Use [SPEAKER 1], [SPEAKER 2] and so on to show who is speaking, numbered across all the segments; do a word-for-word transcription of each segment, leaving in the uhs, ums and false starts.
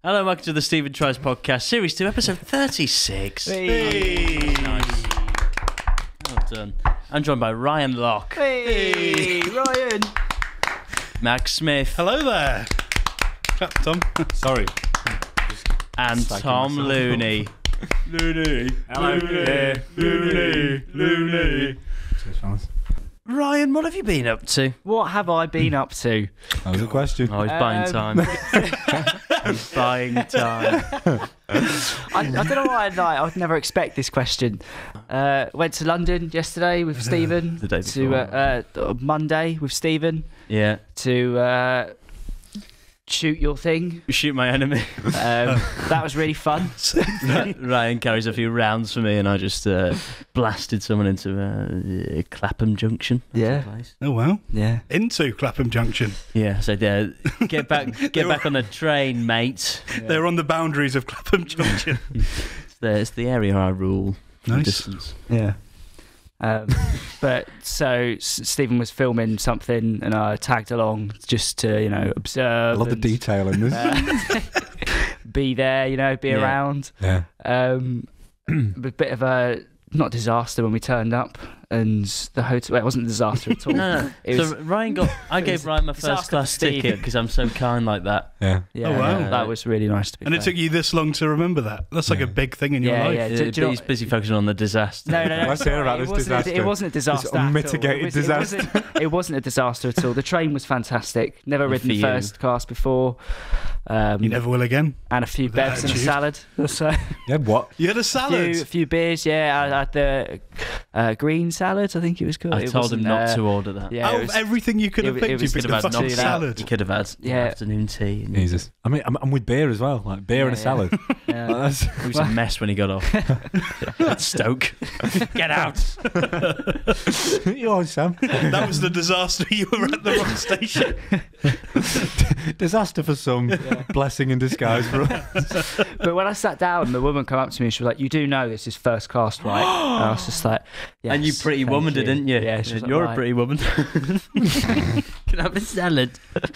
[SPEAKER 1] Hello, welcome to the Stephen Tries Podcast, Series two, Episode thirty-six.
[SPEAKER 2] Hey.
[SPEAKER 1] Nice. Well done. I'm joined by Ryan Locke.
[SPEAKER 2] Hey, Ryan.
[SPEAKER 1] Max Smith.
[SPEAKER 3] Hello there. Oh, Tom. Sorry.
[SPEAKER 1] And Tom
[SPEAKER 2] myself.
[SPEAKER 1] Looney.
[SPEAKER 3] Looney.
[SPEAKER 2] Hello.
[SPEAKER 3] Looney. Looney. Looney.
[SPEAKER 1] Ryan, what have you been up to?
[SPEAKER 2] What have I been up to?
[SPEAKER 4] That was a question.
[SPEAKER 1] Oh, he's buying
[SPEAKER 2] Um,
[SPEAKER 1] time. He's buying time.
[SPEAKER 2] I, I don't know why I'd like. I would never expect this question. Uh, went to London yesterday with Stephen.
[SPEAKER 1] The day
[SPEAKER 2] to
[SPEAKER 1] before.
[SPEAKER 2] uh, uh, Monday with Stephen
[SPEAKER 1] Yeah.
[SPEAKER 2] to uh, shoot your thing.
[SPEAKER 1] Shoot my enemy.
[SPEAKER 2] Um, that was really fun.
[SPEAKER 1] Ryan carries a few rounds for me, and I just uh, blasted someone into uh, Clapham Junction. That's
[SPEAKER 2] Yeah.
[SPEAKER 1] the place.
[SPEAKER 3] Oh, well.
[SPEAKER 2] Yeah.
[SPEAKER 3] Into Clapham Junction.
[SPEAKER 1] Yeah, so yeah, get back, get back on the train, mate.
[SPEAKER 3] They're on the boundaries of Clapham Junction.
[SPEAKER 1] It's the, it's the area I rule. from
[SPEAKER 3] Nice.
[SPEAKER 1] Distance.
[SPEAKER 2] Yeah. Um, but so S- Stephen was filming something, and I tagged along just to you know
[SPEAKER 4] I
[SPEAKER 2] observe.
[SPEAKER 4] love the
[SPEAKER 2] and,
[SPEAKER 4] detail in this.
[SPEAKER 2] uh, be there, you know, be
[SPEAKER 1] Yeah.
[SPEAKER 2] around.
[SPEAKER 4] yeah.
[SPEAKER 2] Um, a bit of a not disaster when we turned up, and the hotel. Well, it wasn't a disaster at all.
[SPEAKER 1] No, no.
[SPEAKER 2] It was-
[SPEAKER 1] so Ryan got. I
[SPEAKER 2] it
[SPEAKER 1] gave
[SPEAKER 2] was
[SPEAKER 1] Ryan my
[SPEAKER 2] disaster
[SPEAKER 1] first class
[SPEAKER 2] for Stephen.
[SPEAKER 1] ticket because I'm so kind like that.
[SPEAKER 4] Yeah.
[SPEAKER 2] Yeah,
[SPEAKER 3] Oh, wow.
[SPEAKER 2] that was really nice to be.
[SPEAKER 3] And it
[SPEAKER 2] fair.
[SPEAKER 3] took you this long to remember that. That's like
[SPEAKER 4] Yeah.
[SPEAKER 3] a big thing in your
[SPEAKER 2] Yeah,
[SPEAKER 3] life.
[SPEAKER 2] yeah.
[SPEAKER 1] Uh,
[SPEAKER 2] Do- do you
[SPEAKER 1] he's
[SPEAKER 2] know-
[SPEAKER 1] busy focusing on the disaster.
[SPEAKER 2] No, no, no.
[SPEAKER 4] Let's hear
[SPEAKER 2] sorry,
[SPEAKER 4] about
[SPEAKER 2] it
[SPEAKER 4] this
[SPEAKER 2] wasn't a-
[SPEAKER 4] disaster.
[SPEAKER 2] it wasn't a disaster.
[SPEAKER 4] This
[SPEAKER 2] at all.
[SPEAKER 4] unmitigated
[SPEAKER 2] It was-
[SPEAKER 4] disaster.
[SPEAKER 2] It wasn't, it wasn't a disaster at all. The train was fantastic. Never
[SPEAKER 1] Good
[SPEAKER 2] ridden
[SPEAKER 1] for you.
[SPEAKER 2] first class before. Um,
[SPEAKER 3] You never will again.
[SPEAKER 2] and a few
[SPEAKER 3] With that
[SPEAKER 2] bevs and a
[SPEAKER 3] attitude.
[SPEAKER 2] salad. So
[SPEAKER 4] Yeah, what?
[SPEAKER 3] You had a
[SPEAKER 2] a
[SPEAKER 3] salad.
[SPEAKER 2] few, a few beers. Yeah, I had the uh, green salad. I think it was called.
[SPEAKER 1] I
[SPEAKER 2] It
[SPEAKER 1] told him
[SPEAKER 2] wasn't,
[SPEAKER 1] not
[SPEAKER 2] uh,
[SPEAKER 1] to order that.
[SPEAKER 2] Yeah,
[SPEAKER 3] Out
[SPEAKER 2] it
[SPEAKER 3] of
[SPEAKER 2] was,
[SPEAKER 3] everything you could
[SPEAKER 2] it
[SPEAKER 3] have
[SPEAKER 2] was- it
[SPEAKER 3] picked, you
[SPEAKER 2] was-
[SPEAKER 3] picked
[SPEAKER 1] Could
[SPEAKER 3] the
[SPEAKER 1] have had
[SPEAKER 3] fucking
[SPEAKER 1] knocked
[SPEAKER 3] salad.
[SPEAKER 1] You could have had
[SPEAKER 2] Yeah.
[SPEAKER 1] afternoon tea. And
[SPEAKER 4] Jesus. I mean, I'm, I'm with beer as well. Like beer
[SPEAKER 2] Yeah,
[SPEAKER 4] and a
[SPEAKER 2] yeah.
[SPEAKER 4] salad.
[SPEAKER 2] yeah.
[SPEAKER 4] Like, that's,
[SPEAKER 1] It was a mess when he got off. At Stoke. Get out.
[SPEAKER 4] you on, Sam?
[SPEAKER 3] That was the disaster. You were at the wrong station.
[SPEAKER 4] Disaster for some, blessing in disguise for us.
[SPEAKER 2] But when I sat down, the woman came up to me and she was like, "You do know this is first class, right?" And I was just like, "Yes."
[SPEAKER 1] And you pretty
[SPEAKER 2] thank
[SPEAKER 1] woman did, didn't you?
[SPEAKER 2] Yeah, she was like,
[SPEAKER 1] You're
[SPEAKER 2] "Right."
[SPEAKER 1] a pretty woman. Can I have a salad?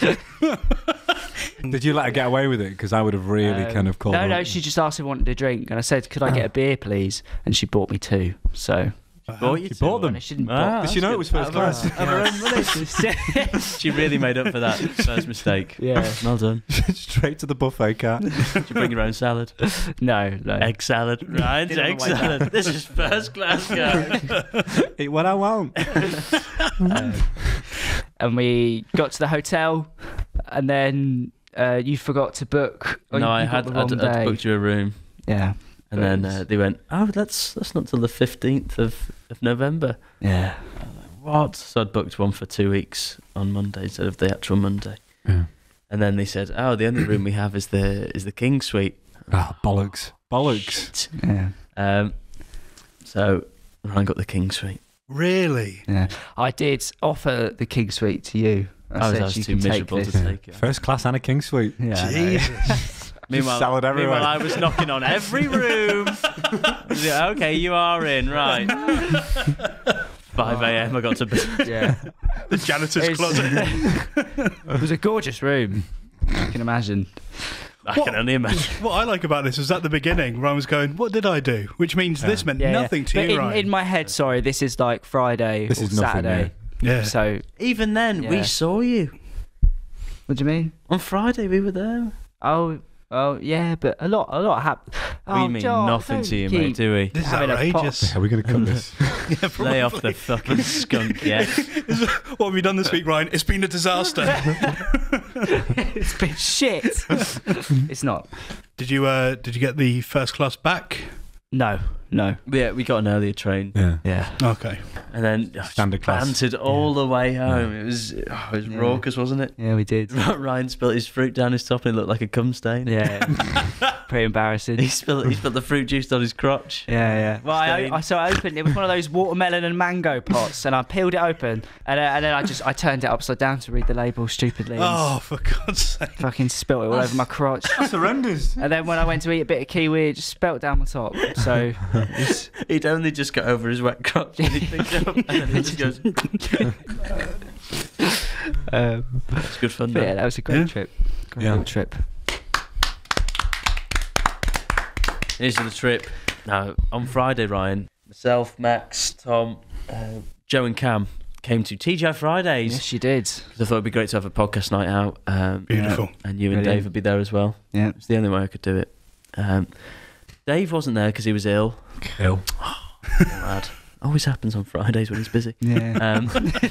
[SPEAKER 4] Did you let her get away with it? Because I would have really
[SPEAKER 2] Um,
[SPEAKER 4] kind of called
[SPEAKER 2] No,
[SPEAKER 4] her
[SPEAKER 2] no,
[SPEAKER 4] up.
[SPEAKER 2] she just asked if I wanted a drink, and I said, "Could I get a beer, please?" And she bought me two. So
[SPEAKER 1] Bought you
[SPEAKER 4] She
[SPEAKER 1] two.
[SPEAKER 4] bought them.
[SPEAKER 2] and she didn't.
[SPEAKER 1] Ah,
[SPEAKER 4] Did she
[SPEAKER 1] that's
[SPEAKER 4] know
[SPEAKER 1] good.
[SPEAKER 4] it was first
[SPEAKER 1] Out of her-
[SPEAKER 4] class?
[SPEAKER 1] out of her own money. She really made up for that first mistake.
[SPEAKER 2] Yeah.
[SPEAKER 1] Well done.
[SPEAKER 4] Straight to the buffet cart.
[SPEAKER 1] Did you bring your own salad?
[SPEAKER 2] No, no.
[SPEAKER 1] Egg salad. Ryan's
[SPEAKER 2] Didn't
[SPEAKER 1] egg
[SPEAKER 2] wanna wait
[SPEAKER 1] salad. This is first class, guys.
[SPEAKER 4] Eat what I want.
[SPEAKER 2] Um, and we got to the hotel, and then uh, you forgot to book. or
[SPEAKER 1] No,
[SPEAKER 2] you
[SPEAKER 1] I
[SPEAKER 2] got
[SPEAKER 1] had
[SPEAKER 2] the
[SPEAKER 1] I'd,
[SPEAKER 2] wrong
[SPEAKER 1] I'd
[SPEAKER 2] day.
[SPEAKER 1] booked you a room,
[SPEAKER 2] Yeah,
[SPEAKER 1] and then uh, they went, "Oh, that's that's not till the fifteenth of, of November."
[SPEAKER 2] yeah.
[SPEAKER 1] What? So I'd booked one for two weeks on Monday instead of the actual Monday.
[SPEAKER 4] Yeah.
[SPEAKER 1] And then they said, "Oh, the only room we have is the is the King Suite."
[SPEAKER 4] Ah, bollocks. Bollocks.
[SPEAKER 1] Shit.
[SPEAKER 2] Yeah,
[SPEAKER 1] Um, so Ryan got the King Suite.
[SPEAKER 3] Really?
[SPEAKER 2] yeah. I did offer the King Suite to you. I,
[SPEAKER 1] I was,
[SPEAKER 2] said
[SPEAKER 1] I was
[SPEAKER 2] you
[SPEAKER 1] too
[SPEAKER 2] can take
[SPEAKER 1] miserable
[SPEAKER 2] this.
[SPEAKER 1] to
[SPEAKER 4] Yeah.
[SPEAKER 1] take it.
[SPEAKER 4] First class and a king suite.
[SPEAKER 2] Yeah, I know.
[SPEAKER 3] Jesus.
[SPEAKER 1] Meanwhile,
[SPEAKER 4] salad everywhere.
[SPEAKER 1] meanwhile, I was knocking on every room. Yeah, okay, you are in, right. five a.m. I got to bed.
[SPEAKER 2] Yeah.
[SPEAKER 3] The janitor's
[SPEAKER 2] It's-
[SPEAKER 3] closet.
[SPEAKER 2] It was a gorgeous room. You can imagine.
[SPEAKER 1] I
[SPEAKER 3] What?
[SPEAKER 1] can only imagine.
[SPEAKER 3] What I like about this was at the beginning, Ryan was going, "What did I do?" Which means this meant
[SPEAKER 2] Yeah,
[SPEAKER 3] nothing
[SPEAKER 2] yeah.
[SPEAKER 3] to
[SPEAKER 2] but
[SPEAKER 3] you,
[SPEAKER 2] in,
[SPEAKER 3] Ryan.
[SPEAKER 2] in my head, sorry, this is like Friday
[SPEAKER 4] This
[SPEAKER 2] or
[SPEAKER 4] is nothing,
[SPEAKER 2] Saturday.
[SPEAKER 3] yeah.
[SPEAKER 2] So,
[SPEAKER 1] Even then, we
[SPEAKER 2] Yeah.
[SPEAKER 1] saw you.
[SPEAKER 2] what do you mean?
[SPEAKER 1] On Friday, we were there.
[SPEAKER 2] Oh, oh, yeah, but a lot, a lot happened. Oh,
[SPEAKER 1] we mean
[SPEAKER 2] John,
[SPEAKER 1] nothing
[SPEAKER 2] don't
[SPEAKER 1] to you,
[SPEAKER 2] keep
[SPEAKER 1] mate, do we?
[SPEAKER 3] This is
[SPEAKER 2] having a
[SPEAKER 3] outrageous.
[SPEAKER 4] Yeah, we're going to cut this.
[SPEAKER 3] Yeah,
[SPEAKER 1] Lay off the
[SPEAKER 3] probably.
[SPEAKER 1] fucking skunk, yeah.
[SPEAKER 3] What have we done this week, Ryan? It's been a disaster.
[SPEAKER 2] It's been shit. It's not.
[SPEAKER 3] Did you uh did you get the first class back?
[SPEAKER 2] No, no.
[SPEAKER 1] Yeah, we got an earlier train.
[SPEAKER 4] Yeah.
[SPEAKER 2] Yeah.
[SPEAKER 3] Okay.
[SPEAKER 1] And then oh,
[SPEAKER 4] Standard class.
[SPEAKER 1] bantered all the way home. It was oh, it was
[SPEAKER 2] Yeah.
[SPEAKER 1] raucous, wasn't it?
[SPEAKER 2] Yeah, we did.
[SPEAKER 1] Ryan spilled his fruit down his top and it looked like a cum stain.
[SPEAKER 2] Yeah. Pretty embarrassing.
[SPEAKER 1] He spilled he spilled the fruit juice on his crotch.
[SPEAKER 2] Yeah, yeah. Well, I,
[SPEAKER 1] Stain.
[SPEAKER 2] I so I opened. It was one of those watermelon and mango pots, and I peeled it open, and, uh, and then I just I turned it upside down to read the label stupidly. And
[SPEAKER 3] Oh, for God's sake.
[SPEAKER 2] fucking spilt it all over my crotch.
[SPEAKER 4] That's horrendous.
[SPEAKER 2] And then when I went to eat a bit of kiwi, it just spilt down my top. So it's,
[SPEAKER 1] He'd only just got over his wet crotch and he picked it up and then he just goes,
[SPEAKER 2] um,
[SPEAKER 1] it's good fun
[SPEAKER 2] but yeah,
[SPEAKER 1] though.
[SPEAKER 2] that was a great
[SPEAKER 3] Yeah.
[SPEAKER 2] trip. Great
[SPEAKER 4] Yeah.
[SPEAKER 2] little trip.
[SPEAKER 1] Here's to the trip. Now, on Friday, Ryan, myself, Max, Tom, uh, Joe and Cam came to T G I Fridays.
[SPEAKER 2] Yes, you did.
[SPEAKER 1] I thought it'd be great to have a podcast night out. Um,
[SPEAKER 3] Beautiful.
[SPEAKER 1] And you and
[SPEAKER 2] Brilliant.
[SPEAKER 1] Dave would be there as well.
[SPEAKER 2] Yeah.
[SPEAKER 1] It's the only way I could do it. Um, Dave wasn't there because he was ill.
[SPEAKER 4] Ill.
[SPEAKER 1] Poor lad. Always happens on Fridays when he's busy.
[SPEAKER 2] Yeah.
[SPEAKER 1] Um,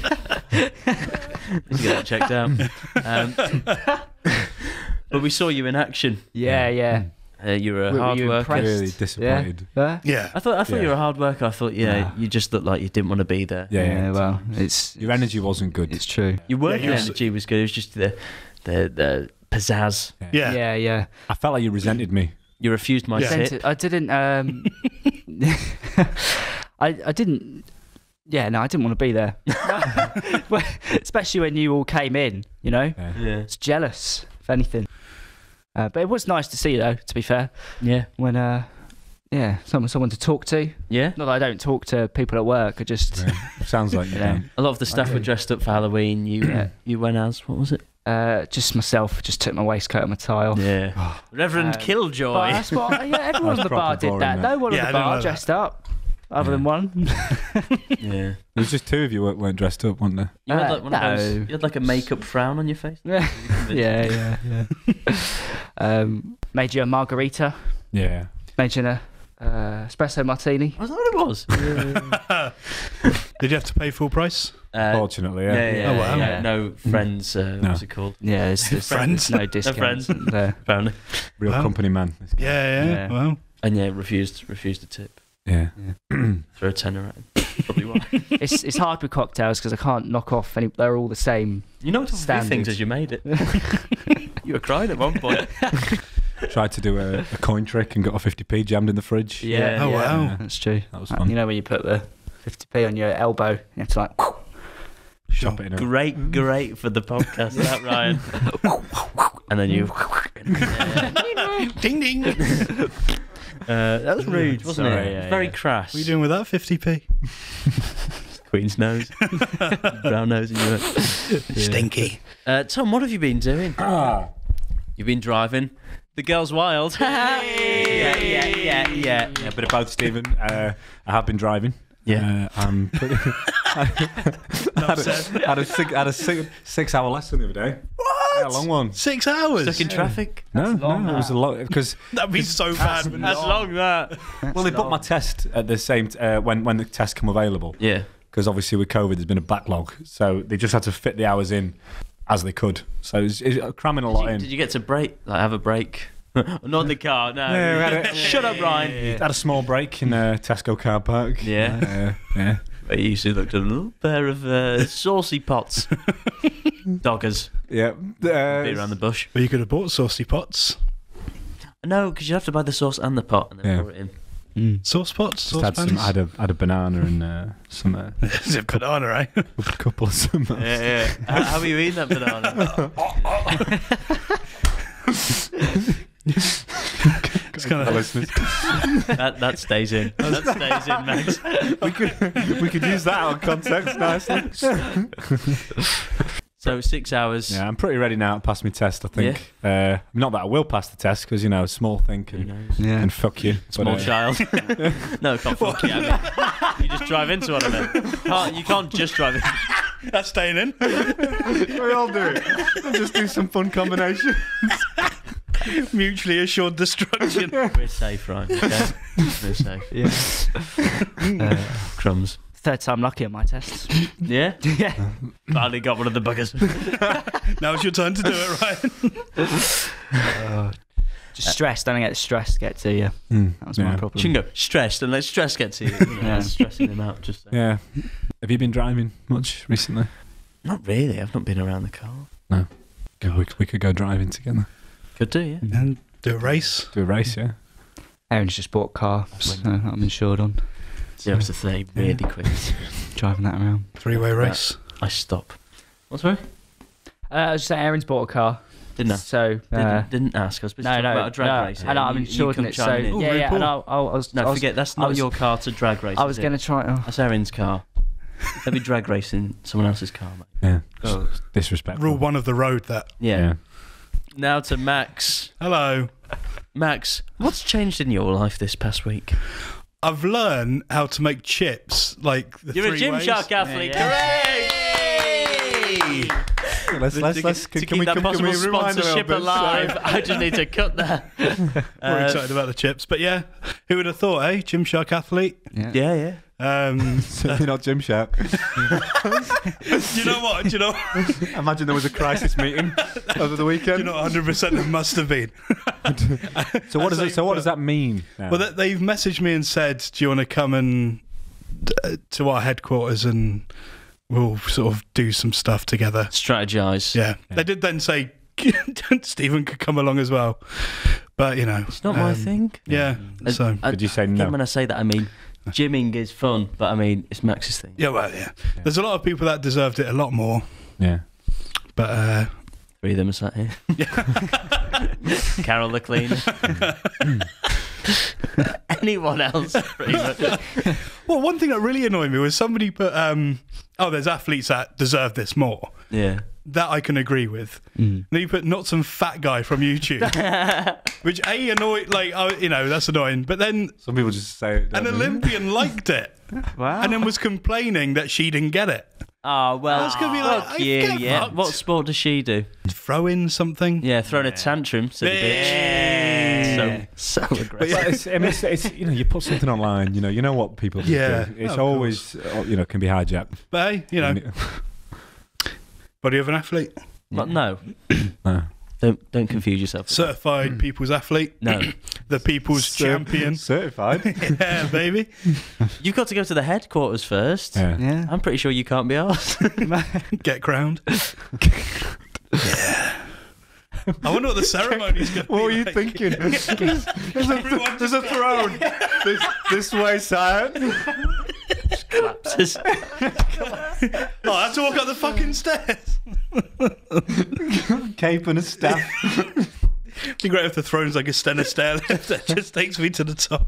[SPEAKER 1] let's get that checked out. Um, but we saw you in action.
[SPEAKER 2] yeah, yeah.
[SPEAKER 1] Uh, you were a
[SPEAKER 2] Were- were
[SPEAKER 1] hard
[SPEAKER 2] you
[SPEAKER 1] worker.
[SPEAKER 2] impressed?
[SPEAKER 4] Really disappointed.
[SPEAKER 2] Yeah.
[SPEAKER 3] Yeah.
[SPEAKER 1] I thought I thought
[SPEAKER 4] Yeah.
[SPEAKER 1] you were a hard worker. I thought yeah,
[SPEAKER 4] Nah.
[SPEAKER 1] you just looked like you didn't want to be there.
[SPEAKER 4] Yeah, yeah.
[SPEAKER 2] well, it's
[SPEAKER 4] Your energy wasn't good.
[SPEAKER 2] it's true.
[SPEAKER 1] Your working
[SPEAKER 3] Yeah, you was-
[SPEAKER 1] energy was good. It was just the the the pizzazz.
[SPEAKER 3] Yeah.
[SPEAKER 2] Yeah, yeah.
[SPEAKER 4] I felt like you resented me.
[SPEAKER 1] You refused my
[SPEAKER 3] Yeah.
[SPEAKER 1] tip.
[SPEAKER 2] Sent it- I didn't. Um, I I didn't. Yeah, no, I didn't want to be there. Well, especially when you all came in. You know,
[SPEAKER 4] Yeah.
[SPEAKER 1] Yeah,
[SPEAKER 2] it's jealous if anything. Uh, but it was nice to see, though. To be fair,
[SPEAKER 1] yeah,
[SPEAKER 2] when uh, yeah, someone someone to talk to.
[SPEAKER 1] yeah.
[SPEAKER 2] Not that I don't talk to people at work. I just
[SPEAKER 4] Yeah. Sounds like you
[SPEAKER 2] Yeah.
[SPEAKER 4] don't.
[SPEAKER 1] A lot of the staff
[SPEAKER 2] Okay.
[SPEAKER 1] were dressed up for Halloween. You
[SPEAKER 2] Yeah.
[SPEAKER 1] you went as what was it?
[SPEAKER 2] uh, just myself. Just took my waistcoat and my tie off.
[SPEAKER 1] Yeah,
[SPEAKER 4] Oh,
[SPEAKER 1] Reverend
[SPEAKER 2] Um,
[SPEAKER 1] Killjoy.
[SPEAKER 2] But that's what. Yeah, everyone
[SPEAKER 4] That's
[SPEAKER 2] at the bar
[SPEAKER 4] proper
[SPEAKER 2] did that.
[SPEAKER 4] boring,
[SPEAKER 2] No one
[SPEAKER 3] Yeah,
[SPEAKER 2] at
[SPEAKER 3] I
[SPEAKER 2] the
[SPEAKER 3] didn't
[SPEAKER 2] bar
[SPEAKER 3] like
[SPEAKER 2] dressed up, other
[SPEAKER 4] Yeah.
[SPEAKER 2] than one.
[SPEAKER 1] yeah,
[SPEAKER 4] there was just two of you weren't, weren't dressed up, weren't there?
[SPEAKER 1] you had
[SPEAKER 2] Uh,
[SPEAKER 1] like one of those.
[SPEAKER 2] no.
[SPEAKER 1] You had like a makeup frown on your face.
[SPEAKER 2] yeah, yeah, yeah. um, made you a margarita.
[SPEAKER 4] Yeah.
[SPEAKER 2] Made you a uh, espresso martini.
[SPEAKER 1] Was that what it was?
[SPEAKER 3] Did you have to pay full price?
[SPEAKER 1] Uh,
[SPEAKER 4] Fortunately,
[SPEAKER 1] yeah,
[SPEAKER 4] yeah.
[SPEAKER 1] yeah,
[SPEAKER 3] Oh, wow.
[SPEAKER 1] yeah. No friends. Uh,
[SPEAKER 4] No.
[SPEAKER 1] What's it called?
[SPEAKER 2] Yeah, it's, it's
[SPEAKER 3] Friends.
[SPEAKER 2] there's no discount.
[SPEAKER 1] friends.
[SPEAKER 2] there.
[SPEAKER 1] Apparently.
[SPEAKER 4] Real
[SPEAKER 3] Wow.
[SPEAKER 4] company man. this guy.
[SPEAKER 3] Yeah, yeah.
[SPEAKER 2] Yeah.
[SPEAKER 3] Well,
[SPEAKER 1] And yeah, refused refused a tip.
[SPEAKER 4] Yeah.
[SPEAKER 1] Throw a tenner at him. Probably why.
[SPEAKER 2] It's it's hard with cocktails because I can't knock off any. They're all the same.
[SPEAKER 1] You know what
[SPEAKER 2] Standard.
[SPEAKER 1] things as you made it. You were crying at one point.
[SPEAKER 4] Tried to do a, a coin trick and got a fifty p jammed in the fridge.
[SPEAKER 1] Yeah.
[SPEAKER 3] Oh, wow.
[SPEAKER 2] That's true.
[SPEAKER 4] That was
[SPEAKER 2] Uh,
[SPEAKER 4] fun.
[SPEAKER 2] You know when you put the fifty p on your elbow, you have to like.
[SPEAKER 4] Shop it in a
[SPEAKER 1] Great, great for the podcast, that Ryan. And then you.
[SPEAKER 3] ding ding.
[SPEAKER 1] Uh, that was rude, wasn't
[SPEAKER 2] Sorry,
[SPEAKER 1] it?
[SPEAKER 2] yeah,
[SPEAKER 1] Very
[SPEAKER 2] yeah.
[SPEAKER 1] crass.
[SPEAKER 3] What are you doing with that fifty p?
[SPEAKER 1] Queen's nose, brown nose, and you went.
[SPEAKER 3] Stinky.
[SPEAKER 1] Uh, Tom, what have you been doing?
[SPEAKER 4] Ah.
[SPEAKER 1] You've been driving. The girl's wild. yeah, yeah, yeah, yeah.
[SPEAKER 4] Yeah, a bit about Stephen. Uh, I have been driving.
[SPEAKER 1] Yeah.
[SPEAKER 4] Uh, I'm pretty. I had a, had a, six, had a six, six hour lesson the other day.
[SPEAKER 3] What?
[SPEAKER 4] Yeah, a long one.
[SPEAKER 3] Six hours.
[SPEAKER 1] Stuck in traffic.
[SPEAKER 4] No,
[SPEAKER 2] long,
[SPEAKER 4] no, it was a lot because
[SPEAKER 3] That'd be so bad. wouldn't
[SPEAKER 1] That's
[SPEAKER 3] it?
[SPEAKER 1] long, that.
[SPEAKER 4] well, they booked my test at the same t- uh, when when the test come available.
[SPEAKER 1] Yeah.
[SPEAKER 4] Because obviously with COVID, there's been a backlog, so they just had to fit the hours in as they could. So it's, it's cramming a
[SPEAKER 1] Did
[SPEAKER 4] lot
[SPEAKER 1] you,
[SPEAKER 4] in.
[SPEAKER 1] did you get to break? Like have a break? Not in the car. No.
[SPEAKER 4] Yeah, we had a-
[SPEAKER 1] Shut up, Ryan.
[SPEAKER 4] Had a small break in a Tesco car park.
[SPEAKER 1] Yeah.
[SPEAKER 4] Uh, yeah.
[SPEAKER 1] I used to look at a little pair of uh, saucy pots. Doggers.
[SPEAKER 4] Yeah.
[SPEAKER 1] Be
[SPEAKER 4] Uh,
[SPEAKER 1] around the bush.
[SPEAKER 3] Well, you could have bought saucy pots.
[SPEAKER 1] No, because you have to buy the sauce and the pot and then
[SPEAKER 4] Yeah.
[SPEAKER 1] pour it in.
[SPEAKER 3] Sauce pots?
[SPEAKER 4] just
[SPEAKER 3] Sauce
[SPEAKER 4] had
[SPEAKER 3] pans?
[SPEAKER 4] some. I had a had a banana and uh, some uh,
[SPEAKER 3] Is it banana, eh?
[SPEAKER 4] a couple of some.
[SPEAKER 1] Yeah, yeah. how, how are you eating that banana?
[SPEAKER 3] It's kind of
[SPEAKER 4] listeners.
[SPEAKER 1] that, that stays in. That stays in, Max.
[SPEAKER 4] we could we could use that out of context nicely.
[SPEAKER 1] So six hours.
[SPEAKER 4] Yeah, I'm pretty ready now to pass my test. I think. Uh, not that I will pass the test because you know, a small thing
[SPEAKER 1] Who
[SPEAKER 4] can,
[SPEAKER 1] knows?
[SPEAKER 2] Yeah.
[SPEAKER 4] can fuck you. But,
[SPEAKER 1] Small
[SPEAKER 4] uh,
[SPEAKER 1] child. No, can't fuck you. I mean, you just drive into one of them. Can't, you can't just drive in.
[SPEAKER 3] that's staying in.
[SPEAKER 4] we all do it. We'll just do some fun combination.
[SPEAKER 3] Mutually assured destruction.
[SPEAKER 1] We're safe, right? Okay? We're safe.
[SPEAKER 2] Yeah. uh,
[SPEAKER 1] Crumbs.
[SPEAKER 2] third time lucky on my test.
[SPEAKER 1] Yeah?
[SPEAKER 2] Yeah.
[SPEAKER 1] Finally got one of the buggers.
[SPEAKER 3] Now's your time to do it, Ryan.
[SPEAKER 2] Just stressed. Don't get stressed get to you.
[SPEAKER 4] Mm,
[SPEAKER 2] That was
[SPEAKER 4] yeah.
[SPEAKER 2] my
[SPEAKER 1] You
[SPEAKER 2] problem.
[SPEAKER 1] can go stressed and let stress get to you. you know,
[SPEAKER 2] Yeah.
[SPEAKER 1] Stressing him out. Just saying.
[SPEAKER 4] Yeah. Have you been driving much recently?
[SPEAKER 1] Not really. I've not been around the car.
[SPEAKER 4] No. We, we could go driving together.
[SPEAKER 1] Could do, yeah.
[SPEAKER 3] And do a race.
[SPEAKER 4] Do a race, yeah.
[SPEAKER 2] Aaron's just bought a car, so I'm insured on
[SPEAKER 1] Zero to thirty really quick.
[SPEAKER 2] driving that around.
[SPEAKER 3] Three-way race.
[SPEAKER 1] I stop. What's sorry?
[SPEAKER 2] Uh, I was just saying, Aaron's bought a car,
[SPEAKER 1] Didn't ask.
[SPEAKER 2] so uh,
[SPEAKER 1] Didn't, didn't ask. I was supposed
[SPEAKER 2] no,
[SPEAKER 1] to talk
[SPEAKER 2] no,
[SPEAKER 1] about a drag
[SPEAKER 2] no,
[SPEAKER 1] race.
[SPEAKER 2] I know, I'm
[SPEAKER 1] You- you
[SPEAKER 2] insured
[SPEAKER 1] come
[SPEAKER 2] in it. So
[SPEAKER 1] chiming in.
[SPEAKER 3] Oh,
[SPEAKER 2] yeah,
[SPEAKER 3] very
[SPEAKER 2] yeah,
[SPEAKER 3] poor.
[SPEAKER 2] and I, I, I was,
[SPEAKER 1] No,
[SPEAKER 2] I was,
[SPEAKER 1] forget. That's
[SPEAKER 2] I
[SPEAKER 1] not
[SPEAKER 2] was-
[SPEAKER 1] your car to drag race.
[SPEAKER 2] I was
[SPEAKER 1] is
[SPEAKER 2] going
[SPEAKER 1] it?
[SPEAKER 2] to try. Oh,
[SPEAKER 1] That's Erin's car. Let me drag race in someone else's car, mate.
[SPEAKER 4] Yeah.
[SPEAKER 1] Go.
[SPEAKER 4] Disrespectful.
[SPEAKER 3] Rule one of the road, that.
[SPEAKER 1] Yeah.
[SPEAKER 4] Yeah.
[SPEAKER 1] Now to Max.
[SPEAKER 3] Hello.
[SPEAKER 1] Max, what's changed in your life this past week?
[SPEAKER 3] I've learned how to make chips, like the
[SPEAKER 1] You're
[SPEAKER 3] three
[SPEAKER 1] a Gymshark
[SPEAKER 3] ways.
[SPEAKER 1] athlete,
[SPEAKER 2] Yeah,
[SPEAKER 1] correct!
[SPEAKER 4] Let's, let's,
[SPEAKER 1] to,
[SPEAKER 4] let's,
[SPEAKER 1] to
[SPEAKER 4] can,
[SPEAKER 1] keep
[SPEAKER 4] can we,
[SPEAKER 1] that
[SPEAKER 4] can, can
[SPEAKER 1] possible
[SPEAKER 4] we rewind a little
[SPEAKER 1] sponsorship
[SPEAKER 4] bit?
[SPEAKER 1] alive, I just need to cut that.
[SPEAKER 3] We're
[SPEAKER 1] Uh,
[SPEAKER 3] excited about the chips, but yeah, who would have thought, eh? Gymshark athlete.
[SPEAKER 2] Yeah.
[SPEAKER 1] yeah, yeah.
[SPEAKER 3] Um,
[SPEAKER 4] So you're not Gymshark.
[SPEAKER 3] do you know what? Do you know?
[SPEAKER 4] Imagine there was a crisis meeting over the
[SPEAKER 3] Do
[SPEAKER 4] weekend.
[SPEAKER 3] you know? one hundred percent it must have been.
[SPEAKER 4] so what does
[SPEAKER 3] I'd
[SPEAKER 4] it?
[SPEAKER 3] say-
[SPEAKER 4] So what does that mean? now?
[SPEAKER 3] Well, they- they've messaged me and said, "Do you want to come and uh, to our headquarters and we'll sort of do some stuff together?"
[SPEAKER 1] Strategize.
[SPEAKER 3] Yeah, they did then say Stephen could come along as well, but you know,
[SPEAKER 1] It's not my
[SPEAKER 3] um,
[SPEAKER 1] thing.
[SPEAKER 3] Yeah,
[SPEAKER 1] Uh,
[SPEAKER 3] so
[SPEAKER 1] I-
[SPEAKER 4] Did you say
[SPEAKER 1] again,
[SPEAKER 4] no?
[SPEAKER 1] when I say that, I mean gymming is fun, but I mean it's Max's thing.
[SPEAKER 3] yeah, well, yeah. There's a lot of people that deserved it a lot more,
[SPEAKER 4] Yeah.
[SPEAKER 3] but uh,
[SPEAKER 1] Three of them are sat here. Carol the cleaner. Anyone else? Pretty much.
[SPEAKER 3] well, one thing that really annoyed me was somebody put, um, "Oh, there's athletes that deserve this more."
[SPEAKER 1] Yeah.
[SPEAKER 3] That I can agree with.
[SPEAKER 1] Mm.
[SPEAKER 3] Then you put not some fat guy from YouTube, which a annoyed, like oh, you know that's annoying. But then
[SPEAKER 4] Some people just say it.
[SPEAKER 3] an
[SPEAKER 4] don't they?
[SPEAKER 3] Olympian liked it,
[SPEAKER 2] Wow.
[SPEAKER 3] and then was complaining that she didn't get it.
[SPEAKER 1] Oh well.
[SPEAKER 3] That's gonna be like,
[SPEAKER 1] fuck
[SPEAKER 3] hey,
[SPEAKER 1] you,
[SPEAKER 3] get
[SPEAKER 1] yeah.
[SPEAKER 3] fucked.
[SPEAKER 1] What sport does she do?
[SPEAKER 3] Throw in something.
[SPEAKER 1] Yeah, throwing a tantrum, silly
[SPEAKER 3] Yeah.
[SPEAKER 1] bitch. So, so aggressive.
[SPEAKER 4] But yeah, it's, I mean, it's, it's you know you put something online, you know you know what people do.
[SPEAKER 3] Yeah.
[SPEAKER 4] It's
[SPEAKER 3] Oh, of
[SPEAKER 4] always uh, you know can be hijacked.
[SPEAKER 3] But hey, you know, body of an athlete,
[SPEAKER 1] But no,
[SPEAKER 4] No.
[SPEAKER 1] don't don't confuse yourself.
[SPEAKER 3] certified people's athlete,
[SPEAKER 1] No,
[SPEAKER 3] the people's champion.
[SPEAKER 4] certified.
[SPEAKER 3] Yeah, baby.
[SPEAKER 1] you've got to go to the headquarters first.
[SPEAKER 4] Yeah.
[SPEAKER 2] Yeah.
[SPEAKER 1] I'm pretty sure you can't be asked.
[SPEAKER 3] Get crowned. Yeah. I wonder what the ceremony's going to be.
[SPEAKER 4] What were you
[SPEAKER 3] like.
[SPEAKER 4] thinking? there's, a,
[SPEAKER 3] Everyone
[SPEAKER 4] there's a throne. this, this way, sire.
[SPEAKER 1] Collapses.
[SPEAKER 3] Oh, I have to walk up the fucking stairs.
[SPEAKER 4] Cape and a staff.
[SPEAKER 3] It'd be great if the throne's like a Stena stair lift that just takes me to the top.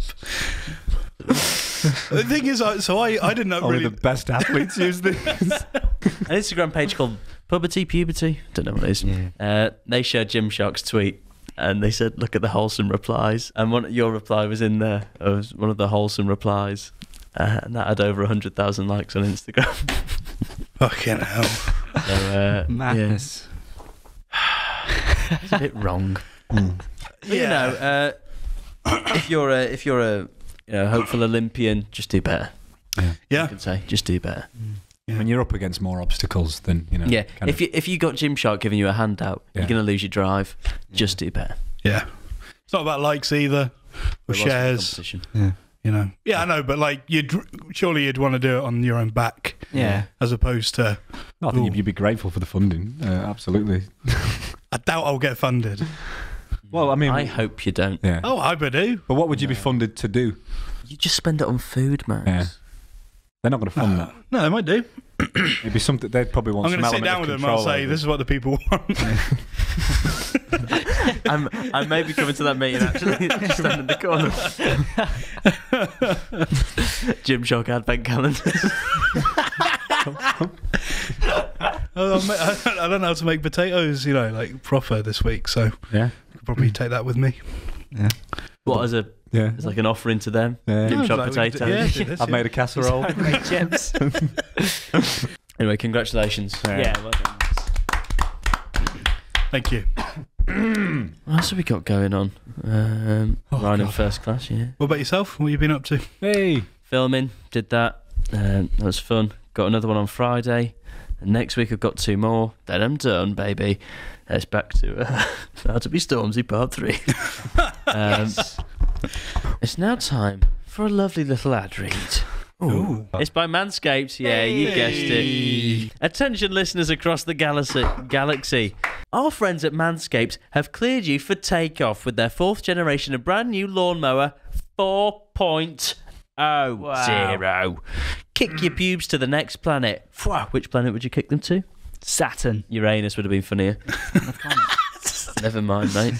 [SPEAKER 3] The thing is, I, so I, I didn't know
[SPEAKER 4] Only
[SPEAKER 3] really.
[SPEAKER 4] the best athletes use this.
[SPEAKER 1] An Instagram page called Puberty Puberty. Don't know what it is.
[SPEAKER 2] Yeah.
[SPEAKER 1] Uh, they shared Gymshark's tweet. And they said, "Look at the wholesome replies." And one, your reply was in there. It was one of the wholesome replies, uh, and that had over a hundred thousand likes on Instagram.
[SPEAKER 3] Fucking hell.
[SPEAKER 1] So, uh,
[SPEAKER 2] Madness.
[SPEAKER 1] yeah, it's a bit wrong.
[SPEAKER 4] Mm.
[SPEAKER 1] But, you know, uh, if you're a if you're a you know hopeful Olympian, just do better. I
[SPEAKER 3] Yeah.
[SPEAKER 1] can say, just do better.
[SPEAKER 4] I mean, you're up against more obstacles than you know.
[SPEAKER 1] Yeah,
[SPEAKER 4] kind
[SPEAKER 1] if
[SPEAKER 4] of-
[SPEAKER 1] you if you got Gymshark giving you a handout,
[SPEAKER 4] Yeah.
[SPEAKER 1] you're gonna lose your drive. Just do better.
[SPEAKER 3] Yeah. It's not about likes either, or
[SPEAKER 1] There was
[SPEAKER 3] shares.
[SPEAKER 1] competition.
[SPEAKER 2] Yeah.
[SPEAKER 3] You know. Yeah, I know, but like you'd surely you'd want to do it on your own back
[SPEAKER 2] Yeah.
[SPEAKER 3] as opposed to.
[SPEAKER 4] No, I think
[SPEAKER 3] Ooh.
[SPEAKER 4] you'd, you'd be grateful for the funding. Uh, absolutely.
[SPEAKER 3] I doubt I'll get funded.
[SPEAKER 4] Well, I mean,
[SPEAKER 1] I hope you don't.
[SPEAKER 4] yeah.
[SPEAKER 3] Oh, I bet I do.
[SPEAKER 4] But what would you be funded to do?
[SPEAKER 1] You just spend it on food, man.
[SPEAKER 4] Yeah. They're not going to fund that.
[SPEAKER 3] No, they might do.
[SPEAKER 4] It'd be something they'd probably want.
[SPEAKER 3] I'm going
[SPEAKER 4] some
[SPEAKER 3] to sit
[SPEAKER 4] element
[SPEAKER 3] down
[SPEAKER 4] of
[SPEAKER 3] with them. I'll
[SPEAKER 4] control
[SPEAKER 3] say,
[SPEAKER 4] over.
[SPEAKER 3] "This is what the people want."
[SPEAKER 1] I'm, I may be coming to that meeting actually. Stand in the corner. Gymshark advent calendars.
[SPEAKER 3] Oh, I'm- I don't- I don't know how to make potatoes, you know, like proper this week, so
[SPEAKER 4] Yeah.
[SPEAKER 3] I could probably take that with me.
[SPEAKER 2] Yeah.
[SPEAKER 1] What as a
[SPEAKER 4] Yeah.
[SPEAKER 1] as like an offering to them?
[SPEAKER 4] Yeah.
[SPEAKER 1] Gymshark
[SPEAKER 3] No, like we could-
[SPEAKER 1] potatoes.
[SPEAKER 3] yeah, do this,
[SPEAKER 4] I've
[SPEAKER 3] yeah.
[SPEAKER 4] made a casserole.
[SPEAKER 2] Make gems.
[SPEAKER 1] Anyway, congratulations.
[SPEAKER 2] Yeah. Well done.
[SPEAKER 3] Thank you.
[SPEAKER 1] What else have we got going on? Um,
[SPEAKER 3] Oh,
[SPEAKER 1] Ryan in
[SPEAKER 3] God.
[SPEAKER 1] first class, yeah.
[SPEAKER 3] What about yourself? What have you been up to?
[SPEAKER 4] Hey.
[SPEAKER 1] Filming, did that. Um, that was fun. Got another one on Friday. And next week I've got two more. Then I'm done, baby. It's back to uh, How to Be Stormzy Part three. um, It's now time for a lovely little ad read.
[SPEAKER 3] Ooh.
[SPEAKER 1] It's by Manscaped. Yeah, you guessed it. Attention listeners across the galaxy. galaxy. Our friends at Manscaped have cleared you for takeoff with their fourth generation of brand new lawnmower four point oh.
[SPEAKER 2] Wow.
[SPEAKER 1] Zero. Kick your pubes to the next planet. Phew, which planet would you kick them to?
[SPEAKER 2] Saturn.
[SPEAKER 1] Uranus would have been funnier. Never mind, mate.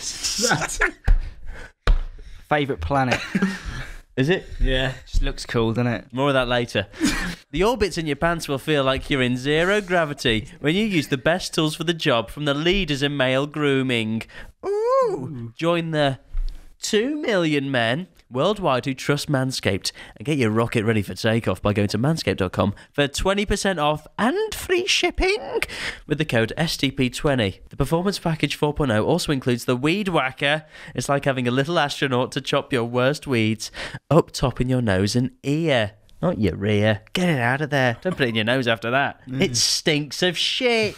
[SPEAKER 2] Favourite planet.
[SPEAKER 1] Is it? Yeah.
[SPEAKER 2] Just looks cool, doesn't it?
[SPEAKER 1] More of that later. The orbits in your pants will feel like you're in zero gravity when you use the best tools for the job from the leaders in male grooming. Ooh! Join the two million men worldwide who trust Manscaped. And get your rocket ready for takeoff by going to manscaped dot com for twenty percent off and free shipping with the code S T P twenty. The Performance Package four point oh also includes the Weed Whacker. It's like having a little astronaut to chop your worst weeds up top in your nose and ear. Not your rear. Get it out of there. Don't put it in your nose after that. It stinks of shit.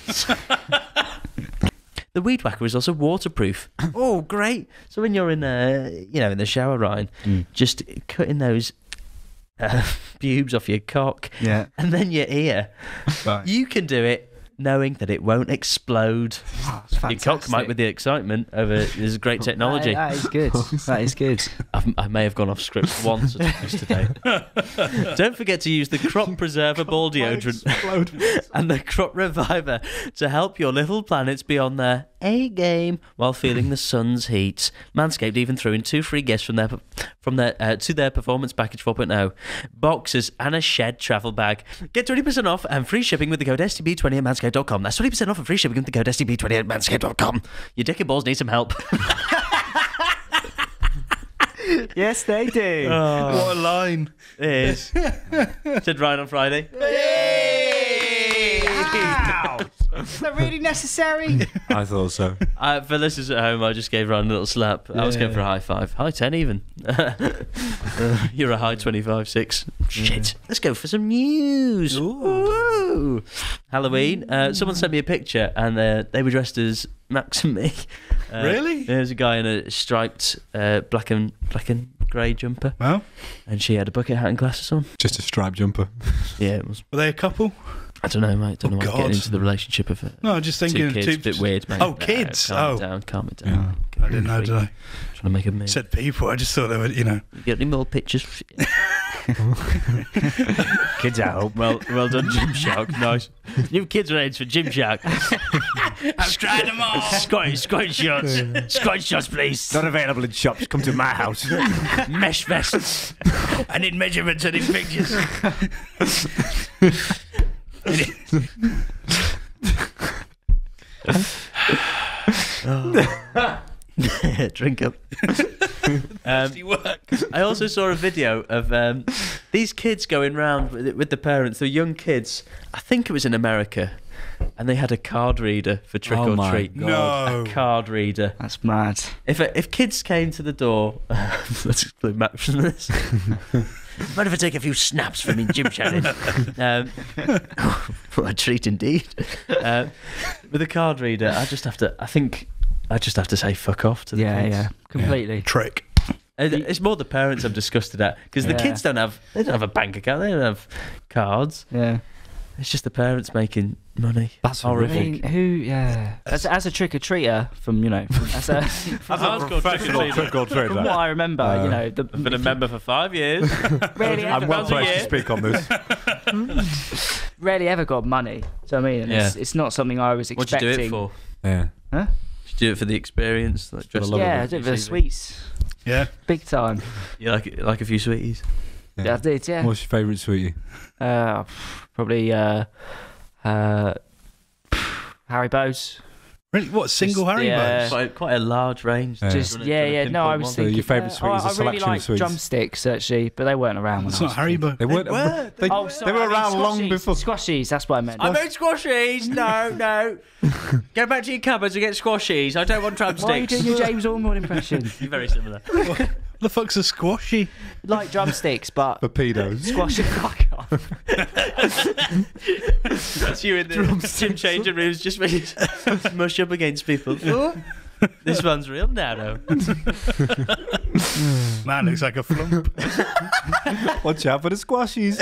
[SPEAKER 1] The Weed Whacker is also waterproof. Oh, great! So when you're in, uh, you know, in the shower, Ryan,
[SPEAKER 2] Mm.
[SPEAKER 1] just cutting those uh, pubes off your cock
[SPEAKER 2] Yeah.
[SPEAKER 1] and then your ear,
[SPEAKER 3] Right.
[SPEAKER 1] you can do it knowing that it won't explode.
[SPEAKER 2] Oh, it's
[SPEAKER 1] Your cock might with the excitement over this great technology.
[SPEAKER 2] That, that is good. That is good.
[SPEAKER 1] I've, I may have gone off script once or twice today. Don't forget to use the Crop Preserver Ball Deodorant and the Crop Reviver to help your little planets be on their A game while feeling the sun's heat. Manscaped even threw in two free gifts from their from their uh, to their Performance Package four point oh: boxes and a shed travel bag. Get twenty percent off and free shipping with the code S T B twenty at manscaped dot com. That's twenty percent off and free shipping with the code S T B twenty at manscaped dot com. Your dick and balls need some help.
[SPEAKER 2] Yes, they do.
[SPEAKER 3] What a line.
[SPEAKER 1] It is. Said Ryan on Friday.
[SPEAKER 2] Wow. Is that really necessary?
[SPEAKER 4] I thought so.
[SPEAKER 1] Uh, for listeners at home, I just gave Ryan a little slap. I was going for a high five. High ten even. Uh, you're a high twenty-five six. Shit. Let's go for some news. Ooh. Halloween. Uh, someone sent me a picture and uh, they were dressed as Max and me. Uh,
[SPEAKER 3] Really?
[SPEAKER 1] There's a guy in a striped uh, black and black and grey jumper,
[SPEAKER 3] Well,
[SPEAKER 1] and she had a bucket hat and glasses on.
[SPEAKER 4] Just a striped jumper.
[SPEAKER 1] Yeah, it was.
[SPEAKER 3] were they a couple?
[SPEAKER 1] I don't know, mate. Don't
[SPEAKER 3] Oh,
[SPEAKER 1] know why I'm
[SPEAKER 3] God.
[SPEAKER 1] getting into the relationship of it.
[SPEAKER 3] No, I'm just thinking.
[SPEAKER 1] Two kids,
[SPEAKER 3] two-
[SPEAKER 1] a bit weird, mate.
[SPEAKER 3] Oh,
[SPEAKER 1] No,
[SPEAKER 3] kids.
[SPEAKER 1] calm
[SPEAKER 3] Oh.
[SPEAKER 1] it down, calm it down.
[SPEAKER 3] I didn't know, did I?
[SPEAKER 1] Trying to make a move.
[SPEAKER 3] Said people. I just thought they were, you know.
[SPEAKER 1] You get any more pictures?
[SPEAKER 2] Kids at home.
[SPEAKER 1] Well, well done, Gymshark. Nice. New kids range for Gymshark.
[SPEAKER 3] I've tried them all.
[SPEAKER 1] Scotch, Scotch shots. Scotch shots, please.
[SPEAKER 4] Not available in shops. Come to my house.
[SPEAKER 1] Mesh vests.
[SPEAKER 3] I need measurements. I need pictures.
[SPEAKER 1] Drink up. Um, I also saw a video of um, these kids going round with, with the parents. They're young kids. I think it was in America, and they had a card reader for trick
[SPEAKER 4] Oh
[SPEAKER 1] or
[SPEAKER 4] my
[SPEAKER 1] treat.
[SPEAKER 4] God.
[SPEAKER 3] No.
[SPEAKER 1] A card reader.
[SPEAKER 2] That's mad.
[SPEAKER 1] If if kids came to the door, let's exclude Max from this. Mind if I take a few snaps from me gym chatting? Um, what a treat indeed. Uh, with a card reader, I just have to. I think I just have to say fuck off to the
[SPEAKER 2] Yeah,
[SPEAKER 1] kids.
[SPEAKER 2] yeah. Completely.
[SPEAKER 3] Trick.
[SPEAKER 1] And It's more the parents I'm disgusted at because the
[SPEAKER 2] Yeah.
[SPEAKER 1] kids don't have they don't have a bank account, they don't have cards.
[SPEAKER 2] Yeah.
[SPEAKER 1] It's just the parents making money.
[SPEAKER 4] That's
[SPEAKER 2] I
[SPEAKER 1] horrific.
[SPEAKER 2] mean, who? Yeah. As, as a trick or treater, from you know, as a,
[SPEAKER 1] I've hardcore
[SPEAKER 4] Professional trick or treat.
[SPEAKER 2] from what I remember,
[SPEAKER 4] Uh,
[SPEAKER 2] you know, the,
[SPEAKER 1] I've been a member for five years.
[SPEAKER 2] rarely,
[SPEAKER 4] I'm
[SPEAKER 2] ever,
[SPEAKER 4] well
[SPEAKER 1] pounds a
[SPEAKER 4] placed to
[SPEAKER 1] year.
[SPEAKER 4] speak on this.
[SPEAKER 2] rarely ever got money. So I mean, and it's,
[SPEAKER 1] Yeah.
[SPEAKER 2] it's not something I was
[SPEAKER 1] What'd you
[SPEAKER 2] expecting.
[SPEAKER 1] do it for?
[SPEAKER 4] Yeah.
[SPEAKER 2] Huh?
[SPEAKER 1] Did you do it for the experience? Like dress
[SPEAKER 4] love of
[SPEAKER 2] Yeah,
[SPEAKER 4] it.
[SPEAKER 2] I did it for the sweets,
[SPEAKER 3] Yeah.
[SPEAKER 2] big time.
[SPEAKER 1] You like like a few sweeties?
[SPEAKER 2] Yeah, I did. Yeah.
[SPEAKER 4] What's your favourite sweetie?
[SPEAKER 2] Uh, probably uh, uh, Haribo's.
[SPEAKER 3] Really? What? Single
[SPEAKER 2] Just-
[SPEAKER 3] Haribo's?
[SPEAKER 2] yeah.
[SPEAKER 1] Quite, quite a large range.
[SPEAKER 4] Yeah.
[SPEAKER 2] Just
[SPEAKER 1] Do you wanna-
[SPEAKER 2] yeah,
[SPEAKER 1] do you
[SPEAKER 2] yeah.
[SPEAKER 1] wanna
[SPEAKER 2] No, I
[SPEAKER 1] pinpoint
[SPEAKER 2] was
[SPEAKER 1] one?
[SPEAKER 4] So your
[SPEAKER 2] thinking.
[SPEAKER 4] favourite
[SPEAKER 2] uh,
[SPEAKER 4] sweet
[SPEAKER 2] I,
[SPEAKER 4] is a
[SPEAKER 2] I really
[SPEAKER 4] selection of
[SPEAKER 2] like
[SPEAKER 4] sweets?
[SPEAKER 2] drumsticks actually, but they weren't around when
[SPEAKER 3] It's
[SPEAKER 2] I
[SPEAKER 3] not
[SPEAKER 2] was a kid.
[SPEAKER 3] Haribo.
[SPEAKER 4] They weren't.
[SPEAKER 1] were.
[SPEAKER 4] They,
[SPEAKER 2] Oh, sorry,
[SPEAKER 4] they were
[SPEAKER 2] I mean
[SPEAKER 4] around long
[SPEAKER 2] squashies.
[SPEAKER 4] before.
[SPEAKER 2] Squashies, that's what I meant.
[SPEAKER 1] I made squashies. No, no. Go back to your cupboards and get squashies. I don't want
[SPEAKER 2] Why are you
[SPEAKER 1] drumsticks.
[SPEAKER 2] doing your James Ormond impression?
[SPEAKER 1] You're very similar.
[SPEAKER 3] What the fuck's a squashy?
[SPEAKER 2] Like drumsticks, but
[SPEAKER 4] For pedos.
[SPEAKER 2] squash it fuck off.
[SPEAKER 1] That's you in the gym changing rooms just when you mush up against people. Oh, this one's real narrow.
[SPEAKER 3] Man, looks like a flump.
[SPEAKER 4] Watch out for the squashies.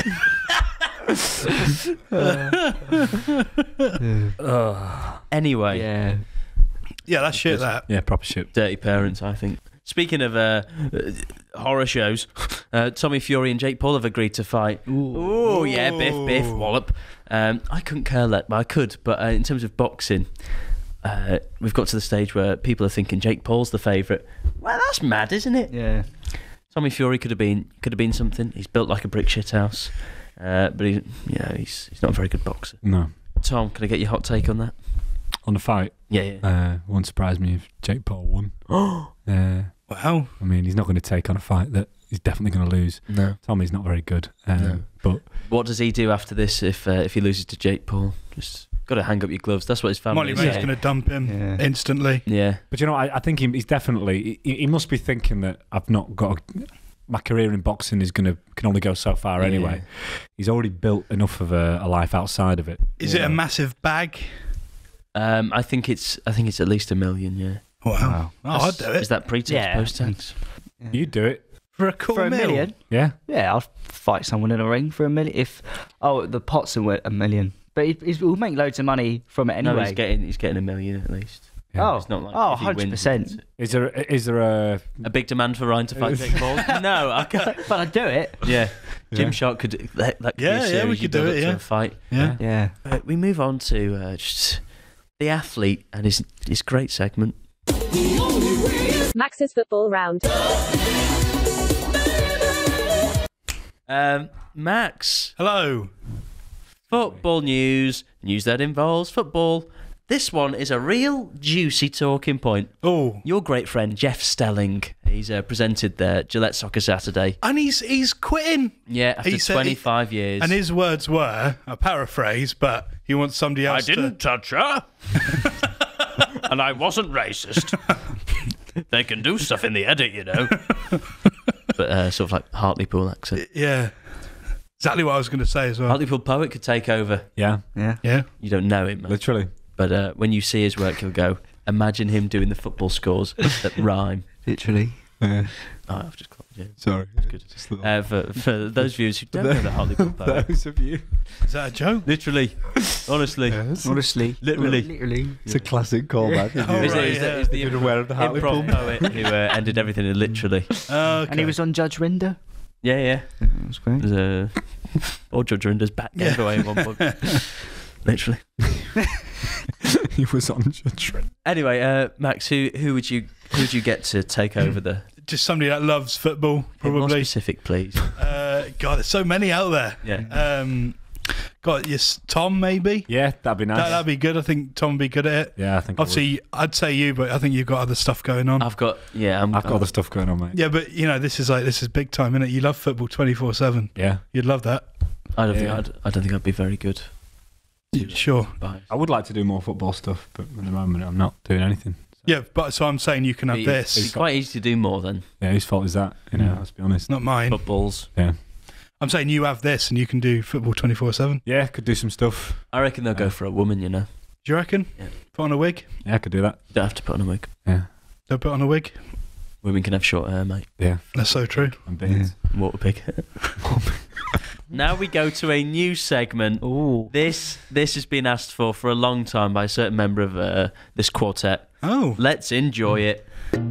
[SPEAKER 1] Anyway,
[SPEAKER 2] Yeah.
[SPEAKER 3] Yeah, that's shit, that.
[SPEAKER 4] Yeah, proper shit.
[SPEAKER 1] dirty parents, I think. Speaking of uh, uh, horror shows, uh, Tommy Fury and Jake Paul have agreed to fight. Oh yeah, biff, biff, wallop. Um, I couldn't care less, but I could. But uh, in terms of boxing, uh, we've got to the stage where people are thinking Jake Paul's the favourite. Well, that's mad, isn't it?
[SPEAKER 2] Yeah.
[SPEAKER 1] Tommy Fury could have been could have been something. He's built like a brick shit house, uh, but he, you know, he's he's not a very good boxer.
[SPEAKER 4] No.
[SPEAKER 1] Tom, can I get your hot take on that?
[SPEAKER 4] On the fight,
[SPEAKER 1] Yeah, yeah.
[SPEAKER 4] uh, won't surprise me if Jake Paul won.
[SPEAKER 1] Oh,
[SPEAKER 4] Uh,
[SPEAKER 3] Wow.
[SPEAKER 4] I mean, he's not going to take on a fight that he's definitely going to lose.
[SPEAKER 1] No.
[SPEAKER 4] Tommy's not very good. Um,
[SPEAKER 1] No.
[SPEAKER 4] But
[SPEAKER 1] What does he do after this if uh, if he loses to Jake Paul? Just got to hang up your gloves. That's what his family
[SPEAKER 3] Molly
[SPEAKER 1] is
[SPEAKER 3] May's
[SPEAKER 1] saying.
[SPEAKER 3] going to dump him
[SPEAKER 2] Yeah.
[SPEAKER 3] instantly.
[SPEAKER 1] Yeah.
[SPEAKER 4] but you know, I, I think he, he's definitely. He, he must be thinking that I've not got. A, my career in boxing is going to can only go so far anyway.
[SPEAKER 1] Yeah.
[SPEAKER 4] He's already built enough of a, a life outside of it.
[SPEAKER 3] Is
[SPEAKER 4] you
[SPEAKER 3] it a
[SPEAKER 4] know.
[SPEAKER 3] massive bag?
[SPEAKER 1] Um, I think it's I think it's at least a million. Yeah.
[SPEAKER 3] Wow. Oh, I'd do
[SPEAKER 1] Is
[SPEAKER 3] it.
[SPEAKER 1] that pre-tax,
[SPEAKER 2] Yeah.
[SPEAKER 1] post-tax?
[SPEAKER 4] You'd do it,
[SPEAKER 3] For a quarter
[SPEAKER 2] For a
[SPEAKER 3] mil.
[SPEAKER 2] million?
[SPEAKER 4] yeah.
[SPEAKER 2] Yeah, I'll fight someone in a ring for a million. If oh, the pot's a a million, but he, he'll make loads of money from it anyway.
[SPEAKER 1] No, he's getting he's getting a million at least.
[SPEAKER 4] Yeah.
[SPEAKER 2] Oh,
[SPEAKER 1] It's not like
[SPEAKER 2] oh,
[SPEAKER 1] if he
[SPEAKER 2] one hundred
[SPEAKER 1] wins, he
[SPEAKER 2] percent.
[SPEAKER 1] gets it.
[SPEAKER 4] Is there is there a
[SPEAKER 1] A big demand for Ryan to fight Jake Paul? No, I can't.
[SPEAKER 2] But I'd do it.
[SPEAKER 1] Yeah. Jim
[SPEAKER 4] Yeah.
[SPEAKER 1] Shark could that, that could
[SPEAKER 3] Yeah,
[SPEAKER 1] be a
[SPEAKER 3] yeah,
[SPEAKER 1] series
[SPEAKER 3] we
[SPEAKER 1] you
[SPEAKER 3] could do
[SPEAKER 1] build
[SPEAKER 3] it,
[SPEAKER 1] up to
[SPEAKER 3] yeah.
[SPEAKER 1] a fight.
[SPEAKER 3] Yeah.
[SPEAKER 2] Yeah.
[SPEAKER 1] Uh, we move on to uh, just the athlete and his his great segment.
[SPEAKER 5] Max's football round.
[SPEAKER 1] Um, Max,
[SPEAKER 3] Hello.
[SPEAKER 1] football news, news that involves football. This one is a real juicy talking point.
[SPEAKER 3] Oh.
[SPEAKER 1] Your great friend Jeff Stelling, he's uh, presented the Gillette Soccer Saturday.
[SPEAKER 3] And he's he's quitting.
[SPEAKER 1] Yeah, after
[SPEAKER 3] He said he-
[SPEAKER 1] twenty-five years.
[SPEAKER 3] And his words were, I paraphrase, but he wants somebody else
[SPEAKER 1] touch her. And I wasn't racist. They can do stuff in the edit, you know. But uh, sort of like Hartlepool accent.
[SPEAKER 3] to... Yeah. Exactly what I was going to say as well.
[SPEAKER 1] Hartlepool poet could take over.
[SPEAKER 4] yeah?
[SPEAKER 2] Yeah.
[SPEAKER 3] Yeah.
[SPEAKER 1] You don't know him, man.
[SPEAKER 4] Literally.
[SPEAKER 1] But uh, when you see his work, you'll go, imagine him doing the football scores that rhyme.
[SPEAKER 2] Literally.
[SPEAKER 4] Yeah.
[SPEAKER 1] Oh, I've just clocked you.
[SPEAKER 4] Sorry.
[SPEAKER 1] Good.
[SPEAKER 4] Just a little-
[SPEAKER 1] Uh, for, for those viewers who don't know the Hartlepool poet.
[SPEAKER 4] Those of you.
[SPEAKER 3] Is that a joke?
[SPEAKER 1] Literally. Honestly.
[SPEAKER 4] Yes.
[SPEAKER 2] Honestly.
[SPEAKER 1] Literally.
[SPEAKER 2] Literally.
[SPEAKER 4] It's a classic callback.
[SPEAKER 3] Oh,
[SPEAKER 1] Is,
[SPEAKER 3] right,
[SPEAKER 1] it, is,
[SPEAKER 3] yeah.
[SPEAKER 1] the, is the
[SPEAKER 4] You're
[SPEAKER 1] improv,
[SPEAKER 4] aware of the Hartlepool
[SPEAKER 1] improv poet who uh, ended everything in literally.
[SPEAKER 3] Okay.
[SPEAKER 2] And he was on Judge Rinder.
[SPEAKER 1] Yeah, yeah.
[SPEAKER 2] That was great.
[SPEAKER 1] There's a or Judge Rinder's back
[SPEAKER 3] Yeah.
[SPEAKER 1] gave away in one book. Literally.
[SPEAKER 4] He was on Judge Rinder.
[SPEAKER 1] Anyway, uh, Max, who who would you who would you get to take over the?
[SPEAKER 3] just somebody that loves football,
[SPEAKER 1] Be more
[SPEAKER 3] probably.
[SPEAKER 1] specific, please.
[SPEAKER 3] Uh, God, there's so many out there.
[SPEAKER 1] Yeah.
[SPEAKER 3] Um, God, yes, Tom maybe.
[SPEAKER 4] Yeah, that'd be nice.
[SPEAKER 3] That, that'd be good. I think Tom would be good at it.
[SPEAKER 4] yeah, I think. I would.
[SPEAKER 3] Obviously, I'd say you, but I think you've got other stuff going on.
[SPEAKER 1] I've got yeah. I'm,
[SPEAKER 4] I've got other stuff going on, mate.
[SPEAKER 3] Yeah, but you know, this is like this is big time, isn't it? You love football twenty-four seven.
[SPEAKER 4] Yeah.
[SPEAKER 3] You'd love that.
[SPEAKER 1] I don't
[SPEAKER 4] Yeah.
[SPEAKER 1] think I'd. I don't think I'd be very good.
[SPEAKER 3] Sure.
[SPEAKER 1] But
[SPEAKER 4] I would like to do more football stuff, but at the moment I'm not doing anything.
[SPEAKER 3] Yeah, but so I'm saying you can have
[SPEAKER 1] It'd
[SPEAKER 3] this.
[SPEAKER 1] be quite easy to do more than
[SPEAKER 4] Yeah, whose fault is that? You know,
[SPEAKER 3] Mm.
[SPEAKER 4] let's be honest.
[SPEAKER 3] It's not mine.
[SPEAKER 1] footballs.
[SPEAKER 4] Yeah.
[SPEAKER 3] I'm saying you have this and you can do football twenty-four seven.
[SPEAKER 4] Yeah, could do some stuff.
[SPEAKER 1] I reckon they'll go for a woman. You know,
[SPEAKER 3] Do you reckon?
[SPEAKER 1] Yeah.
[SPEAKER 3] Put on a wig?
[SPEAKER 4] Yeah, I could do that.
[SPEAKER 1] you don't have to put on a wig.
[SPEAKER 4] Yeah.
[SPEAKER 3] Don't put on a wig?
[SPEAKER 1] Women can have short hair, mate.
[SPEAKER 4] Yeah.
[SPEAKER 3] That's so true.
[SPEAKER 4] And beans.
[SPEAKER 1] Water pig. Now we go to a new segment.
[SPEAKER 2] Ooh.
[SPEAKER 1] This this has been asked for for a long time by a certain member of uh, this quartet.
[SPEAKER 3] Oh.
[SPEAKER 1] Let's enjoy it.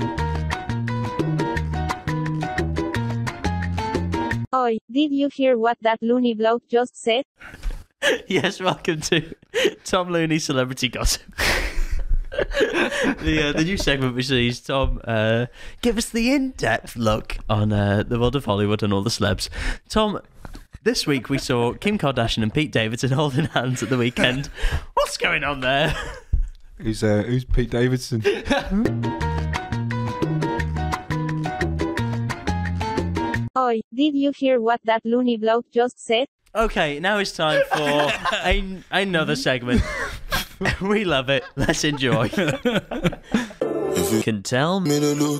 [SPEAKER 5] Oi, did you hear what that loony bloke just said?
[SPEAKER 1] Yes, welcome to Tom Looney Celebrity Gossip. the uh, the new segment which sees Tom uh, give us the in-depth look on uh, the world of Hollywood and all the celebs. Tom, this week we saw Kim Kardashian and Pete Davidson holding hands at the weekend. What's going on there?
[SPEAKER 4] Who's uh, who's Pete Davidson?
[SPEAKER 5] Oi, did you hear what that loony bloke just said?
[SPEAKER 1] Okay, now it's time for a, another segment. We love it. Let's enjoy. Can tell me.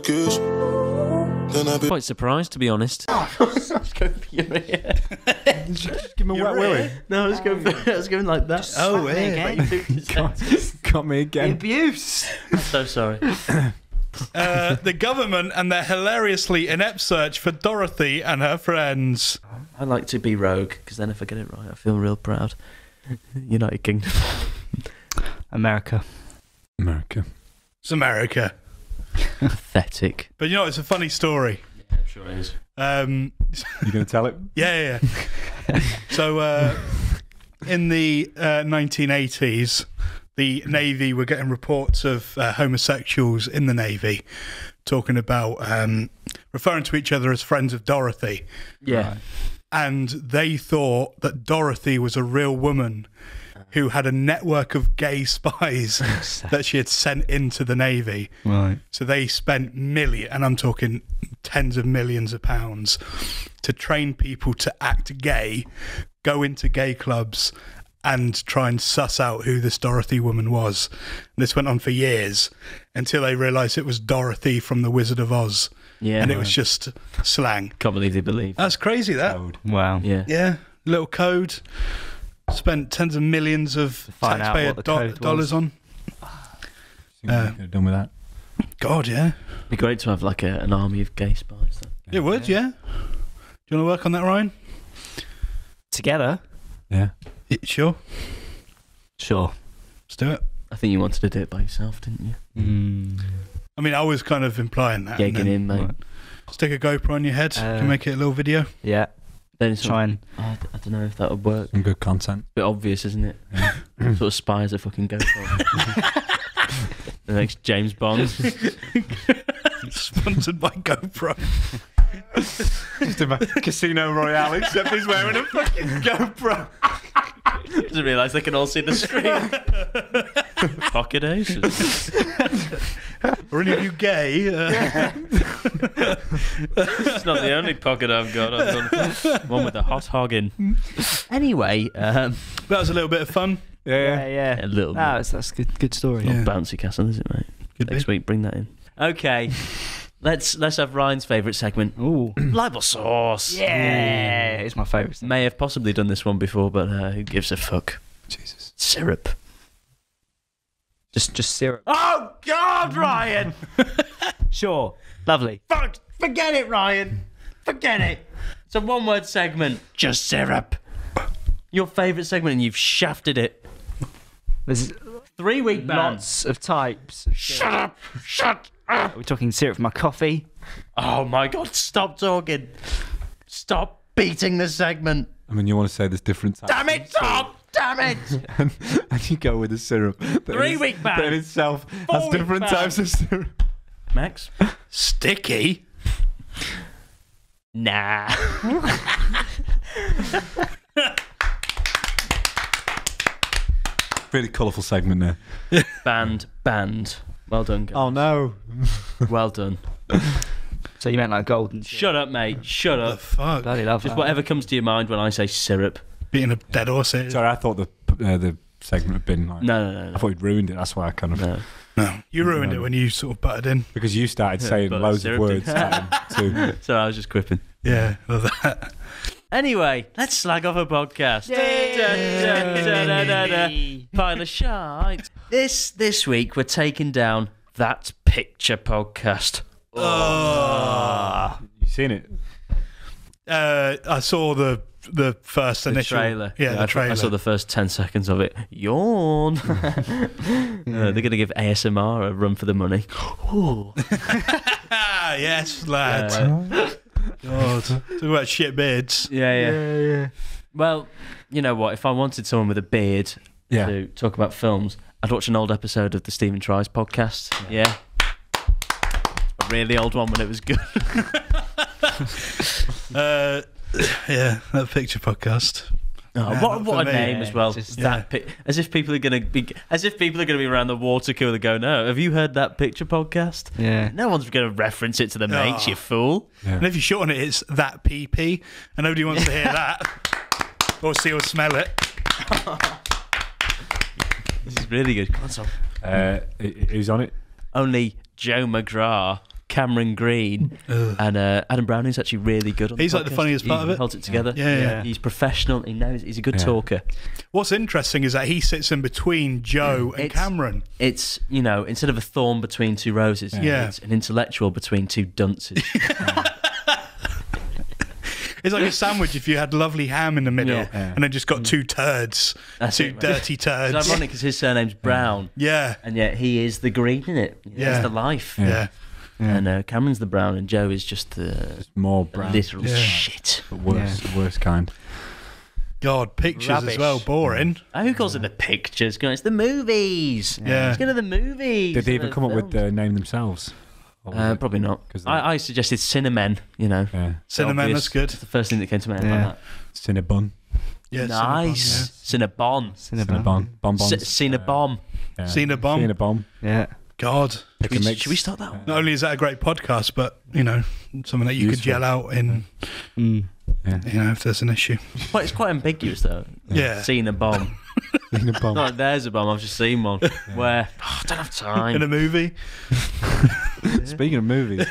[SPEAKER 1] Quite surprised, to be honest. I was going for your ear.
[SPEAKER 4] Give me a wet willy.
[SPEAKER 1] No, I was going. For, I was going like that.
[SPEAKER 3] Oh,
[SPEAKER 2] Smack me
[SPEAKER 3] yeah.
[SPEAKER 2] again.
[SPEAKER 4] Got me again.
[SPEAKER 2] Abuse.
[SPEAKER 1] I'm so sorry.
[SPEAKER 3] Uh, the government and their hilariously inept search for Dorothy and her friends.
[SPEAKER 1] I like to be rogue because then if I get it right, I feel real proud. United Kingdom.
[SPEAKER 2] America.
[SPEAKER 4] America.
[SPEAKER 3] It's America.
[SPEAKER 1] Pathetic.
[SPEAKER 3] But you know, it's a funny story.
[SPEAKER 1] Yeah, I'm sure it is.
[SPEAKER 3] Um,
[SPEAKER 4] You gonna tell it?
[SPEAKER 3] yeah, yeah, yeah. So, uh, in the uh, nineteen eighties, the Navy were getting reports of uh, homosexuals in the Navy talking about um, referring to each other as friends of
[SPEAKER 1] Yeah.
[SPEAKER 3] and they thought that Dorothy was a real woman who had a network of gay spies that she had sent into the Navy.
[SPEAKER 2] Right.
[SPEAKER 3] So they spent million, and I'm talking tens of millions of pounds, to train people to act gay, go into gay clubs, and try and suss out who this Dorothy woman was. And this went on for years until they realised it was Dorothy from The Wizard of Oz.
[SPEAKER 1] Yeah.
[SPEAKER 3] And it was just slang.
[SPEAKER 1] Can't believe they believe.
[SPEAKER 3] That's crazy, that.
[SPEAKER 4] Code.
[SPEAKER 2] Wow.
[SPEAKER 1] Yeah.
[SPEAKER 3] Yeah, little code. Spent tens of millions of
[SPEAKER 2] find out
[SPEAKER 3] taxpayer
[SPEAKER 2] what the
[SPEAKER 3] do-
[SPEAKER 2] code
[SPEAKER 3] dollars
[SPEAKER 2] was.
[SPEAKER 3] on.
[SPEAKER 4] See what
[SPEAKER 3] Uh,
[SPEAKER 4] we could have done with that.
[SPEAKER 3] God, yeah.
[SPEAKER 1] It'd be great to have like a, an army of gay spies. Though.
[SPEAKER 3] It would, yeah. Do you want to work on that, Ryan?
[SPEAKER 2] Together?
[SPEAKER 4] Yeah.
[SPEAKER 3] Y- Sure.
[SPEAKER 2] Sure.
[SPEAKER 3] Let's do it.
[SPEAKER 1] I think you wanted to do it by yourself, didn't you?
[SPEAKER 2] Mm.
[SPEAKER 3] I mean, I was kind of implying that. and
[SPEAKER 1] Gigging
[SPEAKER 3] then
[SPEAKER 1] in, mate.
[SPEAKER 2] Right.
[SPEAKER 3] Stick a GoPro on your head.
[SPEAKER 2] Uh,
[SPEAKER 3] can make it a little video.
[SPEAKER 2] Yeah.
[SPEAKER 1] Then it's
[SPEAKER 2] Try and.
[SPEAKER 1] I, I don't know if that would work.
[SPEAKER 4] Some good content.
[SPEAKER 1] Bit obvious, isn't it?
[SPEAKER 4] Yeah.
[SPEAKER 1] Sort of spies are fucking go for. The next James Bond.
[SPEAKER 3] Sponsored by GoPro.
[SPEAKER 4] Just a Casino Royale, except he's wearing a fucking GoPro.
[SPEAKER 1] Doesn't realise they can all see the screen. Pocket aces.
[SPEAKER 3] Are any of you gay? Uh,
[SPEAKER 1] It's not the only pocket I've got. I've got one with a hot hog in. Anyway, um,
[SPEAKER 3] that was a little bit of fun.
[SPEAKER 2] Yeah, yeah.
[SPEAKER 1] a little
[SPEAKER 2] No,
[SPEAKER 1] bit.
[SPEAKER 2] that's, that's good. Good story.
[SPEAKER 3] Yeah.
[SPEAKER 1] Not bouncy castle, is it, mate?
[SPEAKER 3] Could
[SPEAKER 1] Next
[SPEAKER 3] be.
[SPEAKER 1] week, bring that in. Okay, let's let's have Ryan's favourite segment.
[SPEAKER 2] Ooh.
[SPEAKER 1] Libel sauce.
[SPEAKER 2] Yeah, it's my favourite. thing.
[SPEAKER 1] May have possibly done this one before, but uh, who gives a fuck?
[SPEAKER 4] Jesus.
[SPEAKER 1] Syrup.
[SPEAKER 2] Just, just syrup.
[SPEAKER 1] Oh God, Ryan!
[SPEAKER 2] Sure. Lovely.
[SPEAKER 1] Fuck! Forget it, Ryan. Forget it. It's a one-word segment. Just syrup. Your favourite segment, and you've shafted it.
[SPEAKER 2] There's
[SPEAKER 1] Three-week ban.
[SPEAKER 2] lots of types. Of syrup.
[SPEAKER 1] Shut up! Shut up!
[SPEAKER 2] Are we talking syrup for my coffee?
[SPEAKER 1] Oh my God! Stop talking. Stop beating the segment.
[SPEAKER 4] I mean, you want to say there's different types.
[SPEAKER 1] Damn it,
[SPEAKER 4] of syrup,
[SPEAKER 1] Tom! Damn it!
[SPEAKER 4] and, and you go with the syrup. that
[SPEAKER 1] Three
[SPEAKER 4] is-
[SPEAKER 1] week ban.
[SPEAKER 4] That in itself
[SPEAKER 1] Four
[SPEAKER 4] has
[SPEAKER 1] week
[SPEAKER 4] different
[SPEAKER 1] ban.
[SPEAKER 4] types of syrup.
[SPEAKER 1] Max?
[SPEAKER 3] Sticky.
[SPEAKER 1] Nah.
[SPEAKER 4] Really colourful segment there.
[SPEAKER 1] Banned. Banned. Well done, guys.
[SPEAKER 4] Oh no.
[SPEAKER 1] Well done.
[SPEAKER 2] So you meant like golden syrup?
[SPEAKER 1] Shut up, mate. Shut
[SPEAKER 3] The
[SPEAKER 1] up.
[SPEAKER 3] fuck?
[SPEAKER 2] Bloody love
[SPEAKER 1] Just
[SPEAKER 2] that.
[SPEAKER 1] whatever comes to your mind when I say syrup.
[SPEAKER 3] Beating a dead horse here.
[SPEAKER 4] Sorry, I thought the uh, the segment had been like.
[SPEAKER 1] No, no, no,
[SPEAKER 4] I
[SPEAKER 1] no.
[SPEAKER 4] thought you'd ruined it. That's why I kind of.
[SPEAKER 1] no.
[SPEAKER 3] No, you ruined
[SPEAKER 4] No.
[SPEAKER 3] it when you sort of butted in.
[SPEAKER 4] Because you started
[SPEAKER 1] Yeah,
[SPEAKER 4] saying
[SPEAKER 1] but
[SPEAKER 4] loads of
[SPEAKER 1] syrup
[SPEAKER 4] words
[SPEAKER 1] did.
[SPEAKER 4] um, too.
[SPEAKER 1] So I was just quipping.
[SPEAKER 3] Yeah, love that.
[SPEAKER 1] Anyway, let's slag off a podcast. Da, da, da, da, da, da. Pile of shite. This this week we're taking down That Picture podcast.
[SPEAKER 3] Oh.
[SPEAKER 4] You seen it?
[SPEAKER 3] Uh, I saw the the first
[SPEAKER 1] The
[SPEAKER 3] initial
[SPEAKER 1] trailer.
[SPEAKER 3] Yeah,
[SPEAKER 1] I
[SPEAKER 3] the
[SPEAKER 1] th-
[SPEAKER 3] trailer.
[SPEAKER 1] I saw the first ten seconds of it. Yawn. uh, they're going to give A S M R a run for the money. Ooh.
[SPEAKER 3] Ah, yes, lad.
[SPEAKER 1] Uh,
[SPEAKER 3] God, talk about shit beards.
[SPEAKER 1] yeah, yeah, yeah. Well, you know what? If I wanted someone with a beard
[SPEAKER 4] Yeah.
[SPEAKER 1] to talk about films, I'd watch an old episode of the Stephen Tries podcast. Yeah. A really old one when it was good.
[SPEAKER 3] Uh, yeah, that picture podcast.
[SPEAKER 1] Oh,
[SPEAKER 3] Yeah,
[SPEAKER 1] what
[SPEAKER 3] not
[SPEAKER 1] what
[SPEAKER 3] for
[SPEAKER 1] a
[SPEAKER 3] me.
[SPEAKER 1] name as well.
[SPEAKER 2] Just-
[SPEAKER 1] that pi- as if people are going to be as if people are going to be around the water cooler going, "No, have you heard that picture podcast?"
[SPEAKER 2] Yeah.
[SPEAKER 1] No one's going to reference it to the mates,
[SPEAKER 3] Oh.
[SPEAKER 1] you fool.
[SPEAKER 4] Yeah.
[SPEAKER 3] And if you shorten it, it's that P P, and nobody wants to hear that or see or smell it.
[SPEAKER 1] This is really good. Come on, Tom.
[SPEAKER 4] Uh, who- who's on it?
[SPEAKER 1] Only Joe McGrath, Cameron Green,
[SPEAKER 3] Ugh.
[SPEAKER 1] and uh, Adam Browning's actually really good on
[SPEAKER 3] He's
[SPEAKER 1] the
[SPEAKER 3] like the
[SPEAKER 1] podcast.
[SPEAKER 3] funniest part
[SPEAKER 1] he
[SPEAKER 3] of it.
[SPEAKER 1] holds it together.
[SPEAKER 3] Yeah, yeah.
[SPEAKER 1] He's professional. He knows. He's a good
[SPEAKER 4] Yeah.
[SPEAKER 1] talker.
[SPEAKER 3] What's interesting is that he sits in between Joe and
[SPEAKER 1] It's-
[SPEAKER 3] Cameron.
[SPEAKER 1] It's, you know, instead of a thorn between two roses,
[SPEAKER 3] Yeah.
[SPEAKER 1] it's an intellectual between two dunces.
[SPEAKER 3] It's like a sandwich if you had lovely ham in the middle
[SPEAKER 1] Yeah.
[SPEAKER 4] Yeah.
[SPEAKER 3] and then just got two turds,
[SPEAKER 1] That's
[SPEAKER 3] two
[SPEAKER 1] it, mate.
[SPEAKER 3] dirty
[SPEAKER 1] It's
[SPEAKER 3] turds.
[SPEAKER 1] ironic because his surname's Brown,
[SPEAKER 3] Yeah,
[SPEAKER 1] and yet he is the green in it. That's
[SPEAKER 3] Yeah.
[SPEAKER 1] the life.
[SPEAKER 3] yeah.
[SPEAKER 1] And uh, Cameron's the brown, and Joe is just the
[SPEAKER 4] More brown,
[SPEAKER 1] literal
[SPEAKER 3] Yeah.
[SPEAKER 1] shit.
[SPEAKER 4] but worse, worse kind.
[SPEAKER 3] God, pictures
[SPEAKER 2] Rubbish.
[SPEAKER 3] as well, boring.
[SPEAKER 1] Oh, who calls it the pictures? It's the movies.
[SPEAKER 3] Yeah.
[SPEAKER 1] Let's go to the movies.
[SPEAKER 4] Did they even
[SPEAKER 1] the
[SPEAKER 4] come up with
[SPEAKER 1] films.
[SPEAKER 4] the name themselves? Or was
[SPEAKER 1] Uh,
[SPEAKER 4] it-
[SPEAKER 1] probably not.
[SPEAKER 4] 'Cause they-
[SPEAKER 1] I, I suggested Cinnamon, you know.
[SPEAKER 4] Yeah.
[SPEAKER 3] Cinnamon,
[SPEAKER 1] Obvious.
[SPEAKER 3] that's good.
[SPEAKER 1] It's the first thing that came to mind.
[SPEAKER 2] Yeah.
[SPEAKER 1] Like that.
[SPEAKER 4] Cinnabon.
[SPEAKER 3] Yeah,
[SPEAKER 1] Nice. Cinnabon.
[SPEAKER 4] Cinnabon. Bon, bonbons.
[SPEAKER 1] C- Cinnabon.
[SPEAKER 4] Yeah.
[SPEAKER 3] Cinnabon.
[SPEAKER 4] Cinnabon.
[SPEAKER 2] Yeah.
[SPEAKER 3] God.
[SPEAKER 1] Should we,
[SPEAKER 4] mix.
[SPEAKER 1] should we start that one?
[SPEAKER 3] Not only is that a great podcast, but, you know, something that you could
[SPEAKER 4] Useful.
[SPEAKER 3] yell out in,
[SPEAKER 2] Mm.
[SPEAKER 4] Yeah.
[SPEAKER 3] you know, if there's an issue.
[SPEAKER 1] Well, it's quite ambiguous though.
[SPEAKER 3] Yeah.
[SPEAKER 1] Seen a bomb.
[SPEAKER 4] Cinnabon.
[SPEAKER 1] Not like there's a bomb. I've just seen one. Where? Oh, I don't have time.
[SPEAKER 3] In a movie.
[SPEAKER 4] Speaking of movies,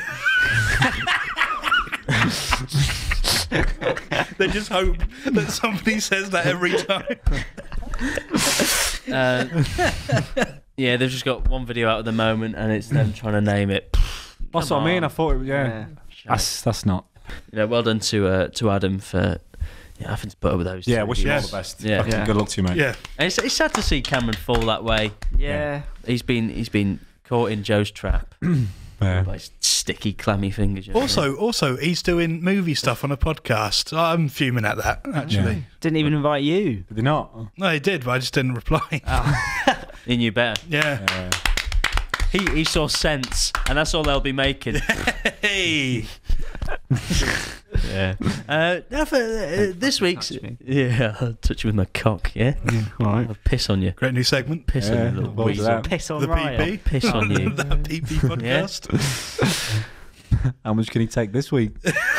[SPEAKER 3] They just hope that somebody says that every time.
[SPEAKER 1] Uh, yeah, they've just got one video out at the moment, and it's them trying to name it.
[SPEAKER 4] that's
[SPEAKER 1] Come
[SPEAKER 4] what I mean.
[SPEAKER 1] on.
[SPEAKER 4] I thought, it was- yeah,
[SPEAKER 2] Yeah.
[SPEAKER 4] that's that's not.
[SPEAKER 1] You know, well done to uh, to Adam for yeah, having to put up with those.
[SPEAKER 4] Yeah,
[SPEAKER 1] three
[SPEAKER 4] wish you all
[SPEAKER 3] Yes.
[SPEAKER 4] the best.
[SPEAKER 1] Yeah.
[SPEAKER 4] Fucking
[SPEAKER 2] Yeah.
[SPEAKER 4] good luck to you, mate.
[SPEAKER 3] Yeah.
[SPEAKER 1] And it's, it's sad to see Cameron fall that way.
[SPEAKER 2] Yeah.
[SPEAKER 1] He's been he's been caught in Joe's trap
[SPEAKER 4] Yeah.
[SPEAKER 1] by his sticky, clammy fingers. you know.
[SPEAKER 3] Also, also, he's doing movie stuff on a podcast. I'm fuming at that, actually.
[SPEAKER 4] Yeah.
[SPEAKER 2] Didn't even invite you.
[SPEAKER 4] Did they not?
[SPEAKER 3] No, he did, but I just didn't reply.
[SPEAKER 1] he knew better.
[SPEAKER 3] Yeah.
[SPEAKER 4] Yeah.
[SPEAKER 1] He he saw sense, and that's all they'll be making.
[SPEAKER 3] Hey.
[SPEAKER 1] Yeah. Uh, now for uh, this week's,
[SPEAKER 2] touch me.
[SPEAKER 1] yeah, I'll touch you with my cock. Yeah,
[SPEAKER 2] Right.
[SPEAKER 1] I'll piss on you.
[SPEAKER 3] Great new segment.
[SPEAKER 1] Piss
[SPEAKER 4] Yeah,
[SPEAKER 1] on you, little
[SPEAKER 4] look forward to
[SPEAKER 1] weasel.
[SPEAKER 4] that.
[SPEAKER 2] Piss on
[SPEAKER 3] The
[SPEAKER 2] Ryan.
[SPEAKER 3] P P.
[SPEAKER 1] Piss on you.
[SPEAKER 3] The P P podcast.
[SPEAKER 4] How much can he take this week?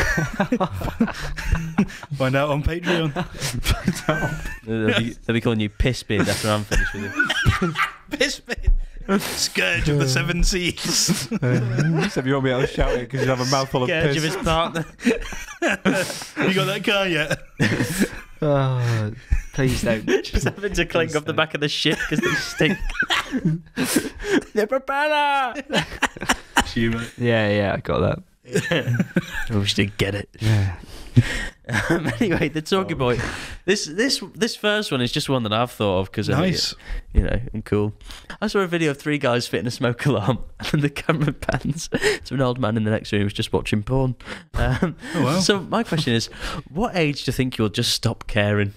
[SPEAKER 3] Find out on Patreon.
[SPEAKER 1] They'll be, they'll be calling you Piss Beard after I'm finished with it.
[SPEAKER 3] Piss bit. Scourge of the Seven Seas.
[SPEAKER 4] Except you won't be able to shout it because you have a mouthful of
[SPEAKER 1] Scourge of
[SPEAKER 4] piss.
[SPEAKER 1] his partner.
[SPEAKER 3] You got that car yet?
[SPEAKER 2] Oh, please don't.
[SPEAKER 1] Just having to clink off the back of the ship because they stink. The propeller!
[SPEAKER 3] Humour.
[SPEAKER 2] Yeah, yeah, I got that.
[SPEAKER 1] I wish they'd get it.
[SPEAKER 2] Yeah.
[SPEAKER 1] Um, anyway, the talking boy. This this this first one is just one that I've thought of because
[SPEAKER 3] Nice.
[SPEAKER 1] you know, I'm cool. I saw a video of three guys fitting a smoke alarm, and the camera pans to an old man in the next room who's just watching porn. Um,
[SPEAKER 3] Oh, wow.
[SPEAKER 1] So my question is, what age do you think you'll just stop caring?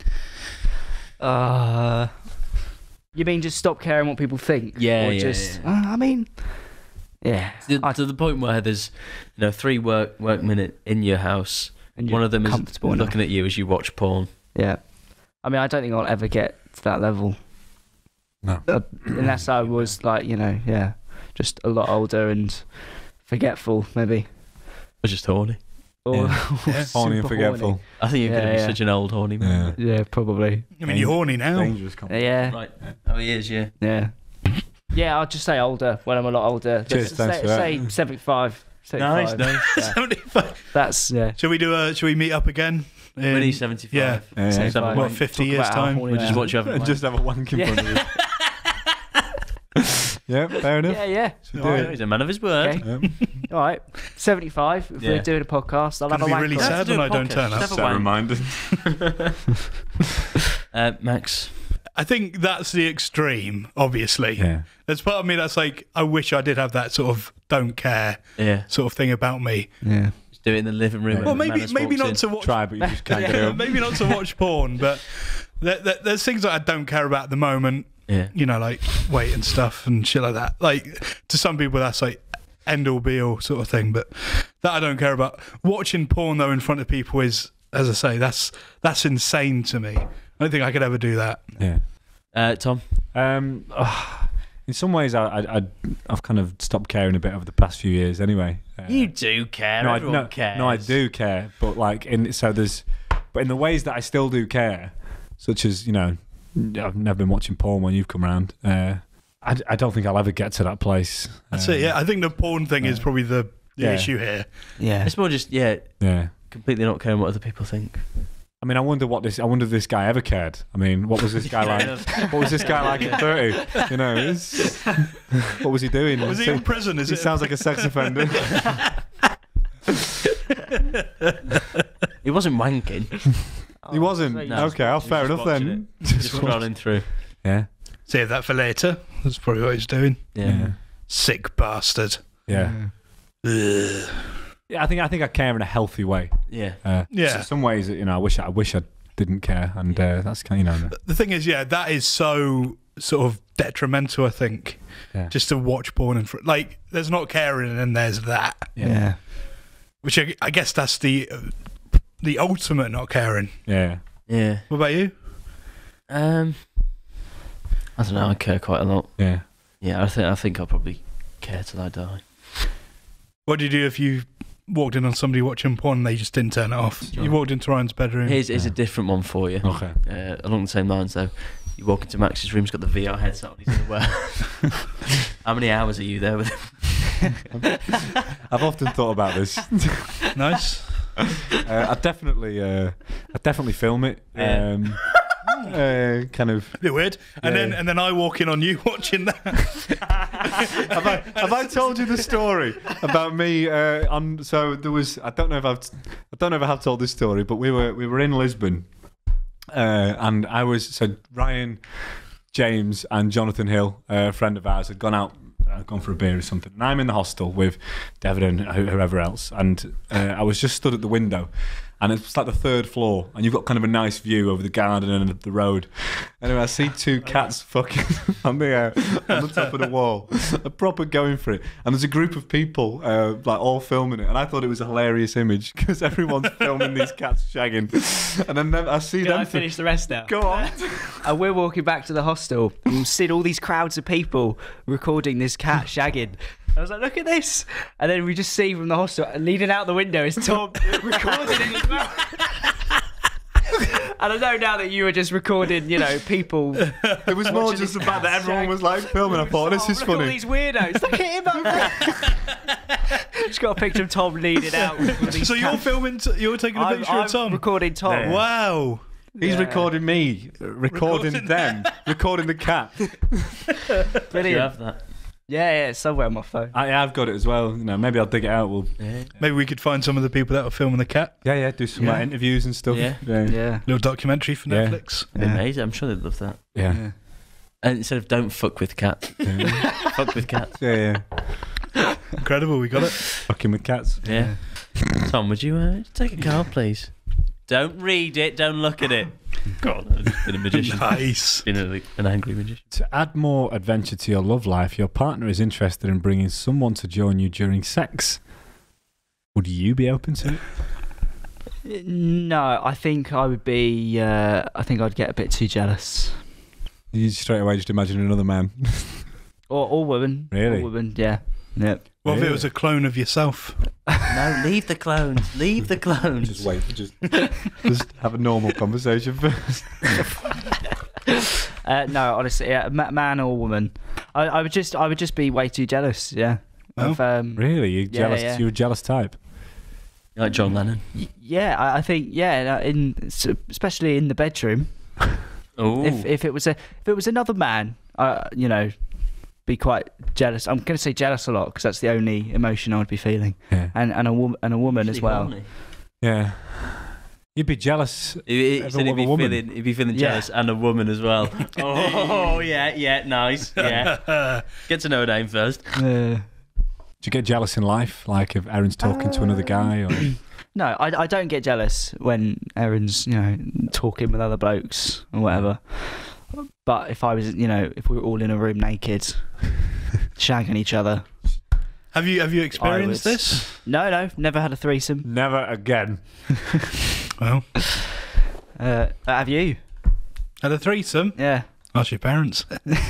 [SPEAKER 2] Uh, you mean just stop caring what people think?
[SPEAKER 1] Yeah,
[SPEAKER 2] or
[SPEAKER 1] yeah,
[SPEAKER 2] just,
[SPEAKER 1] yeah.
[SPEAKER 2] Uh, I mean, yeah.
[SPEAKER 1] To,
[SPEAKER 2] I-
[SPEAKER 1] to the point where there's, you know, three work workmen in- in your house.
[SPEAKER 2] And
[SPEAKER 1] One
[SPEAKER 2] you're
[SPEAKER 1] of them is
[SPEAKER 2] comfortable enough.
[SPEAKER 1] looking at you as you watch porn.
[SPEAKER 2] Yeah. I mean, I don't think I'll ever get to that level.
[SPEAKER 4] No.
[SPEAKER 2] Uh, unless I was like, you know, yeah, just a lot older and forgetful, maybe.
[SPEAKER 1] Or just horny.
[SPEAKER 2] Or,
[SPEAKER 4] Yeah.
[SPEAKER 2] or
[SPEAKER 3] Yeah.
[SPEAKER 4] Horny and
[SPEAKER 2] super
[SPEAKER 4] forgetful.
[SPEAKER 2] horny.
[SPEAKER 1] I think you're
[SPEAKER 2] Yeah,
[SPEAKER 1] going to be
[SPEAKER 2] yeah.
[SPEAKER 1] such an old horny man.
[SPEAKER 4] Yeah.
[SPEAKER 2] Yeah, probably.
[SPEAKER 3] I mean, you're horny now.
[SPEAKER 4] Dangerous.
[SPEAKER 2] Uh, yeah,
[SPEAKER 1] Right. Oh, he is, yeah.
[SPEAKER 2] yeah. Yeah, I'll just say older when I'm a lot older.
[SPEAKER 4] Cheers,
[SPEAKER 2] Let's
[SPEAKER 4] thanks
[SPEAKER 2] say,
[SPEAKER 4] for that.
[SPEAKER 2] say seventy-five.
[SPEAKER 1] Nice,
[SPEAKER 2] seventy-five.
[SPEAKER 1] nice.
[SPEAKER 2] Yeah.
[SPEAKER 3] seventy-five.
[SPEAKER 2] That's, yeah.
[SPEAKER 3] Shall we do a? Shall we meet up again? in-
[SPEAKER 1] When he's seventy-five.
[SPEAKER 3] Yeah.
[SPEAKER 4] Yeah, yeah.
[SPEAKER 1] Seventy-five.
[SPEAKER 2] Like,
[SPEAKER 3] What, fifty
[SPEAKER 2] talk
[SPEAKER 3] years
[SPEAKER 2] about how
[SPEAKER 3] time?
[SPEAKER 2] horny
[SPEAKER 1] We
[SPEAKER 2] I
[SPEAKER 1] just
[SPEAKER 2] am.
[SPEAKER 1] watch you have a
[SPEAKER 4] Just have a wank in
[SPEAKER 2] Yeah.
[SPEAKER 4] front of you. Yeah, fair enough.
[SPEAKER 2] Yeah, yeah.
[SPEAKER 4] Should
[SPEAKER 1] Oh,
[SPEAKER 4] do
[SPEAKER 1] yeah,
[SPEAKER 4] it.
[SPEAKER 1] he's a man of his word.
[SPEAKER 2] Okay.
[SPEAKER 4] Yeah.
[SPEAKER 2] All right. seventy-five. If
[SPEAKER 1] Yeah.
[SPEAKER 2] we're doing a podcast, I'll
[SPEAKER 3] Gonna
[SPEAKER 2] have a
[SPEAKER 3] be
[SPEAKER 2] wank
[SPEAKER 3] really
[SPEAKER 2] on.
[SPEAKER 3] sad
[SPEAKER 1] Do a
[SPEAKER 3] when I don't
[SPEAKER 1] podcast.
[SPEAKER 3] turn up.
[SPEAKER 1] Just have a
[SPEAKER 4] Sad
[SPEAKER 1] wank.
[SPEAKER 4] reminder.
[SPEAKER 1] Uh, Max.
[SPEAKER 3] I think that's the extreme. Obviously,
[SPEAKER 4] Yeah.
[SPEAKER 3] there's part of me that's like, I wish I did have that sort of don't care
[SPEAKER 1] Yeah.
[SPEAKER 3] sort of thing about me.
[SPEAKER 2] Yeah.
[SPEAKER 1] Just do it in the living room.
[SPEAKER 4] Yeah.
[SPEAKER 1] when
[SPEAKER 3] Well,
[SPEAKER 1] the
[SPEAKER 3] maybe
[SPEAKER 1] Manus
[SPEAKER 3] maybe
[SPEAKER 1] walks
[SPEAKER 3] not
[SPEAKER 1] in.
[SPEAKER 3] to watch.
[SPEAKER 4] Try, but you just can't get
[SPEAKER 3] Yeah,
[SPEAKER 4] it.
[SPEAKER 3] maybe not to watch porn, but there, there, there's things that I don't care about at the moment.
[SPEAKER 1] Yeah.
[SPEAKER 3] You know, like weight and stuff and shit like that. Like to some people, that's like end all be all sort of thing, but that I don't care about. Watching porn though in front of people is, as I say, that's that's insane to me. I don't think I could ever do that.
[SPEAKER 4] Yeah.
[SPEAKER 1] Uh, Tom.
[SPEAKER 4] Um, ah, in some ways, I, I, I, I've kind of stopped caring a bit over the past few years. Anyway, uh,
[SPEAKER 1] You do care.
[SPEAKER 4] no, I,
[SPEAKER 1] Everyone
[SPEAKER 4] no,
[SPEAKER 1] cares.
[SPEAKER 4] no, I do care, but like in so there's, but in the ways that I still do care, such as you know, I've never been watching porn when you've come round. Uh, I, I don't think I'll ever get to that place.
[SPEAKER 3] That's
[SPEAKER 4] Um,
[SPEAKER 3] it. Yeah, I think the porn thing is
[SPEAKER 4] yeah.
[SPEAKER 3] probably the, the
[SPEAKER 4] Yeah.
[SPEAKER 3] issue here.
[SPEAKER 2] Yeah.
[SPEAKER 1] It's more just, yeah,
[SPEAKER 4] Yeah.
[SPEAKER 1] completely not caring what other people think.
[SPEAKER 4] I mean, I wonder what this. I wonder if this guy ever cared. I mean, what was this guy like? What was this guy like at thirty? You know, it's, what was he doing?
[SPEAKER 3] Was he in prison? Is
[SPEAKER 4] He
[SPEAKER 3] it?
[SPEAKER 4] sounds like a sex offender.
[SPEAKER 1] He wasn't wanking.
[SPEAKER 4] He wasn't.
[SPEAKER 1] No.
[SPEAKER 4] Okay, well,
[SPEAKER 1] He was
[SPEAKER 4] fair
[SPEAKER 1] just
[SPEAKER 4] enough
[SPEAKER 1] watching
[SPEAKER 4] then.
[SPEAKER 1] Just scrolling through.
[SPEAKER 4] Yeah.
[SPEAKER 3] Save that for later. That's probably what he's doing.
[SPEAKER 1] Yeah.
[SPEAKER 4] Yeah.
[SPEAKER 3] Sick bastard.
[SPEAKER 4] Yeah.
[SPEAKER 3] Ugh.
[SPEAKER 4] Yeah. I think I think I care in a healthy way.
[SPEAKER 1] Yeah.
[SPEAKER 4] Uh,
[SPEAKER 3] Yeah.
[SPEAKER 4] s- Some ways, you know, I wish I wish I didn't care, and uh, that's kind of, you know.
[SPEAKER 3] The thing is, yeah, that is so sort of detrimental. I think
[SPEAKER 4] Yeah.
[SPEAKER 3] just to watch porn and fr- like, there's not caring, and then there's that,
[SPEAKER 2] Yeah.
[SPEAKER 3] which I, I guess that's the uh, the ultimate not caring.
[SPEAKER 4] Yeah.
[SPEAKER 1] Yeah.
[SPEAKER 3] What about you?
[SPEAKER 1] Um, I don't know. I care quite a lot.
[SPEAKER 4] Yeah.
[SPEAKER 1] Yeah, I think I think I'll probably care till I die.
[SPEAKER 3] What do you do if you walked in on somebody watching porn and they just didn't turn it off?
[SPEAKER 1] Sure.
[SPEAKER 3] You walked into Ryan's bedroom.
[SPEAKER 1] Here's, here's
[SPEAKER 4] Yeah.
[SPEAKER 1] a different one for you.
[SPEAKER 4] Okay.
[SPEAKER 1] Uh, along the same lines, though. You walk into Max's room, he's got the V R headset on. He's in the wear. How many hours are you there with him?
[SPEAKER 4] I've often thought about this.
[SPEAKER 3] Nice.
[SPEAKER 4] Uh, I definitely, uh, I definitely film it.
[SPEAKER 1] Yeah.
[SPEAKER 4] Um, uh, kind of.
[SPEAKER 3] A bit weird. And
[SPEAKER 4] Yeah.
[SPEAKER 3] then and then I walk in on you watching that.
[SPEAKER 4] have, I, have I told you the story about me? Uh, on so there was. I don't know if I've. I don't know if I have told this story, but we were we were in Lisbon, uh, and I was so Ryan, James, and Jonathan Hill, a friend of ours, had gone out. Uh, gone for a beer or something, and I'm in the hostel with Devon and who- whoever else, and uh, I was just stood at the window, and it's like the third floor, and you've got kind of a nice view over the garden and the road. Anyway, I see two cats fucking on the uh, on the top of the wall, a proper going for it, and there's a group of people uh, like all filming it, and I thought it was a hilarious image because everyone's filming these cats shagging, and then I see
[SPEAKER 2] Can
[SPEAKER 4] them.
[SPEAKER 2] I finish the rest now?
[SPEAKER 4] Go on.
[SPEAKER 2] And we're walking back to the hostel and we've seen all these crowds of people recording this cat shagging. I was like, look at this. And then we just see from the hostel, and leaning out the window is Tom recording it as well. And I know now that you were just recording, you know, people.
[SPEAKER 4] It was more
[SPEAKER 2] Watching
[SPEAKER 4] just the
[SPEAKER 2] these
[SPEAKER 4] fact that
[SPEAKER 2] cats
[SPEAKER 4] everyone
[SPEAKER 2] shag.
[SPEAKER 4] was like filming. I thought this
[SPEAKER 2] Oh,
[SPEAKER 4] is
[SPEAKER 2] look at all
[SPEAKER 4] funny.
[SPEAKER 2] these weirdos. Look at him up there. Just got a picture of Tom leaning out. With one of these
[SPEAKER 3] So you're
[SPEAKER 2] cats.
[SPEAKER 3] filming. T- you're taking a
[SPEAKER 2] I'm,
[SPEAKER 3] picture
[SPEAKER 2] I'm
[SPEAKER 3] of Tom.
[SPEAKER 2] recording Tom.
[SPEAKER 4] Yeah.
[SPEAKER 3] Wow.
[SPEAKER 4] He's
[SPEAKER 2] Yeah.
[SPEAKER 4] recording me, uh, recording,
[SPEAKER 3] Recording
[SPEAKER 4] them, recording the cat.
[SPEAKER 1] Do you
[SPEAKER 2] Brilliant.
[SPEAKER 1] have that?
[SPEAKER 2] Yeah, yeah, it's somewhere on my phone.
[SPEAKER 4] I have got it as well. You know, maybe I'll dig it out. We'll
[SPEAKER 1] Yeah.
[SPEAKER 3] Maybe we could find some of the people that were filming the cat.
[SPEAKER 4] yeah, yeah, do some
[SPEAKER 3] Yeah.
[SPEAKER 4] like, interviews and stuff.
[SPEAKER 1] Yeah.
[SPEAKER 4] yeah,
[SPEAKER 2] Yeah.
[SPEAKER 3] Little documentary for
[SPEAKER 4] Yeah.
[SPEAKER 3] Netflix.
[SPEAKER 1] It'd be amazing. I'm sure they'd love that.
[SPEAKER 4] yeah,
[SPEAKER 2] Yeah.
[SPEAKER 1] And instead of don't fuck with cats,
[SPEAKER 4] yeah.
[SPEAKER 1] fuck with cats.
[SPEAKER 4] yeah, yeah.
[SPEAKER 3] Incredible. We got it.
[SPEAKER 4] Fucking with cats.
[SPEAKER 1] Yeah. Tom, would you uh, take a card, please? Don't read it. Don't look at it. God, I've just been a magician.
[SPEAKER 3] Nice.
[SPEAKER 1] Been a, an angry magician.
[SPEAKER 4] To add more adventure to your love life, your partner is interested in bringing someone to join you during sex. Would you be open to it?
[SPEAKER 2] No, I think I would be. Uh, I think I'd get a bit too jealous.
[SPEAKER 4] You straight away just imagine another man.
[SPEAKER 2] Or, or women.
[SPEAKER 4] Really?
[SPEAKER 2] Or women. Yeah. Yeah.
[SPEAKER 3] What if it
[SPEAKER 4] Really?
[SPEAKER 3] was a clone of yourself?
[SPEAKER 1] No, leave the clones. Leave the clones.
[SPEAKER 4] Just wait. Just, just have a normal conversation first.
[SPEAKER 2] Uh, no, honestly, yeah, ma- man or woman. I, I would just. I would just be way too jealous. Yeah.
[SPEAKER 3] Oh,
[SPEAKER 2] Of, um,
[SPEAKER 4] Really? You
[SPEAKER 2] Yeah,
[SPEAKER 4] jealous?
[SPEAKER 2] yeah.
[SPEAKER 4] You're a jealous type.
[SPEAKER 1] Like John Lennon.
[SPEAKER 2] y- yeah, I, I think. Yeah, in especially in the bedroom.
[SPEAKER 1] Oh,
[SPEAKER 2] If if it was a if it was another man, uh, you know, be quite jealous. I'm going to say jealous a lot because that's the only emotion I would be feeling,
[SPEAKER 4] Yeah.
[SPEAKER 2] and and a woman and a woman as well.
[SPEAKER 4] Yeah. You'd be jealous.
[SPEAKER 1] He, he
[SPEAKER 4] Of
[SPEAKER 1] said
[SPEAKER 4] a
[SPEAKER 1] he'd be
[SPEAKER 4] woman.
[SPEAKER 1] feeling, he'd be feeling
[SPEAKER 2] Yeah.
[SPEAKER 1] jealous, and a woman as well. Oh yeah, yeah, nice, yeah. Get to know her name first.
[SPEAKER 2] Uh,
[SPEAKER 4] Do you get jealous in life? Like if Aaron's talking to another guy? Or...
[SPEAKER 2] no, I, I don't get jealous when Erin's, you know, talking with other blokes or whatever. But if I was, you know, if we were all in a room naked, shagging each other.
[SPEAKER 3] Have you have you experienced
[SPEAKER 2] would.
[SPEAKER 3] this?
[SPEAKER 2] No, no, never had a threesome.
[SPEAKER 4] Never again.
[SPEAKER 3] Well,
[SPEAKER 2] Uh, have you?
[SPEAKER 3] had a threesome.
[SPEAKER 2] Yeah.
[SPEAKER 3] Ask your parents.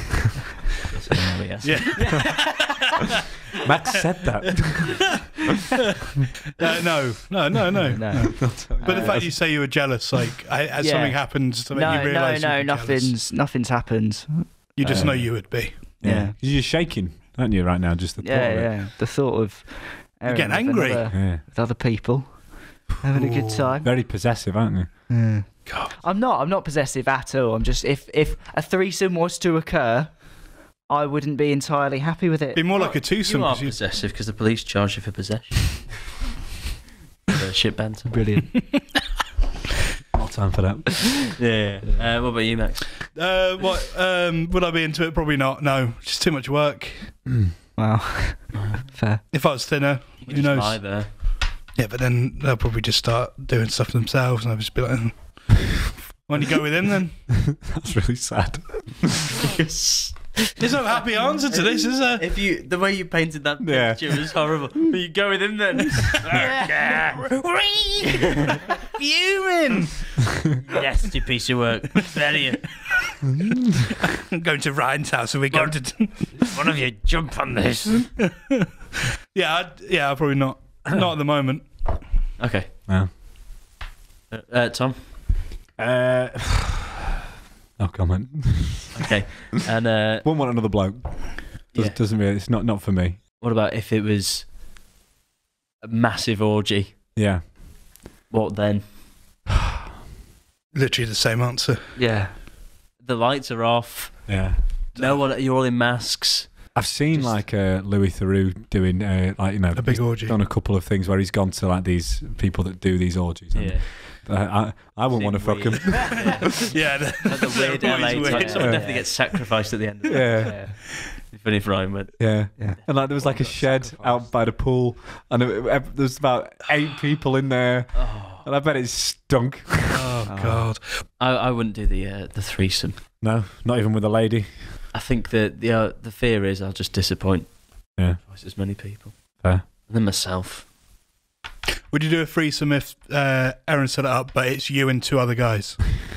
[SPEAKER 1] Yes.
[SPEAKER 3] Yeah.
[SPEAKER 4] Max said that.
[SPEAKER 3] Uh, no, no, no, no.
[SPEAKER 2] No.
[SPEAKER 3] But the fact you say you were jealous, like I, has
[SPEAKER 2] Yeah.
[SPEAKER 3] something happened to make
[SPEAKER 2] No,
[SPEAKER 3] you
[SPEAKER 2] no,
[SPEAKER 3] realise
[SPEAKER 2] no,
[SPEAKER 3] you'd be jealous?
[SPEAKER 2] nothing's nothing's happened.
[SPEAKER 3] You just
[SPEAKER 2] Uh,
[SPEAKER 3] know you would be.
[SPEAKER 2] Yeah.
[SPEAKER 4] You're shaking, aren't you, right now? Just the thought
[SPEAKER 2] Yeah,
[SPEAKER 4] of it.
[SPEAKER 2] yeah. The thought of Erin
[SPEAKER 3] getting
[SPEAKER 2] with
[SPEAKER 3] angry.
[SPEAKER 2] another-
[SPEAKER 4] Yeah.
[SPEAKER 2] with other people having a good time.
[SPEAKER 4] Very possessive, aren't you?
[SPEAKER 2] Yeah.
[SPEAKER 3] God.
[SPEAKER 2] I'm not. I'm not possessive at all. I'm just if if a threesome was to occur, I wouldn't be entirely happy with it.
[SPEAKER 3] Be more like a twosome.
[SPEAKER 1] You are
[SPEAKER 3] 'cause you-
[SPEAKER 1] possessive because the police charge you for possession. uh, shit banter.
[SPEAKER 2] Brilliant.
[SPEAKER 4] Not time for that.
[SPEAKER 1] Yeah. Uh, what about you, Max?
[SPEAKER 3] Uh, what? Um, would I be into it? Probably not. No, just too much work.
[SPEAKER 2] Wow. Fair.
[SPEAKER 3] If I was thinner,
[SPEAKER 1] You can
[SPEAKER 3] who
[SPEAKER 1] just
[SPEAKER 3] knows?
[SPEAKER 1] lie there.
[SPEAKER 3] Yeah, but then they'll probably just start doing stuff themselves, and I'll just be like, "Hmm. "Why don't you go with him then?"
[SPEAKER 4] That's really sad.
[SPEAKER 3] There's no happy answer to this, is there?
[SPEAKER 1] If you, the way you painted that
[SPEAKER 4] Yeah.
[SPEAKER 1] picture was horrible. You go with him then.
[SPEAKER 3] Fuming.
[SPEAKER 1] Nasty piece of work. Very.
[SPEAKER 3] I'm going to Ryan's house and we're going to.
[SPEAKER 1] One of you jump on this.
[SPEAKER 3] yeah, I'd, yeah, I'll probably not. Not at the moment.
[SPEAKER 1] Okay.
[SPEAKER 4] Yeah.
[SPEAKER 1] Uh, uh, Tom.
[SPEAKER 4] Uh, no comment.
[SPEAKER 1] Okay. And uh,
[SPEAKER 4] Wouldn't want another bloke. Does,
[SPEAKER 1] Yeah.
[SPEAKER 4] Doesn't really. It's not not for me.
[SPEAKER 1] what about if it was a massive orgy?
[SPEAKER 4] Yeah.
[SPEAKER 1] What then?
[SPEAKER 3] Literally the same answer.
[SPEAKER 2] Yeah.
[SPEAKER 1] The lights are off.
[SPEAKER 4] Yeah.
[SPEAKER 1] No one. You're all in masks.
[SPEAKER 4] I've seen
[SPEAKER 1] Just-
[SPEAKER 4] like uh, Louis Theroux doing uh, like you know
[SPEAKER 3] A big
[SPEAKER 4] he's
[SPEAKER 3] orgy.
[SPEAKER 4] done a couple of things where he's gone to like these people that do these orgies. and,
[SPEAKER 1] Yeah.
[SPEAKER 4] uh, I I wouldn't want to fuck him.
[SPEAKER 3] Yeah, the,
[SPEAKER 1] Like the weird L A
[SPEAKER 3] Always
[SPEAKER 1] type.
[SPEAKER 3] weird.
[SPEAKER 1] Someone
[SPEAKER 4] Yeah.
[SPEAKER 1] definitely gets sacrificed at the end of it.
[SPEAKER 4] Yeah.
[SPEAKER 1] Funny if Ryan went.
[SPEAKER 4] Yeah.
[SPEAKER 2] Yeah.
[SPEAKER 4] And like there was like a shed
[SPEAKER 3] sacrificed.
[SPEAKER 4] out by the pool, and it, it, there's about eight people in there,
[SPEAKER 1] Oh,
[SPEAKER 4] and I bet it stunk.
[SPEAKER 3] Oh God.
[SPEAKER 1] I, I wouldn't do the uh, the threesome.
[SPEAKER 4] No, not even with a lady.
[SPEAKER 1] I think that the uh, the fear is I'll just disappoint
[SPEAKER 4] Yeah.
[SPEAKER 1] twice as many people.
[SPEAKER 4] Fair.
[SPEAKER 1] And then myself.
[SPEAKER 3] Would you do a threesome if uh, Erin set it up, but it's you and two other guys?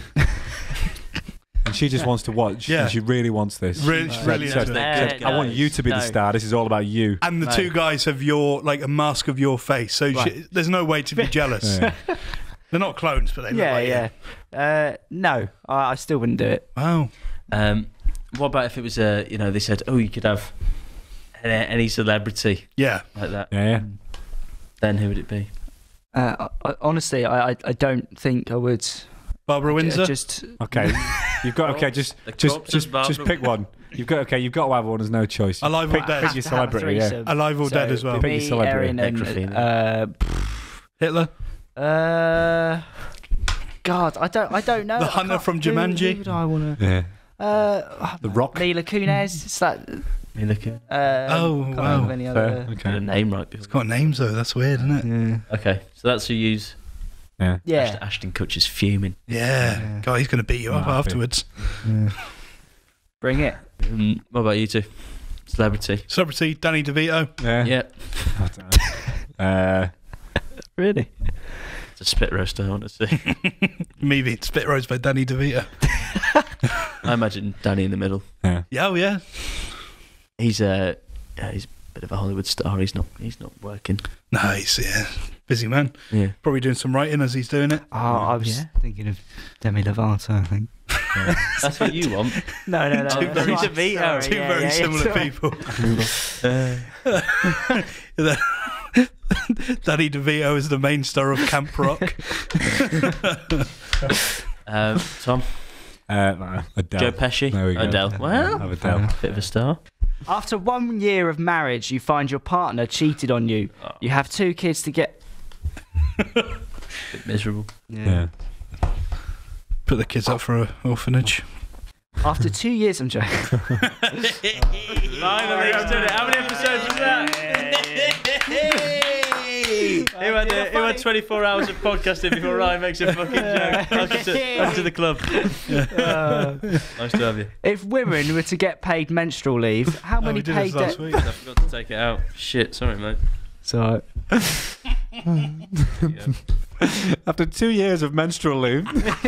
[SPEAKER 4] And she just wants to watch.
[SPEAKER 3] Yeah.
[SPEAKER 4] And she really wants this.
[SPEAKER 3] Really,
[SPEAKER 4] She
[SPEAKER 3] really
[SPEAKER 4] said-
[SPEAKER 3] into
[SPEAKER 4] said,
[SPEAKER 3] it.
[SPEAKER 1] Uh,
[SPEAKER 4] I want you to be the
[SPEAKER 1] no.
[SPEAKER 4] star. This is all about you.
[SPEAKER 3] And the
[SPEAKER 1] No.
[SPEAKER 3] two guys have your like a mask of your face, so
[SPEAKER 2] Right.
[SPEAKER 3] she, there's no way to be jealous.
[SPEAKER 4] Yeah.
[SPEAKER 3] They're not clones, but they look
[SPEAKER 2] Yeah,
[SPEAKER 3] like
[SPEAKER 2] yeah. Uh, no, I, I still wouldn't do it.
[SPEAKER 3] you. Wow.
[SPEAKER 1] Um, what about if it was a, you know, they said, oh, you could have any, any celebrity
[SPEAKER 3] Yeah.
[SPEAKER 1] like that.
[SPEAKER 4] Yeah, yeah.
[SPEAKER 1] Then who would it be?
[SPEAKER 2] Uh, I, I, honestly, I, I, I don't think I would.
[SPEAKER 3] Barbara
[SPEAKER 2] I
[SPEAKER 3] Windsor.
[SPEAKER 2] Just
[SPEAKER 4] Okay, you've got okay. Just
[SPEAKER 1] The
[SPEAKER 4] just
[SPEAKER 1] corpse
[SPEAKER 4] just
[SPEAKER 1] of Barbara
[SPEAKER 4] just pick one. You've got okay. You've got to have one. There's no choice.
[SPEAKER 3] Alive or
[SPEAKER 4] pick,
[SPEAKER 3] dead?
[SPEAKER 4] pick
[SPEAKER 2] have
[SPEAKER 4] your
[SPEAKER 2] to have a
[SPEAKER 4] celebrity. Yeah.
[SPEAKER 2] threesome.
[SPEAKER 3] Alive or
[SPEAKER 2] So,
[SPEAKER 3] dead as well.
[SPEAKER 4] Pick your
[SPEAKER 2] Me,
[SPEAKER 4] celebrity.
[SPEAKER 2] Erin, and
[SPEAKER 1] Necrophiliac.
[SPEAKER 2] uh,
[SPEAKER 3] Hitler.
[SPEAKER 2] uh, God, I don't, I don't know.
[SPEAKER 3] The
[SPEAKER 2] I
[SPEAKER 3] hunter
[SPEAKER 2] can't-
[SPEAKER 3] from
[SPEAKER 2] who-
[SPEAKER 3] Jumanji.
[SPEAKER 2] Who would I want
[SPEAKER 4] Yeah.
[SPEAKER 2] to? Uh,
[SPEAKER 4] The Rock.
[SPEAKER 2] Mila Kunis. It's that.
[SPEAKER 1] Me looking.
[SPEAKER 2] Uh,
[SPEAKER 3] Oh,
[SPEAKER 2] can't
[SPEAKER 3] wow.
[SPEAKER 2] think of any
[SPEAKER 4] Fair.
[SPEAKER 2] other.
[SPEAKER 1] Got a
[SPEAKER 4] Okay.
[SPEAKER 1] name right.
[SPEAKER 3] It's got names though. That's weird, isn't it?
[SPEAKER 2] Yeah.
[SPEAKER 1] Okay, so that's who you use.
[SPEAKER 4] Yeah.
[SPEAKER 2] Yeah.
[SPEAKER 1] Ashton, Ashton Kutcher's fuming.
[SPEAKER 3] Yeah.
[SPEAKER 2] Yeah.
[SPEAKER 3] God, he's going to beat you up
[SPEAKER 4] Might be.
[SPEAKER 3] afterwards.
[SPEAKER 2] yeah. Bring it.
[SPEAKER 1] Um, what about you two? Celebrity.
[SPEAKER 3] Celebrity Danny DeVito.
[SPEAKER 4] Yeah.
[SPEAKER 1] Yeah.
[SPEAKER 4] I don't know. uh,
[SPEAKER 2] Really?
[SPEAKER 1] It's a spit roast I want to see.
[SPEAKER 3] Me being spit roast by Danny DeVito.
[SPEAKER 1] I imagine Danny in the middle.
[SPEAKER 4] yeah.
[SPEAKER 3] Yeah, oh yeah.
[SPEAKER 1] He's a, yeah, he's a bit of a Hollywood star. He's not, he's not working.
[SPEAKER 3] Nice. Yeah. Busy man.
[SPEAKER 1] Yeah.
[SPEAKER 3] Probably doing some writing as he's doing it.
[SPEAKER 2] Oh, I was
[SPEAKER 1] Yeah.
[SPEAKER 2] thinking of Demi Lovato, I think.
[SPEAKER 1] That's what you want.
[SPEAKER 2] No, no, no.
[SPEAKER 3] Two
[SPEAKER 2] that's
[SPEAKER 3] very-
[SPEAKER 2] right,
[SPEAKER 1] DeVito.
[SPEAKER 2] sorry,
[SPEAKER 3] Two
[SPEAKER 2] yeah,
[SPEAKER 3] very
[SPEAKER 2] yeah, yeah,
[SPEAKER 3] similar
[SPEAKER 2] sorry.
[SPEAKER 3] people. Danny DeVito is the main star of Camp Rock.
[SPEAKER 1] Um, Tom.
[SPEAKER 4] Uh, no, Adele.
[SPEAKER 1] Joe Pesci.
[SPEAKER 4] There we go.
[SPEAKER 1] Adele. Well,
[SPEAKER 4] Have Adele.
[SPEAKER 1] bit of a star.
[SPEAKER 2] After one year of marriage, you find your partner cheated on you.
[SPEAKER 1] Oh.
[SPEAKER 2] You have two kids to get.
[SPEAKER 1] Bit miserable.
[SPEAKER 4] Yeah.
[SPEAKER 3] Put the kids up for an orphanage.
[SPEAKER 2] After two years, I'm joking.
[SPEAKER 1] Finally, he's done it. How many episodes was that? He had, uh, he had twenty-four hours of podcasting before Ryan makes a fucking joke. Welcome to, welcome to the club.
[SPEAKER 2] Uh,
[SPEAKER 1] Nice to have you.
[SPEAKER 2] if women were to get paid menstrual leave, how
[SPEAKER 3] Oh,
[SPEAKER 2] many
[SPEAKER 3] we did
[SPEAKER 2] paid
[SPEAKER 3] this last
[SPEAKER 2] days?
[SPEAKER 3] week.
[SPEAKER 1] I forgot to take it out. Shit, sorry, mate.
[SPEAKER 2] So,
[SPEAKER 1] Yeah.
[SPEAKER 4] After two years of menstrual leave.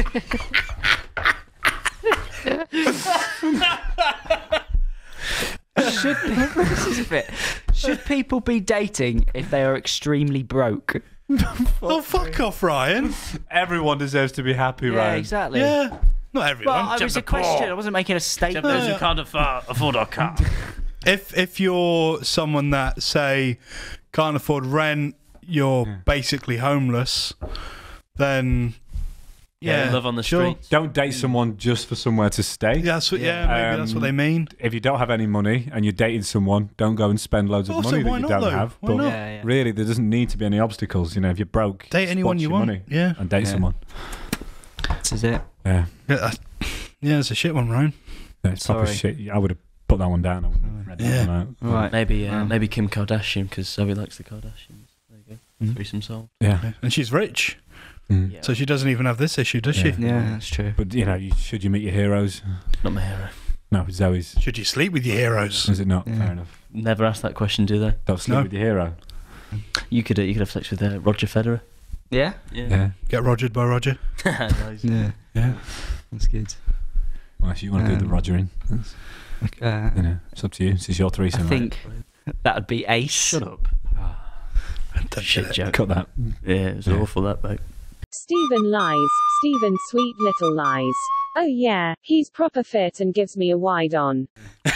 [SPEAKER 2] should this is a bit. Should people be dating if they are extremely broke?
[SPEAKER 3] Oh, fuck off, Ryan.
[SPEAKER 4] Everyone deserves to be happy,
[SPEAKER 2] Yeah,
[SPEAKER 4] right?
[SPEAKER 2] exactly.
[SPEAKER 3] Yeah. Not
[SPEAKER 2] Well,
[SPEAKER 3] everyone.
[SPEAKER 2] I was a question. I wasn't making a statement.
[SPEAKER 1] Those who can't afford, afford our car.
[SPEAKER 3] If if you're someone that say can't afford rent, you're
[SPEAKER 4] Yeah.
[SPEAKER 3] basically homeless, then
[SPEAKER 1] Yeah,
[SPEAKER 3] yeah,
[SPEAKER 1] love on the
[SPEAKER 3] sure.
[SPEAKER 1] street.
[SPEAKER 4] Don't date someone just for somewhere to stay.
[SPEAKER 3] Yeah, that's what, yeah,
[SPEAKER 1] Yeah.
[SPEAKER 3] maybe that's what
[SPEAKER 4] Um,
[SPEAKER 3] they mean.
[SPEAKER 4] If you don't have any money and you're dating someone, don't go and spend loads of
[SPEAKER 3] Also,
[SPEAKER 4] money that
[SPEAKER 3] why
[SPEAKER 4] you
[SPEAKER 3] not,
[SPEAKER 4] don't
[SPEAKER 3] though?
[SPEAKER 4] have.
[SPEAKER 3] Why
[SPEAKER 4] but
[SPEAKER 3] not?
[SPEAKER 2] Yeah, yeah.
[SPEAKER 4] really, there doesn't need to be any obstacles. You know, if you're broke,
[SPEAKER 3] Date
[SPEAKER 4] just
[SPEAKER 3] anyone
[SPEAKER 4] watch
[SPEAKER 3] you
[SPEAKER 4] your
[SPEAKER 3] want.
[SPEAKER 4] money
[SPEAKER 3] Yeah,
[SPEAKER 4] and date
[SPEAKER 2] Yeah.
[SPEAKER 4] someone.
[SPEAKER 2] This is it.
[SPEAKER 4] Yeah,
[SPEAKER 3] yeah, that's, yeah, it's a shit one, Ryan.
[SPEAKER 4] yeah it's proper
[SPEAKER 2] Sorry.
[SPEAKER 4] shit. I would have put that one down. I wouldn't have read
[SPEAKER 3] Yeah.
[SPEAKER 4] that one out.
[SPEAKER 2] Right.
[SPEAKER 1] Maybe, uh,
[SPEAKER 2] Wow.
[SPEAKER 1] maybe Kim Kardashian because Zoe likes the Kardashians. There you go.
[SPEAKER 2] Mhm.
[SPEAKER 1] Threesome solved.
[SPEAKER 4] Yeah.
[SPEAKER 3] Yeah. And she's rich,
[SPEAKER 4] Mm.
[SPEAKER 1] Yeah.
[SPEAKER 3] so she doesn't even have this issue, does
[SPEAKER 4] Yeah.
[SPEAKER 3] she?
[SPEAKER 2] Yeah, that's true.
[SPEAKER 4] But you know, you, should you meet your heroes?
[SPEAKER 1] Not my hero.
[SPEAKER 4] No, Zoe's.
[SPEAKER 3] Should you sleep with your heroes?
[SPEAKER 4] Is it not?
[SPEAKER 2] Yeah.
[SPEAKER 4] Fair enough.
[SPEAKER 1] Never asked that question, do they?
[SPEAKER 4] Don't sleep
[SPEAKER 3] No.
[SPEAKER 4] with your hero.
[SPEAKER 1] You could, uh, you could have sex with uh, Roger Federer.
[SPEAKER 2] Yeah?
[SPEAKER 1] Yeah.
[SPEAKER 4] Yeah.
[SPEAKER 3] Get Rogered by Roger.
[SPEAKER 1] Nice.
[SPEAKER 2] Yeah.
[SPEAKER 3] Yeah.
[SPEAKER 2] That's good.
[SPEAKER 4] Well, if you want to do the
[SPEAKER 2] Um,
[SPEAKER 4] Rogering, that's,
[SPEAKER 2] Uh,
[SPEAKER 4] you know, it's up to you. This is your
[SPEAKER 2] I
[SPEAKER 4] threesome. right?
[SPEAKER 2] think that would be ace.
[SPEAKER 1] Shut up.
[SPEAKER 3] Don't
[SPEAKER 1] Shit
[SPEAKER 3] get it.
[SPEAKER 1] joke.
[SPEAKER 4] Cut that.
[SPEAKER 1] Yeah, it was
[SPEAKER 4] Yeah.
[SPEAKER 1] awful, that, mate.
[SPEAKER 5] Stephen lies. Stephen sweet little lies. Oh yeah, he's proper fit and gives me a wide on.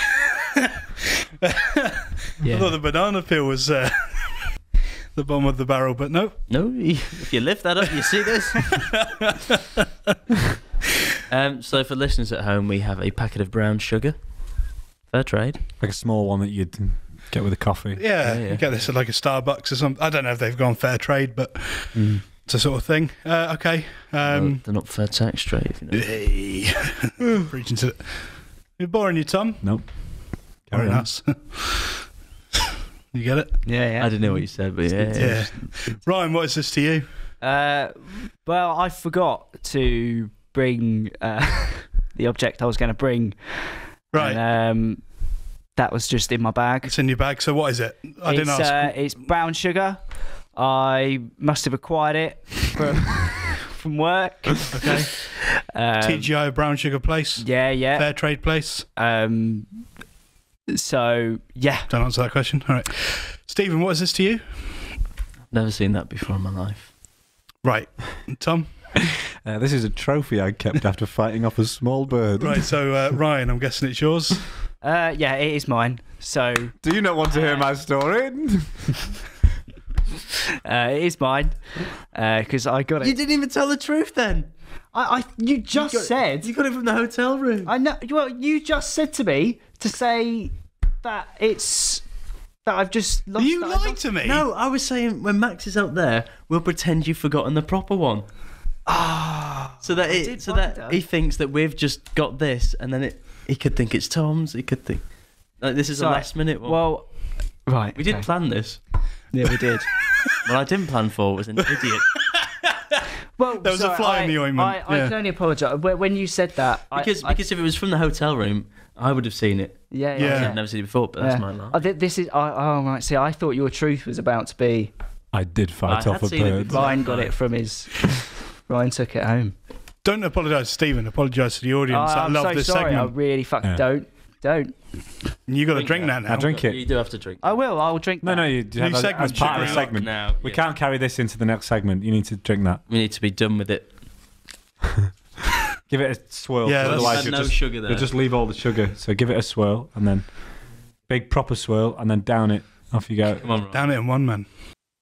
[SPEAKER 3] I thought the banana peel was uh, the bottom of the barrel, but no.
[SPEAKER 1] No, if you lift that up, you see this. um, so for listeners at home, we have a packet of brown sugar. Fair trade.
[SPEAKER 4] Like a small one that you'd get with a coffee.
[SPEAKER 3] Yeah,
[SPEAKER 1] Yeah, yeah.
[SPEAKER 3] you get this at like a Starbucks or something. I don't know if they've gone fair trade, but it's a sort of thing. Uh, okay.
[SPEAKER 1] Well,
[SPEAKER 3] Um,
[SPEAKER 1] they're not fair tax trade, if you know.
[SPEAKER 3] hey. Preaching to it. You're boring you, Tom.
[SPEAKER 4] Nope.
[SPEAKER 3] Very
[SPEAKER 4] Carry on.
[SPEAKER 3] nice. You get it?
[SPEAKER 2] Yeah, yeah.
[SPEAKER 1] I didn't know what you said, but yeah.
[SPEAKER 3] Yeah. Ryan, what is this to you?
[SPEAKER 2] Uh, well, I forgot to bring uh, the object I was going to bring.
[SPEAKER 3] Right.
[SPEAKER 2] And, um, that was just in my bag.
[SPEAKER 3] It's in your bag. So what is it? I
[SPEAKER 2] it's,
[SPEAKER 3] didn't ask.
[SPEAKER 2] Uh, it's brown sugar. I must have acquired it from, from work.
[SPEAKER 3] Okay.
[SPEAKER 2] Um,
[SPEAKER 3] T G I brown sugar place.
[SPEAKER 2] Yeah, yeah.
[SPEAKER 3] Fair trade place.
[SPEAKER 2] Um, so, yeah.
[SPEAKER 3] Don't answer that question. All right. Stephen, what is this to you?
[SPEAKER 1] Never seen that before in my life.
[SPEAKER 3] Right. Tom?
[SPEAKER 4] Uh, this is a trophy I kept after fighting off a small bird.
[SPEAKER 3] Right. So, uh, Ryan, I'm guessing it's yours.
[SPEAKER 2] Uh, yeah, it is mine. So,
[SPEAKER 4] Do you not want to hear my story?
[SPEAKER 2] uh, it is mine. Because I got it.
[SPEAKER 1] You didn't even tell the truth then.
[SPEAKER 2] I, I, you just
[SPEAKER 1] You got-
[SPEAKER 2] said.
[SPEAKER 1] You got it from the hotel room.
[SPEAKER 2] I know. Well, you just said to me to say that it's that I've just lost.
[SPEAKER 3] You
[SPEAKER 2] that I've
[SPEAKER 3] lied
[SPEAKER 2] lost-
[SPEAKER 3] to me.
[SPEAKER 1] No, I was saying when Max is out there, we'll pretend you've forgotten the proper one.
[SPEAKER 2] Ah,
[SPEAKER 1] So that it,
[SPEAKER 2] did
[SPEAKER 1] so that
[SPEAKER 2] wonder.
[SPEAKER 1] he thinks that we've just got this, and then it he could think it's Tom's. He could think like this is
[SPEAKER 2] Sorry.
[SPEAKER 1] a last minute one.
[SPEAKER 2] well, right.
[SPEAKER 1] we did
[SPEAKER 2] okay.
[SPEAKER 1] plan this.
[SPEAKER 2] Yeah, we did.
[SPEAKER 1] What I didn't plan for was an idiot.
[SPEAKER 2] Well,
[SPEAKER 3] There was a
[SPEAKER 2] sorry,
[SPEAKER 3] fly
[SPEAKER 2] I,
[SPEAKER 3] in the ointment,
[SPEAKER 2] I, I
[SPEAKER 3] yeah.
[SPEAKER 2] can only apologise. When when you said that, I-
[SPEAKER 1] Because
[SPEAKER 2] I,
[SPEAKER 1] because if it was from the hotel room, I would have seen it.
[SPEAKER 2] yeah,
[SPEAKER 3] Yeah.
[SPEAKER 2] yeah,
[SPEAKER 1] I've never seen it before, but that's my lie.
[SPEAKER 2] I, thi- this is. I, oh right. See, I thought your truth was about to be.
[SPEAKER 4] I did fight
[SPEAKER 1] I
[SPEAKER 4] off
[SPEAKER 1] had
[SPEAKER 4] a
[SPEAKER 1] seen it
[SPEAKER 4] bird.
[SPEAKER 1] before.
[SPEAKER 2] Ryan got it from his. Ryan took it home.
[SPEAKER 3] Don't apologise to Stephen. Apologise to the
[SPEAKER 2] Oh,
[SPEAKER 3] audience. I
[SPEAKER 2] I'm
[SPEAKER 3] love
[SPEAKER 2] so
[SPEAKER 3] this
[SPEAKER 2] sorry.
[SPEAKER 3] segment.
[SPEAKER 2] I really fuck.
[SPEAKER 4] Yeah.
[SPEAKER 2] Don't. Don't.
[SPEAKER 3] And you got to drink that now.
[SPEAKER 4] Now drink it.
[SPEAKER 1] You do have to drink.
[SPEAKER 2] I will. I'll drink.
[SPEAKER 4] No,
[SPEAKER 2] that.
[SPEAKER 4] no, you
[SPEAKER 3] New
[SPEAKER 4] have that
[SPEAKER 3] segment,
[SPEAKER 4] as part of the
[SPEAKER 3] sugar
[SPEAKER 4] segment.
[SPEAKER 1] now.
[SPEAKER 4] We
[SPEAKER 1] yeah.
[SPEAKER 4] can't carry this into the next segment. You need to drink that.
[SPEAKER 1] We need to be done with it.
[SPEAKER 4] Give it a swirl.
[SPEAKER 3] Yeah, that's-
[SPEAKER 4] otherwise
[SPEAKER 1] Had
[SPEAKER 4] you'll
[SPEAKER 1] no
[SPEAKER 4] just,
[SPEAKER 1] sugar there.
[SPEAKER 4] you'll just leave all the sugar. So give it a swirl and then big proper swirl and then down it. Off you go.
[SPEAKER 1] Come on, Ryan.
[SPEAKER 3] Down it in one, man.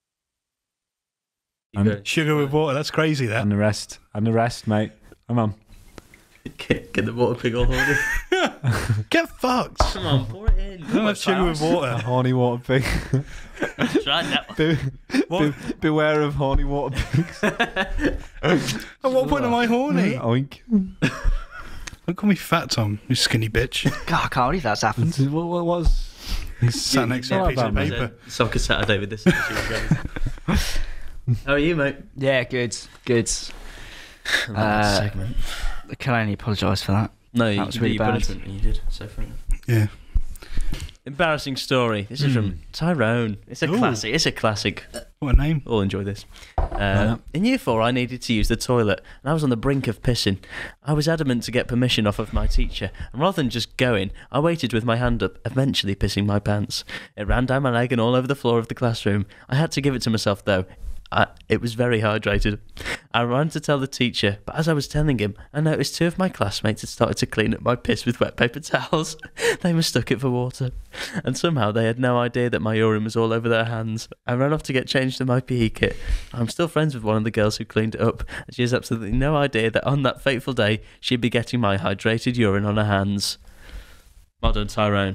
[SPEAKER 1] You
[SPEAKER 4] And-
[SPEAKER 1] go.
[SPEAKER 3] Sugar with water. That's crazy, that.
[SPEAKER 4] And the rest. And the rest, mate. Come on.
[SPEAKER 1] Get, get the water pig all horny.
[SPEAKER 3] Get fucked.
[SPEAKER 1] Come on, pour it in.
[SPEAKER 3] Don't have sugar with
[SPEAKER 4] A
[SPEAKER 3] water.
[SPEAKER 4] horny water pig.
[SPEAKER 1] Try that one.
[SPEAKER 4] Be,
[SPEAKER 3] What?
[SPEAKER 4] be- beware of horny water pigs.
[SPEAKER 3] At what point am I horny?
[SPEAKER 4] Oink.
[SPEAKER 3] Don't call me fat, Tom. You skinny bitch.
[SPEAKER 2] God, I can't believe that's happened.
[SPEAKER 4] What, what was?
[SPEAKER 3] He's sat next to a
[SPEAKER 4] Yeah,
[SPEAKER 3] piece of
[SPEAKER 4] about
[SPEAKER 3] paper.
[SPEAKER 1] Soccer Saturday with this. How are you, mate?
[SPEAKER 2] Yeah, good, good. Uh,
[SPEAKER 1] segment.
[SPEAKER 2] I can only apologise for that.
[SPEAKER 1] No, you
[SPEAKER 2] that was
[SPEAKER 1] did
[SPEAKER 2] really
[SPEAKER 1] your
[SPEAKER 2] bad.
[SPEAKER 1] punishment, and you did. So funny.
[SPEAKER 3] Yeah.
[SPEAKER 1] Embarrassing story. This is from Tyrone. It's a
[SPEAKER 3] Ooh.
[SPEAKER 1] classic. It's a classic.
[SPEAKER 3] What a name.
[SPEAKER 1] We'll enjoy this. Uh,
[SPEAKER 4] Yeah.
[SPEAKER 1] In year four, I needed to use the toilet, and I was on the brink of pissing. I was adamant to get permission off of my teacher, and rather than just going, I waited with my hand up, eventually pissing my pants. It ran down my leg and all over the floor of the classroom. I had to give it to myself, though. I, it was very hydrated. I ran to tell the teacher, but as I was telling him, I noticed two of my classmates had started to clean up my piss with wet paper towels. They mistook it for water, and somehow they had no idea that my urine was all over their hands. I ran off to get changed in my P E kit. I'm still friends with one of the girls who cleaned it up, and she has absolutely no idea that on that fateful day, she'd be getting my hydrated urine on her hands. Well done, Tyrone.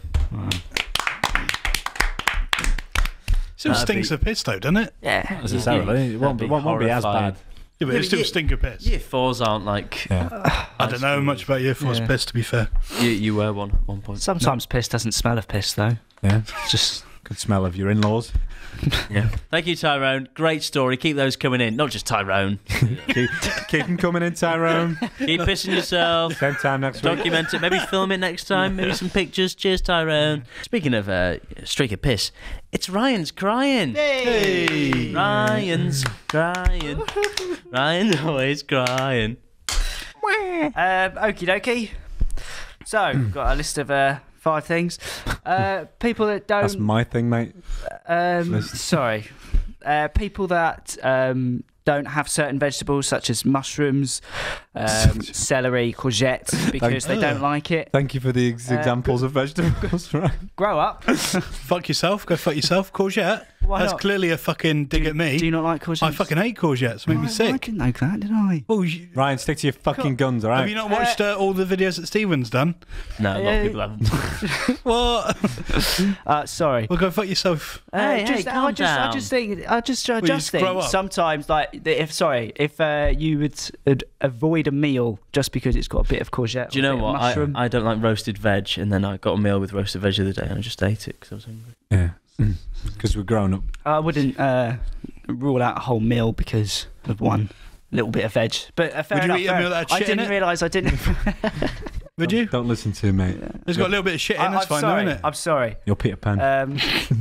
[SPEAKER 3] Still
[SPEAKER 1] That'd
[SPEAKER 3] stinks
[SPEAKER 1] be-
[SPEAKER 3] of piss, though, doesn't it?
[SPEAKER 2] Yeah.
[SPEAKER 4] Necessarily. It won't be,
[SPEAKER 1] That'd be
[SPEAKER 4] won't, won't be as
[SPEAKER 1] horrifying.
[SPEAKER 4] bad.
[SPEAKER 3] Yeah, but
[SPEAKER 1] Yeah,
[SPEAKER 3] it
[SPEAKER 1] but
[SPEAKER 3] still
[SPEAKER 1] you-
[SPEAKER 3] stink of piss.
[SPEAKER 1] Year fours aren't like
[SPEAKER 4] Yeah.
[SPEAKER 3] I don't know much about year four's
[SPEAKER 2] Yeah.
[SPEAKER 3] piss, to be fair.
[SPEAKER 1] you. You were one at one point.
[SPEAKER 2] Sometimes piss doesn't smell of piss though.
[SPEAKER 4] Yeah.
[SPEAKER 2] It's just
[SPEAKER 4] Good smell of your in-laws.
[SPEAKER 1] Yeah. Thank you, Tyrone. Great story. Keep those coming in. Not just Tyrone.
[SPEAKER 4] keep, keep them coming in, Tyrone.
[SPEAKER 1] Keep pissing yourself.
[SPEAKER 4] Same time next week.
[SPEAKER 1] Document it. Maybe film it next time. Maybe some pictures. Cheers, Tyrone. Speaking of uh, streak of piss, it's Ryan's crying.
[SPEAKER 3] Hey.
[SPEAKER 1] Ryan's crying. Ryan's always crying.
[SPEAKER 2] Um, okie dokie. So, got a list of uh, five things. Uh, people that don't.
[SPEAKER 4] That's my thing, mate.
[SPEAKER 2] Um,
[SPEAKER 4] List.
[SPEAKER 2] sorry. Uh, people that um, don't have certain vegetables, such as mushrooms, um, celery, courgette, because they don't like it.
[SPEAKER 4] Thank you for the ex-
[SPEAKER 2] Uh,
[SPEAKER 4] examples of vegetables. Right.
[SPEAKER 2] Grow up.
[SPEAKER 3] Fuck yourself. Go fuck yourself. Courgette.
[SPEAKER 2] Why
[SPEAKER 3] That's
[SPEAKER 2] not?
[SPEAKER 3] clearly a fucking dig
[SPEAKER 2] do,
[SPEAKER 3] at me.
[SPEAKER 2] Do you not like courgettes?
[SPEAKER 3] I fucking hate courgettes. Make me
[SPEAKER 2] I, I
[SPEAKER 3] sick.
[SPEAKER 2] didn't know that, did I?
[SPEAKER 3] Oh, you,
[SPEAKER 4] Ryan, stick to your fucking guns, all right?
[SPEAKER 3] have you not watched uh, all the videos that Steven's done?
[SPEAKER 1] No, a lot
[SPEAKER 2] Uh,
[SPEAKER 1] of people haven't.
[SPEAKER 3] What?
[SPEAKER 2] Uh, sorry.
[SPEAKER 3] Well, go fuck yourself.
[SPEAKER 2] Uh,
[SPEAKER 1] Hey,
[SPEAKER 2] just,
[SPEAKER 1] hey,
[SPEAKER 2] I
[SPEAKER 1] calm
[SPEAKER 2] just, I
[SPEAKER 1] down.
[SPEAKER 2] just think, I just, I
[SPEAKER 3] you
[SPEAKER 2] just
[SPEAKER 3] just grow
[SPEAKER 2] think
[SPEAKER 3] up?
[SPEAKER 2] sometimes, like, if sorry, if uh, you would ad- avoid a meal just because it's got a bit of courgette.
[SPEAKER 1] Do you
[SPEAKER 2] or a
[SPEAKER 1] know
[SPEAKER 2] bit of
[SPEAKER 1] what? I,
[SPEAKER 2] Mushroom.
[SPEAKER 1] I don't like roasted veg, and then I got a meal with roasted veg the other day, and I just ate it because I was hungry.
[SPEAKER 4] Yeah. Because we're grown up.
[SPEAKER 2] I wouldn't uh, rule out a whole meal because of one little bit of veg. But uh, fair
[SPEAKER 3] Would you
[SPEAKER 2] enough,
[SPEAKER 3] eat a
[SPEAKER 2] fair-
[SPEAKER 3] meal that had
[SPEAKER 2] I
[SPEAKER 3] shit in
[SPEAKER 2] didn't
[SPEAKER 3] it?
[SPEAKER 2] realise I didn't.
[SPEAKER 3] Would you?
[SPEAKER 4] Don't listen to him, mate.
[SPEAKER 3] There's got a little bit of shit in.
[SPEAKER 2] I,
[SPEAKER 3] That's
[SPEAKER 2] I'm
[SPEAKER 3] fine,
[SPEAKER 2] sorry.
[SPEAKER 3] though, isn't it?
[SPEAKER 2] I'm sorry.
[SPEAKER 4] You're Peter Pan.
[SPEAKER 2] Um,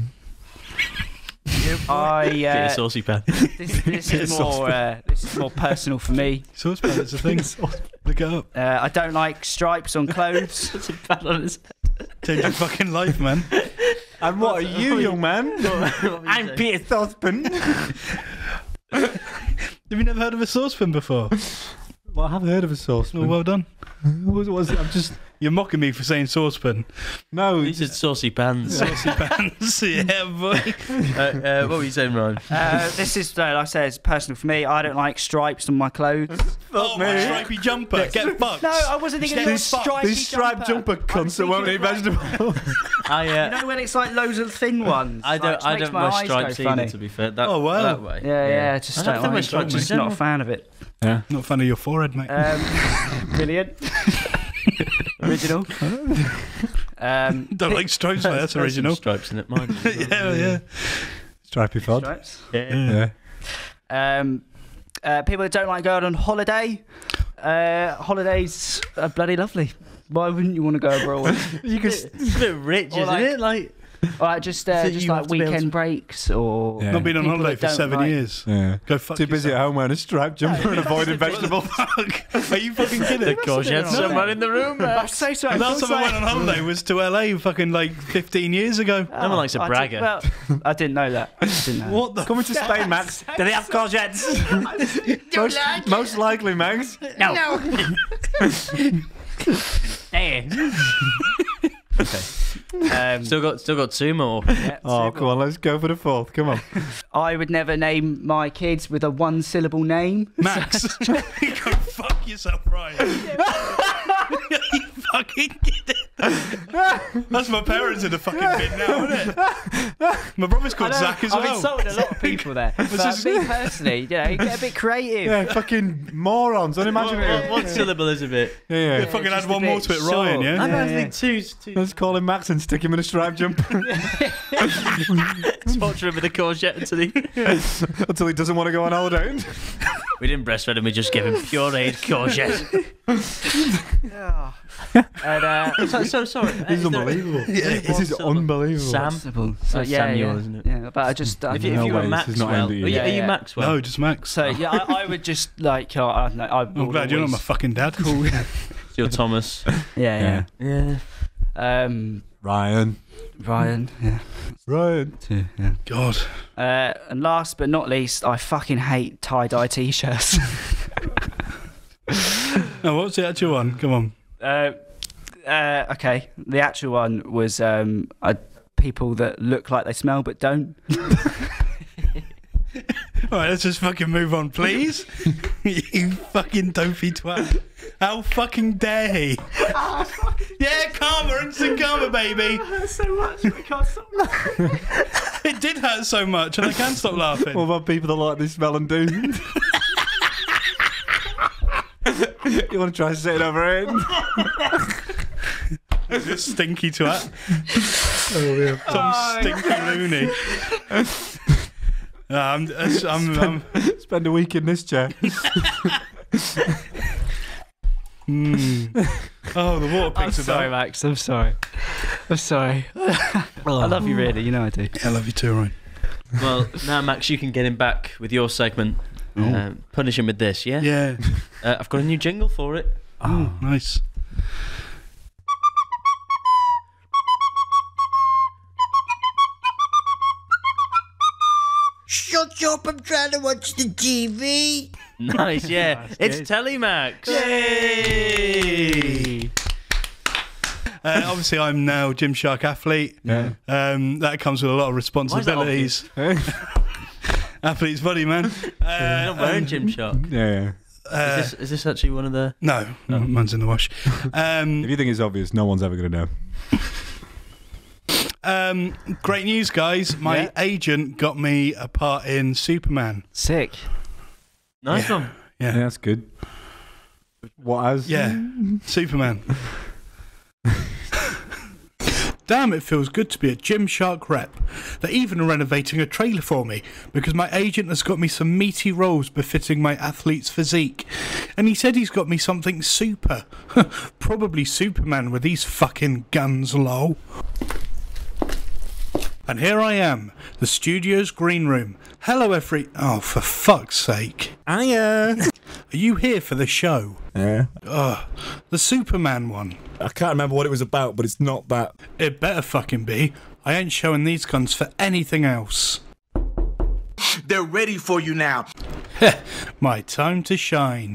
[SPEAKER 2] I
[SPEAKER 1] Get a
[SPEAKER 2] uh,
[SPEAKER 1] saucy pan.
[SPEAKER 2] this, this is more uh, this is more personal for me.
[SPEAKER 3] Saucepan, it's a thing. Look it up.
[SPEAKER 2] Uh, I don't like stripes on clothes.
[SPEAKER 1] That's a pan on his
[SPEAKER 3] Change your fucking life, man.
[SPEAKER 4] and what are you, young man?
[SPEAKER 1] I'm
[SPEAKER 4] I'm Peter Saucepan.
[SPEAKER 3] Have you never heard of a saucepan before?
[SPEAKER 4] Well, I have heard of a saucepan.
[SPEAKER 3] Well, well done.
[SPEAKER 4] What was it? I'm just...
[SPEAKER 3] You're mocking me for saying saucepan.
[SPEAKER 4] No,
[SPEAKER 1] These are saucy pans. Uh,
[SPEAKER 3] Saucy pants. Yeah, boy.
[SPEAKER 1] uh, what were you saying, Ryan?
[SPEAKER 2] Uh, this is, uh, like I said, it's personal for me. I don't like stripes on my clothes.
[SPEAKER 3] Oh, my stripy jumper. Get fucked.
[SPEAKER 2] No, I wasn't thinking of a
[SPEAKER 3] These-
[SPEAKER 2] stripy
[SPEAKER 4] these striped jumper
[SPEAKER 2] I'm
[SPEAKER 4] cunts that won't eat
[SPEAKER 2] thinking of, like,
[SPEAKER 4] vegetables.
[SPEAKER 1] I uh,
[SPEAKER 2] You know when it's like loads of thin ones?
[SPEAKER 1] I
[SPEAKER 2] Like,
[SPEAKER 1] don't
[SPEAKER 2] it
[SPEAKER 1] I
[SPEAKER 2] makes
[SPEAKER 1] don't
[SPEAKER 2] my
[SPEAKER 1] wear
[SPEAKER 2] eyes go
[SPEAKER 1] stripes
[SPEAKER 2] funny.
[SPEAKER 1] either. To be fair, that,
[SPEAKER 3] Oh, wow.
[SPEAKER 1] that way.
[SPEAKER 2] Yeah, yeah, just
[SPEAKER 1] I
[SPEAKER 2] don't,
[SPEAKER 1] don't think wear
[SPEAKER 2] like it.
[SPEAKER 1] stripes
[SPEAKER 2] I'm
[SPEAKER 1] in
[SPEAKER 2] just not
[SPEAKER 1] general.
[SPEAKER 2] a fan of it.
[SPEAKER 4] Yeah.
[SPEAKER 3] Not a fan of your forehead, mate.
[SPEAKER 2] Um, brilliant. Original. Um,
[SPEAKER 3] Don't like stripes, mate. That's
[SPEAKER 1] There's some
[SPEAKER 3] original.
[SPEAKER 1] stripes in it, mine.
[SPEAKER 3] Yeah, yeah.
[SPEAKER 4] Stripy fod.
[SPEAKER 2] stripes.
[SPEAKER 1] Yeah.
[SPEAKER 4] Yeah.
[SPEAKER 2] Um, uh, people that don't like going on holiday. Uh, holidays are bloody lovely. Why wouldn't you want to go abroad?
[SPEAKER 1] You could, it's a bit rich,
[SPEAKER 2] Or
[SPEAKER 1] isn't
[SPEAKER 2] like-
[SPEAKER 1] it? Like,
[SPEAKER 2] or like just uh,
[SPEAKER 1] So
[SPEAKER 2] just
[SPEAKER 1] you
[SPEAKER 2] like
[SPEAKER 1] have to be able
[SPEAKER 2] weekend
[SPEAKER 1] to-
[SPEAKER 2] breaks or
[SPEAKER 4] Yeah.
[SPEAKER 3] Not been on
[SPEAKER 2] people
[SPEAKER 3] holiday
[SPEAKER 2] that
[SPEAKER 3] for
[SPEAKER 2] don't
[SPEAKER 3] seven
[SPEAKER 2] like-
[SPEAKER 3] years.
[SPEAKER 4] Yeah.
[SPEAKER 3] Go fuck
[SPEAKER 4] Too busy at
[SPEAKER 3] yourself.
[SPEAKER 4] home wearing a striped jumper and avoiding vegetables.
[SPEAKER 3] Are you fucking kidding?
[SPEAKER 1] the courgette,
[SPEAKER 2] No.
[SPEAKER 1] someone in the room.
[SPEAKER 2] I'm
[SPEAKER 1] Man.
[SPEAKER 2] so sorry.
[SPEAKER 3] The last time I went on holiday was to L A fucking like fifteen years ago.
[SPEAKER 1] No one likes a
[SPEAKER 2] I
[SPEAKER 1] bragger.
[SPEAKER 2] Did, well, I didn't know that. I didn't know.
[SPEAKER 3] What the?
[SPEAKER 4] Coming to Spain, Max. Do they have courgettes? most, most likely, Max.
[SPEAKER 2] No. Hey. Um,
[SPEAKER 1] Still got still got two more.
[SPEAKER 2] yeah,
[SPEAKER 4] Oh,
[SPEAKER 2] super.
[SPEAKER 4] come on, let's go for the fourth. Come on.
[SPEAKER 2] I would never name my kids with a one-syllable name.
[SPEAKER 3] Max, go fuck yourself, Ryan. Are you fucking kidding? That's my parents in the fucking bin now, isn't it? My brother's called
[SPEAKER 2] I know,
[SPEAKER 3] Zach as
[SPEAKER 2] I've
[SPEAKER 3] well.
[SPEAKER 2] insulted a lot of people there. But
[SPEAKER 3] just-
[SPEAKER 2] me personally, you know, you get a bit creative.
[SPEAKER 4] Yeah, fucking morons.
[SPEAKER 1] What,
[SPEAKER 4] Unimaginative.
[SPEAKER 1] what syllable is a bit?
[SPEAKER 4] Yeah,
[SPEAKER 3] Yeah,
[SPEAKER 4] yeah.
[SPEAKER 3] fucking
[SPEAKER 2] just
[SPEAKER 3] add
[SPEAKER 2] a
[SPEAKER 3] one more
[SPEAKER 2] bit
[SPEAKER 3] to it, Ryan,
[SPEAKER 2] short.
[SPEAKER 3] yeah?
[SPEAKER 1] I
[SPEAKER 2] Yeah,
[SPEAKER 1] don't
[SPEAKER 2] yeah.
[SPEAKER 1] think two's two.
[SPEAKER 4] Let's call him Max and stick him in a striped jumper
[SPEAKER 1] Torture him with a courgette until he.
[SPEAKER 4] until he doesn't want to go on holiday.
[SPEAKER 1] We didn't breastfeed him. We just gave him pureed courgette.
[SPEAKER 2] And, uh,
[SPEAKER 1] so, so sorry.
[SPEAKER 4] This is unbelievable.
[SPEAKER 3] Yeah,
[SPEAKER 4] This is unbelievable.
[SPEAKER 1] Sam.
[SPEAKER 2] Simple.
[SPEAKER 1] So
[SPEAKER 2] yeah,
[SPEAKER 1] Samuel,
[SPEAKER 2] yeah.
[SPEAKER 1] isn't it?
[SPEAKER 2] Yeah, but I just. I
[SPEAKER 1] If you,
[SPEAKER 2] don't
[SPEAKER 1] if
[SPEAKER 4] No
[SPEAKER 1] you
[SPEAKER 2] know.
[SPEAKER 1] were
[SPEAKER 4] way, this is not
[SPEAKER 1] Maxwell,
[SPEAKER 4] aimed at you.
[SPEAKER 1] are you,
[SPEAKER 2] Yeah,
[SPEAKER 1] are you
[SPEAKER 2] yeah.
[SPEAKER 1] Maxwell?
[SPEAKER 3] No, just Max.
[SPEAKER 2] So yeah, I, I would just like. Oh, I don't know. I
[SPEAKER 3] I'm glad you're not my fucking dad. Cool.
[SPEAKER 1] You're Thomas.
[SPEAKER 2] Yeah,
[SPEAKER 1] Yeah.
[SPEAKER 2] yeah. Um,
[SPEAKER 4] Ryan.
[SPEAKER 2] Ryan. Yeah.
[SPEAKER 4] Ryan.
[SPEAKER 2] Two, yeah.
[SPEAKER 3] God.
[SPEAKER 2] Uh, and last but not least, I fucking hate tie-dye t-shirts.
[SPEAKER 3] No, what's the actual one? Come on.
[SPEAKER 2] uh, uh, okay, the actual one was um, uh, people that look like they smell but don't.
[SPEAKER 3] All right, let's just fucking move on, please. You fucking dopey twat. How fucking dare he? Yeah, karma, instant karma, baby.
[SPEAKER 2] so much, we can't stop.
[SPEAKER 3] It did hurt so much, and I can't stop laughing.
[SPEAKER 4] What about people that like this smell and do? You want to try sitting over it?
[SPEAKER 3] Stinky twat. Some stinky loony. No, I'm, I'm, I'm,
[SPEAKER 4] Spend a week in this chair.
[SPEAKER 3] mm. Oh, the water
[SPEAKER 2] I'm
[SPEAKER 3] picks are
[SPEAKER 2] sorry,
[SPEAKER 3] back.
[SPEAKER 2] Max. I'm sorry. I'm sorry. I love you, really. You know I do.
[SPEAKER 3] I love you too, Ryan.
[SPEAKER 1] Well, now, Max, you can get him back with your segment. Um, punish him with this, yeah?
[SPEAKER 3] Yeah.
[SPEAKER 1] Uh, I've got a new jingle for it.
[SPEAKER 3] Oh, nice.
[SPEAKER 6] Shut up, I'm trying to watch the T V.
[SPEAKER 1] Nice, yeah. It's
[SPEAKER 2] good.
[SPEAKER 1] Telemax.
[SPEAKER 3] Yay! Uh, obviously, I'm now Gymshark athlete.
[SPEAKER 4] Yeah.
[SPEAKER 3] Um, that comes with a lot of responsibilities. Athlete's buddy, man.
[SPEAKER 1] You're
[SPEAKER 3] Uh,
[SPEAKER 1] not wearing
[SPEAKER 3] um,
[SPEAKER 1] Gymshark.
[SPEAKER 4] Yeah.
[SPEAKER 3] uh,
[SPEAKER 1] Is this, is this actually one of the...
[SPEAKER 3] no, no, mine's in the wash. Um,
[SPEAKER 4] If you think it's obvious, no one's ever going to know.
[SPEAKER 3] um, great news, guys. My
[SPEAKER 2] Yeah.
[SPEAKER 3] agent got me a part in Superman.
[SPEAKER 2] Sick.
[SPEAKER 1] Nice
[SPEAKER 3] Yeah.
[SPEAKER 1] one.
[SPEAKER 4] Yeah,
[SPEAKER 3] Yeah,
[SPEAKER 4] that's good. What as?
[SPEAKER 3] yeah, Superman. Damn, it feels good to be a Gymshark rep. They're even renovating a trailer for me because my agent has got me some meaty roles befitting my athlete's physique. And he said he's got me something super. Probably Superman with these fucking guns, lol. And here I am, the studio's green room. Hello, every... Oh, for fuck's sake.
[SPEAKER 7] Hiya.
[SPEAKER 3] Are you here for the show?
[SPEAKER 7] Yeah.
[SPEAKER 3] Ugh, the Superman one.
[SPEAKER 7] I can't remember what it was about, but it's not that.
[SPEAKER 3] It better fucking be. I ain't showing these guns for anything else.
[SPEAKER 6] They're ready for you now.
[SPEAKER 3] My time to shine.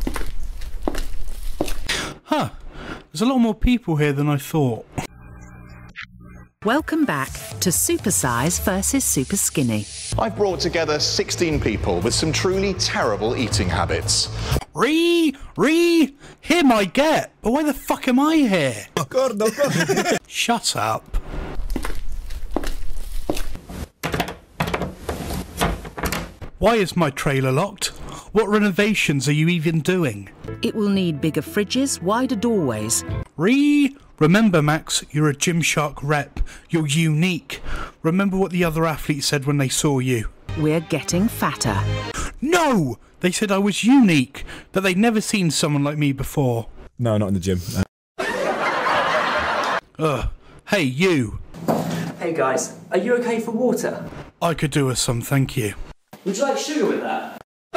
[SPEAKER 3] Huh. There's a lot more people here than I thought.
[SPEAKER 8] Welcome back to Super Size versus Super Skinny.
[SPEAKER 9] I've brought together sixteen people with some truly terrible eating habits.
[SPEAKER 3] Ree! Ree! Him I get! But why the fuck am I here?
[SPEAKER 7] Oh, God, no, God.
[SPEAKER 3] Shut up. Why is my trailer locked? What renovations are you even doing?
[SPEAKER 8] It will need bigger fridges, wider doorways.
[SPEAKER 3] Ree! Remember, Max, you're a Gymshark rep. You're unique. Remember what the other athletes said when they saw you.
[SPEAKER 8] We're getting fatter.
[SPEAKER 3] No! They said I was unique, that they'd never seen someone like me before.
[SPEAKER 7] No, not in the gym. Uh,
[SPEAKER 3] Ugh. Hey, you.
[SPEAKER 2] Hey guys, are you okay for water?
[SPEAKER 3] I could do with some, thank you.
[SPEAKER 2] Would you like sugar with that?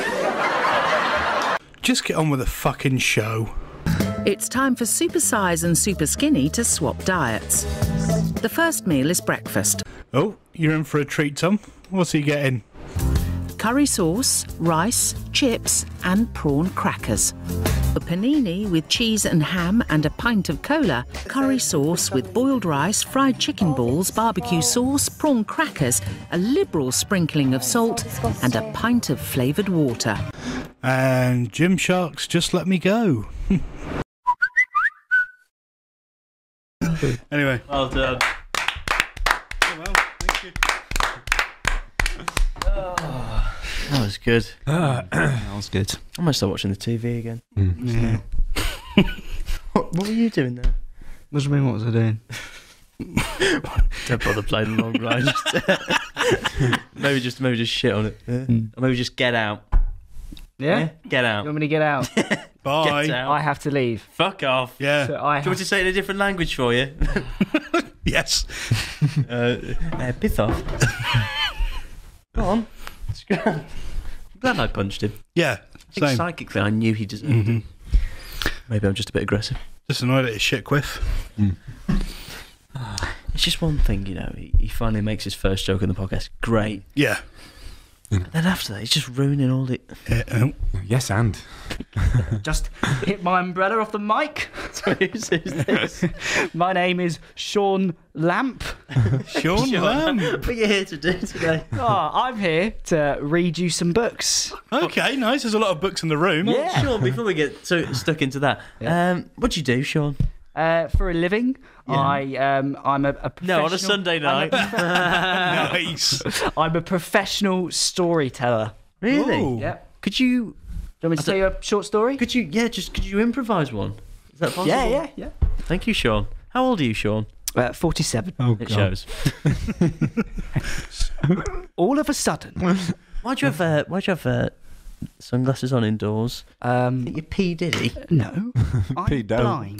[SPEAKER 3] Just get on with the fucking show.
[SPEAKER 8] It's time for Super Size and Super Skinny to swap diets. The first meal is breakfast.
[SPEAKER 3] Oh, you're in for a treat, Tom. What's he getting?
[SPEAKER 8] Curry sauce, rice, chips and prawn crackers. A panini with cheese and ham and a pint of cola. Curry sauce with boiled rice, fried chicken balls, barbecue sauce, prawn crackers, a liberal sprinkling of salt and a pint of flavoured water.
[SPEAKER 3] And Gymshark's just let me go. Anyway.
[SPEAKER 1] Well done.
[SPEAKER 3] Oh, well, thank you.
[SPEAKER 1] That was good.
[SPEAKER 2] That was good.
[SPEAKER 1] I might start watching the T V again.
[SPEAKER 2] Yeah.
[SPEAKER 1] What, what were you doing there?
[SPEAKER 2] What do you mean, what was I doing?
[SPEAKER 1] Don't bother playing along, right? Just, maybe just maybe just shit on it. Yeah.
[SPEAKER 2] Mm.
[SPEAKER 1] Or maybe just get out.
[SPEAKER 2] Yeah?
[SPEAKER 1] Get
[SPEAKER 2] You
[SPEAKER 1] out.
[SPEAKER 2] want me to get out?
[SPEAKER 3] Bye.
[SPEAKER 1] Get out.
[SPEAKER 2] I have to leave.
[SPEAKER 1] Fuck off.
[SPEAKER 3] Yeah.
[SPEAKER 2] So I
[SPEAKER 1] Do you want
[SPEAKER 2] have
[SPEAKER 1] me to say it in a different language for you?
[SPEAKER 3] Yes.
[SPEAKER 1] uh, uh, piss off. Go on. It's grand. I'm glad I punched him.
[SPEAKER 3] Yeah.
[SPEAKER 1] I think
[SPEAKER 3] Same.
[SPEAKER 1] psychically I knew he deserved
[SPEAKER 3] Mhm.
[SPEAKER 1] it. Maybe I'm just a bit aggressive.
[SPEAKER 3] Just annoyed at his shit quiff.
[SPEAKER 1] It's just one thing, you know. He, he finally makes his first joke on the podcast. Great.
[SPEAKER 3] Yeah.
[SPEAKER 1] Then after that, he's just ruining all the.
[SPEAKER 3] Yeah, oh.
[SPEAKER 4] Yes, and.
[SPEAKER 2] just hit my umbrella off the mic.
[SPEAKER 1] Sorry, who's, who's this?
[SPEAKER 2] My name is Sean Lamp.
[SPEAKER 3] Sean Lamb.
[SPEAKER 1] What are you here to do today?
[SPEAKER 2] Oh, I'm here to read you some books.
[SPEAKER 3] Okay, nice. There's a lot of books in the room.
[SPEAKER 2] Yeah.
[SPEAKER 1] Sean, before we get so stuck into that,
[SPEAKER 2] Yeah.
[SPEAKER 1] um, what do you do, Sean?
[SPEAKER 2] Uh, for a living, I um, I'm a, a professional.
[SPEAKER 1] No, on a Sunday night.
[SPEAKER 3] Nice.
[SPEAKER 2] I'm a professional storyteller.
[SPEAKER 1] Really?
[SPEAKER 3] Ooh.
[SPEAKER 2] Yep.
[SPEAKER 1] Could you?
[SPEAKER 2] Do you want me to tell you a short story?
[SPEAKER 1] Could you? Yeah, just could you improvise one? Is that possible?
[SPEAKER 2] Yeah, yeah, yeah.
[SPEAKER 1] Thank you, Sean. How old are you, Sean?
[SPEAKER 2] Uh, forty-seven.
[SPEAKER 4] Oh,
[SPEAKER 1] It
[SPEAKER 4] God.
[SPEAKER 1] shows.
[SPEAKER 2] All of a sudden,
[SPEAKER 1] Why'd you have, uh, why'd you have uh, sunglasses on indoors?
[SPEAKER 2] um,
[SPEAKER 1] You P Diddy.
[SPEAKER 2] no, I'm
[SPEAKER 4] Pete, don't.
[SPEAKER 2] blind.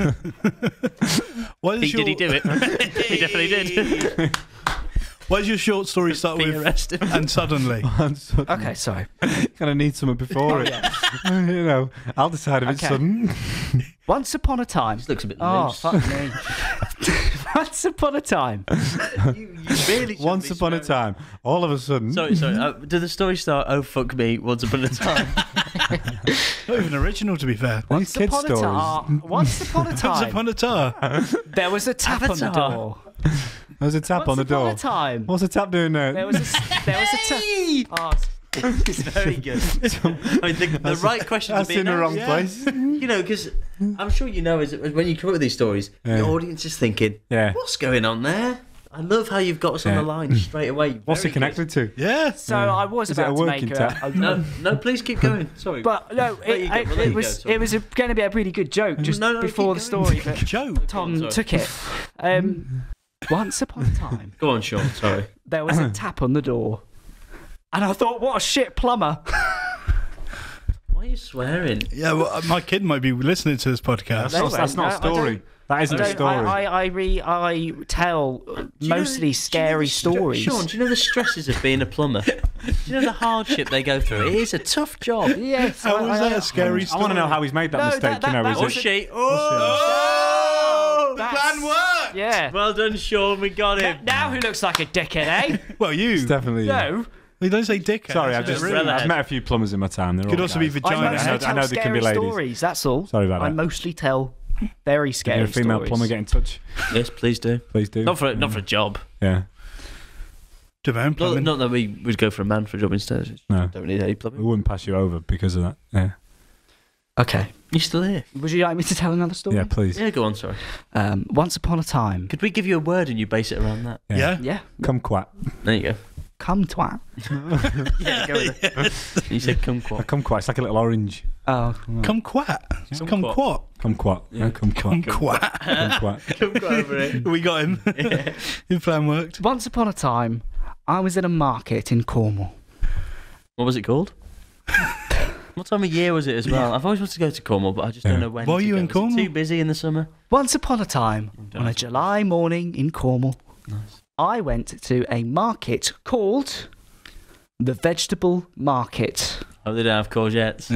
[SPEAKER 3] What is
[SPEAKER 1] Pete, did he
[SPEAKER 3] your,
[SPEAKER 1] do it? He definitely did.
[SPEAKER 3] Why does your short story start
[SPEAKER 1] Be
[SPEAKER 3] with
[SPEAKER 1] arrested.
[SPEAKER 3] and suddenly?
[SPEAKER 2] Okay, sorry.
[SPEAKER 4] Kind of need something before it. You know, I'll decide if it's
[SPEAKER 2] Okay.
[SPEAKER 4] sudden.
[SPEAKER 2] Once upon a time.
[SPEAKER 1] Looks a bit
[SPEAKER 2] Oh,
[SPEAKER 1] loose.
[SPEAKER 2] fuck me. Once upon a time.
[SPEAKER 1] You, you really shouldn't
[SPEAKER 4] Once
[SPEAKER 1] be
[SPEAKER 4] upon a
[SPEAKER 1] swearing.
[SPEAKER 4] time, all of a sudden.
[SPEAKER 1] Sorry, sorry. Uh, did the story start? Oh fuck me! Once upon a time.
[SPEAKER 3] Not even original, to be fair.
[SPEAKER 2] Once
[SPEAKER 4] kids'
[SPEAKER 2] upon a
[SPEAKER 4] stories.
[SPEAKER 2] time. Once upon a
[SPEAKER 3] Once
[SPEAKER 2] time.
[SPEAKER 3] upon a time.
[SPEAKER 2] There was a tap on the
[SPEAKER 1] Avatar.
[SPEAKER 2] door.
[SPEAKER 4] There's a tap
[SPEAKER 2] Once
[SPEAKER 4] on the
[SPEAKER 2] upon
[SPEAKER 4] door.
[SPEAKER 2] a time.
[SPEAKER 4] What's the tap doing there?
[SPEAKER 2] There was a. There was a tap. Oh,
[SPEAKER 1] It's very good. I mean, the, the right questions are
[SPEAKER 4] That's
[SPEAKER 1] being
[SPEAKER 4] in the wrong
[SPEAKER 1] asked.
[SPEAKER 4] place.
[SPEAKER 1] You know, because I'm sure you know, is when you come up with these stories,
[SPEAKER 4] Yeah.
[SPEAKER 1] the audience is thinking,
[SPEAKER 4] Yeah.
[SPEAKER 1] "What's going on there?" I love how you've got us on
[SPEAKER 4] Yeah.
[SPEAKER 1] the line straight away.
[SPEAKER 4] What's
[SPEAKER 1] Very
[SPEAKER 4] it connected to?
[SPEAKER 3] Yeah.
[SPEAKER 2] so I was
[SPEAKER 4] Is it
[SPEAKER 2] about
[SPEAKER 4] a
[SPEAKER 2] to
[SPEAKER 4] working
[SPEAKER 2] make
[SPEAKER 4] tap?
[SPEAKER 2] a, a
[SPEAKER 1] good. No, no, please keep going. Sorry,
[SPEAKER 2] But no,
[SPEAKER 1] There
[SPEAKER 2] it,
[SPEAKER 1] you go,
[SPEAKER 2] it,
[SPEAKER 1] well, there
[SPEAKER 2] it
[SPEAKER 1] you
[SPEAKER 2] was
[SPEAKER 1] go, sorry.
[SPEAKER 2] it was going to be a really good joke just
[SPEAKER 1] No, no,
[SPEAKER 2] before the
[SPEAKER 1] keep going.
[SPEAKER 2] story, but
[SPEAKER 3] Joe.
[SPEAKER 2] Tom
[SPEAKER 1] sorry.
[SPEAKER 2] took it. Um, once upon a time,
[SPEAKER 1] go on, Sean. Sorry.
[SPEAKER 2] there was a tap on the door, and I thought, what a shit plumber.
[SPEAKER 1] Why are you swearing?
[SPEAKER 3] Yeah, well, uh, my kid might be listening to this podcast.
[SPEAKER 4] That's not, that's not a
[SPEAKER 2] No, I don't-
[SPEAKER 4] story. That isn't
[SPEAKER 2] I
[SPEAKER 4] a
[SPEAKER 2] don't-
[SPEAKER 4] story.
[SPEAKER 2] I, I, I, re, I tell
[SPEAKER 1] you know-
[SPEAKER 2] mostly
[SPEAKER 1] do you know
[SPEAKER 2] scary
[SPEAKER 1] the stre-
[SPEAKER 2] stories.
[SPEAKER 1] Sean, do you know the stresses of being a plumber? Do you know the hardship they go through? It is a tough job.
[SPEAKER 2] Yes,
[SPEAKER 3] How
[SPEAKER 2] I-
[SPEAKER 3] was
[SPEAKER 2] I-
[SPEAKER 3] that a scary
[SPEAKER 4] I
[SPEAKER 3] story?
[SPEAKER 4] want to know how he's made that
[SPEAKER 2] No,
[SPEAKER 4] mistake.
[SPEAKER 2] that- that-
[SPEAKER 4] you know,
[SPEAKER 2] that
[SPEAKER 4] is
[SPEAKER 1] Or
[SPEAKER 2] was
[SPEAKER 4] it?
[SPEAKER 2] a-
[SPEAKER 1] she. Oh!
[SPEAKER 3] The
[SPEAKER 2] That's-
[SPEAKER 3] plan worked.
[SPEAKER 2] Yeah.
[SPEAKER 1] Well done, Sean. We got him.
[SPEAKER 2] Now who looks like a dickhead, eh?
[SPEAKER 3] Well, you.
[SPEAKER 4] It's definitely.
[SPEAKER 2] No.
[SPEAKER 3] You don't say dickhead.
[SPEAKER 4] Sorry, I've
[SPEAKER 3] That's
[SPEAKER 4] just
[SPEAKER 3] a bit rude.
[SPEAKER 4] I've met a few plumbers in my time. They're
[SPEAKER 3] Could
[SPEAKER 4] all
[SPEAKER 3] also be
[SPEAKER 4] guys.
[SPEAKER 2] I
[SPEAKER 3] vagina.
[SPEAKER 2] mostly
[SPEAKER 4] I know-
[SPEAKER 2] tell
[SPEAKER 4] I know they can
[SPEAKER 2] scary
[SPEAKER 4] be ladies.
[SPEAKER 2] stories, that's all.
[SPEAKER 4] Sorry about
[SPEAKER 2] I
[SPEAKER 4] that.
[SPEAKER 2] mostly tell very
[SPEAKER 4] If
[SPEAKER 2] scary
[SPEAKER 4] you're a female
[SPEAKER 2] stories.
[SPEAKER 4] plumber, get in touch.
[SPEAKER 1] Yes, please do.
[SPEAKER 4] Please do.
[SPEAKER 1] Not for not for a job.
[SPEAKER 4] Yeah.
[SPEAKER 3] Demand
[SPEAKER 1] Not,
[SPEAKER 3] plumbing.
[SPEAKER 1] not that we would go for a man for a job instead.
[SPEAKER 4] No.
[SPEAKER 1] Don't need any
[SPEAKER 4] We
[SPEAKER 1] plumbing.
[SPEAKER 4] wouldn't pass you over because of that. Yeah.
[SPEAKER 2] Okay.
[SPEAKER 1] You still here?
[SPEAKER 2] Would you like me to tell another story?
[SPEAKER 4] Yeah, please.
[SPEAKER 1] Yeah, go on. Sorry.
[SPEAKER 2] Um, once upon a time.
[SPEAKER 1] Could we give you a word and you base it around that?
[SPEAKER 3] Yeah.
[SPEAKER 2] Yeah.
[SPEAKER 4] Kumquat.
[SPEAKER 1] There you go.
[SPEAKER 2] Come twat.
[SPEAKER 1] Yeah, go with it. You said
[SPEAKER 4] A
[SPEAKER 1] kumquat.
[SPEAKER 4] kumquat. It's like a little orange.
[SPEAKER 2] Oh.
[SPEAKER 3] Come quat. Come
[SPEAKER 1] Kumquat.
[SPEAKER 3] quat.
[SPEAKER 4] Kumquat.
[SPEAKER 1] Yeah.
[SPEAKER 4] Yeah. Kumquat.
[SPEAKER 3] Quat.
[SPEAKER 4] Kumquat.
[SPEAKER 1] Kumquat over it.
[SPEAKER 3] We got him.
[SPEAKER 1] Yeah.
[SPEAKER 3] His plan worked.
[SPEAKER 2] Once upon a time, I was in a market in Cornwall.
[SPEAKER 1] What was it called? What time of year was it as well? I've always wanted to go to Cornwall, but I just
[SPEAKER 4] Yeah.
[SPEAKER 1] don't know when.
[SPEAKER 3] Why are
[SPEAKER 1] to
[SPEAKER 3] you
[SPEAKER 1] go.
[SPEAKER 3] in
[SPEAKER 1] Was it
[SPEAKER 3] Cornwall?
[SPEAKER 1] Too busy in the summer.
[SPEAKER 2] Once upon a time,
[SPEAKER 1] Don't
[SPEAKER 2] on a
[SPEAKER 1] ask.
[SPEAKER 2] July morning in Cornwall,
[SPEAKER 1] Nice.
[SPEAKER 2] I went to a market called the Vegetable Market.
[SPEAKER 1] Oh, they don't have courgettes.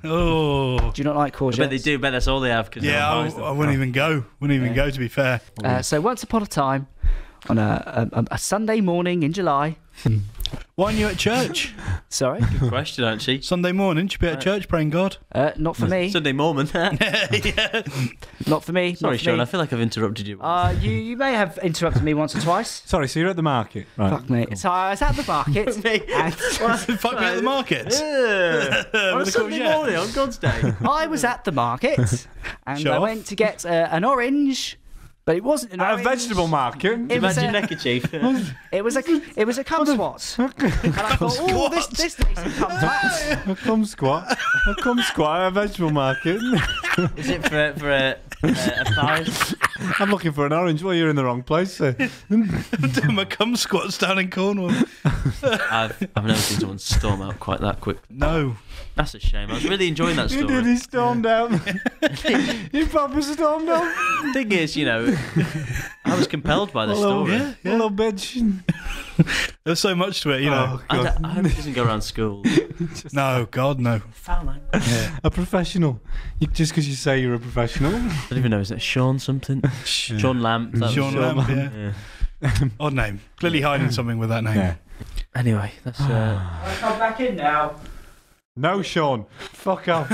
[SPEAKER 3] Oh.
[SPEAKER 2] Do you not like
[SPEAKER 1] I
[SPEAKER 2] courgettes?
[SPEAKER 1] bet they do. Bet that's all they have. Cause
[SPEAKER 3] Yeah,
[SPEAKER 1] no
[SPEAKER 3] I,
[SPEAKER 1] one buys them.
[SPEAKER 3] I wouldn't even go. Wouldn't even
[SPEAKER 2] Yeah.
[SPEAKER 3] go, to be fair.
[SPEAKER 2] Uh, so once upon a time, on a, a, a Sunday morning in July.
[SPEAKER 3] Why aren't you at church?
[SPEAKER 2] Sorry,
[SPEAKER 1] Good question, actually.
[SPEAKER 3] Sunday morning, should be at church praying God.
[SPEAKER 2] uh, not for me.
[SPEAKER 1] Sunday morning.
[SPEAKER 3] yeah.
[SPEAKER 2] Not for me.
[SPEAKER 1] Sorry,
[SPEAKER 2] not for
[SPEAKER 1] Sean.
[SPEAKER 2] me.
[SPEAKER 1] I feel like I've interrupted you.
[SPEAKER 2] Uh, you you may have interrupted me once or twice.
[SPEAKER 4] Sorry, so you're at the market. Right.
[SPEAKER 2] Fuck me. So I was at the market. and
[SPEAKER 3] Fuck me at the market.
[SPEAKER 1] Yeah. On a
[SPEAKER 3] With a
[SPEAKER 1] Sunday
[SPEAKER 3] courgette.
[SPEAKER 1] morning on God's Day.
[SPEAKER 2] I was at the market, and
[SPEAKER 3] Show
[SPEAKER 2] I
[SPEAKER 3] off.
[SPEAKER 2] went to get uh, an orange, but it wasn't an
[SPEAKER 4] At a
[SPEAKER 2] orange.
[SPEAKER 4] vegetable market.
[SPEAKER 2] It was
[SPEAKER 1] Imagine
[SPEAKER 2] a,
[SPEAKER 1] neckerchief.
[SPEAKER 2] it was a it was a kumsquat. And I thought, oh, this this tastes like kumsquat.
[SPEAKER 4] A cum squat. A cum squat at a vegetable market.
[SPEAKER 1] Is it for for a, a, a pie?
[SPEAKER 4] I'm looking for an orange. Well, you're in the wrong place, sir.
[SPEAKER 3] Doing my cum squats down in Cornwall.
[SPEAKER 1] I've I've never seen someone storm out quite that quick.
[SPEAKER 3] No.
[SPEAKER 1] That's a shame. I was really enjoying that
[SPEAKER 4] You
[SPEAKER 1] story.
[SPEAKER 4] did. He stormed out. He proper stormed out.
[SPEAKER 1] Thing is, you know, I was compelled by the
[SPEAKER 4] Hello,
[SPEAKER 1] story.
[SPEAKER 3] Yeah, yeah.
[SPEAKER 4] Little bitch.
[SPEAKER 3] There's so much to it, you know.
[SPEAKER 1] I, don't- I hope it doesn't go around school.
[SPEAKER 3] No, God, no.
[SPEAKER 1] Foul language.
[SPEAKER 3] Yeah.
[SPEAKER 4] A professional. You, just because you say you're a professional.
[SPEAKER 1] I don't even know. Is it Sean something? Sean Lamp. that was-
[SPEAKER 3] Sean
[SPEAKER 4] Sean
[SPEAKER 3] Lamp,
[SPEAKER 4] Lamp.
[SPEAKER 3] yeah.
[SPEAKER 1] Yeah.
[SPEAKER 3] Odd name. Clearly hiding something with that name.
[SPEAKER 4] Yeah.
[SPEAKER 1] Anyway, that's. Uh,
[SPEAKER 2] I come back in now.
[SPEAKER 4] No, Sean. Fuck off.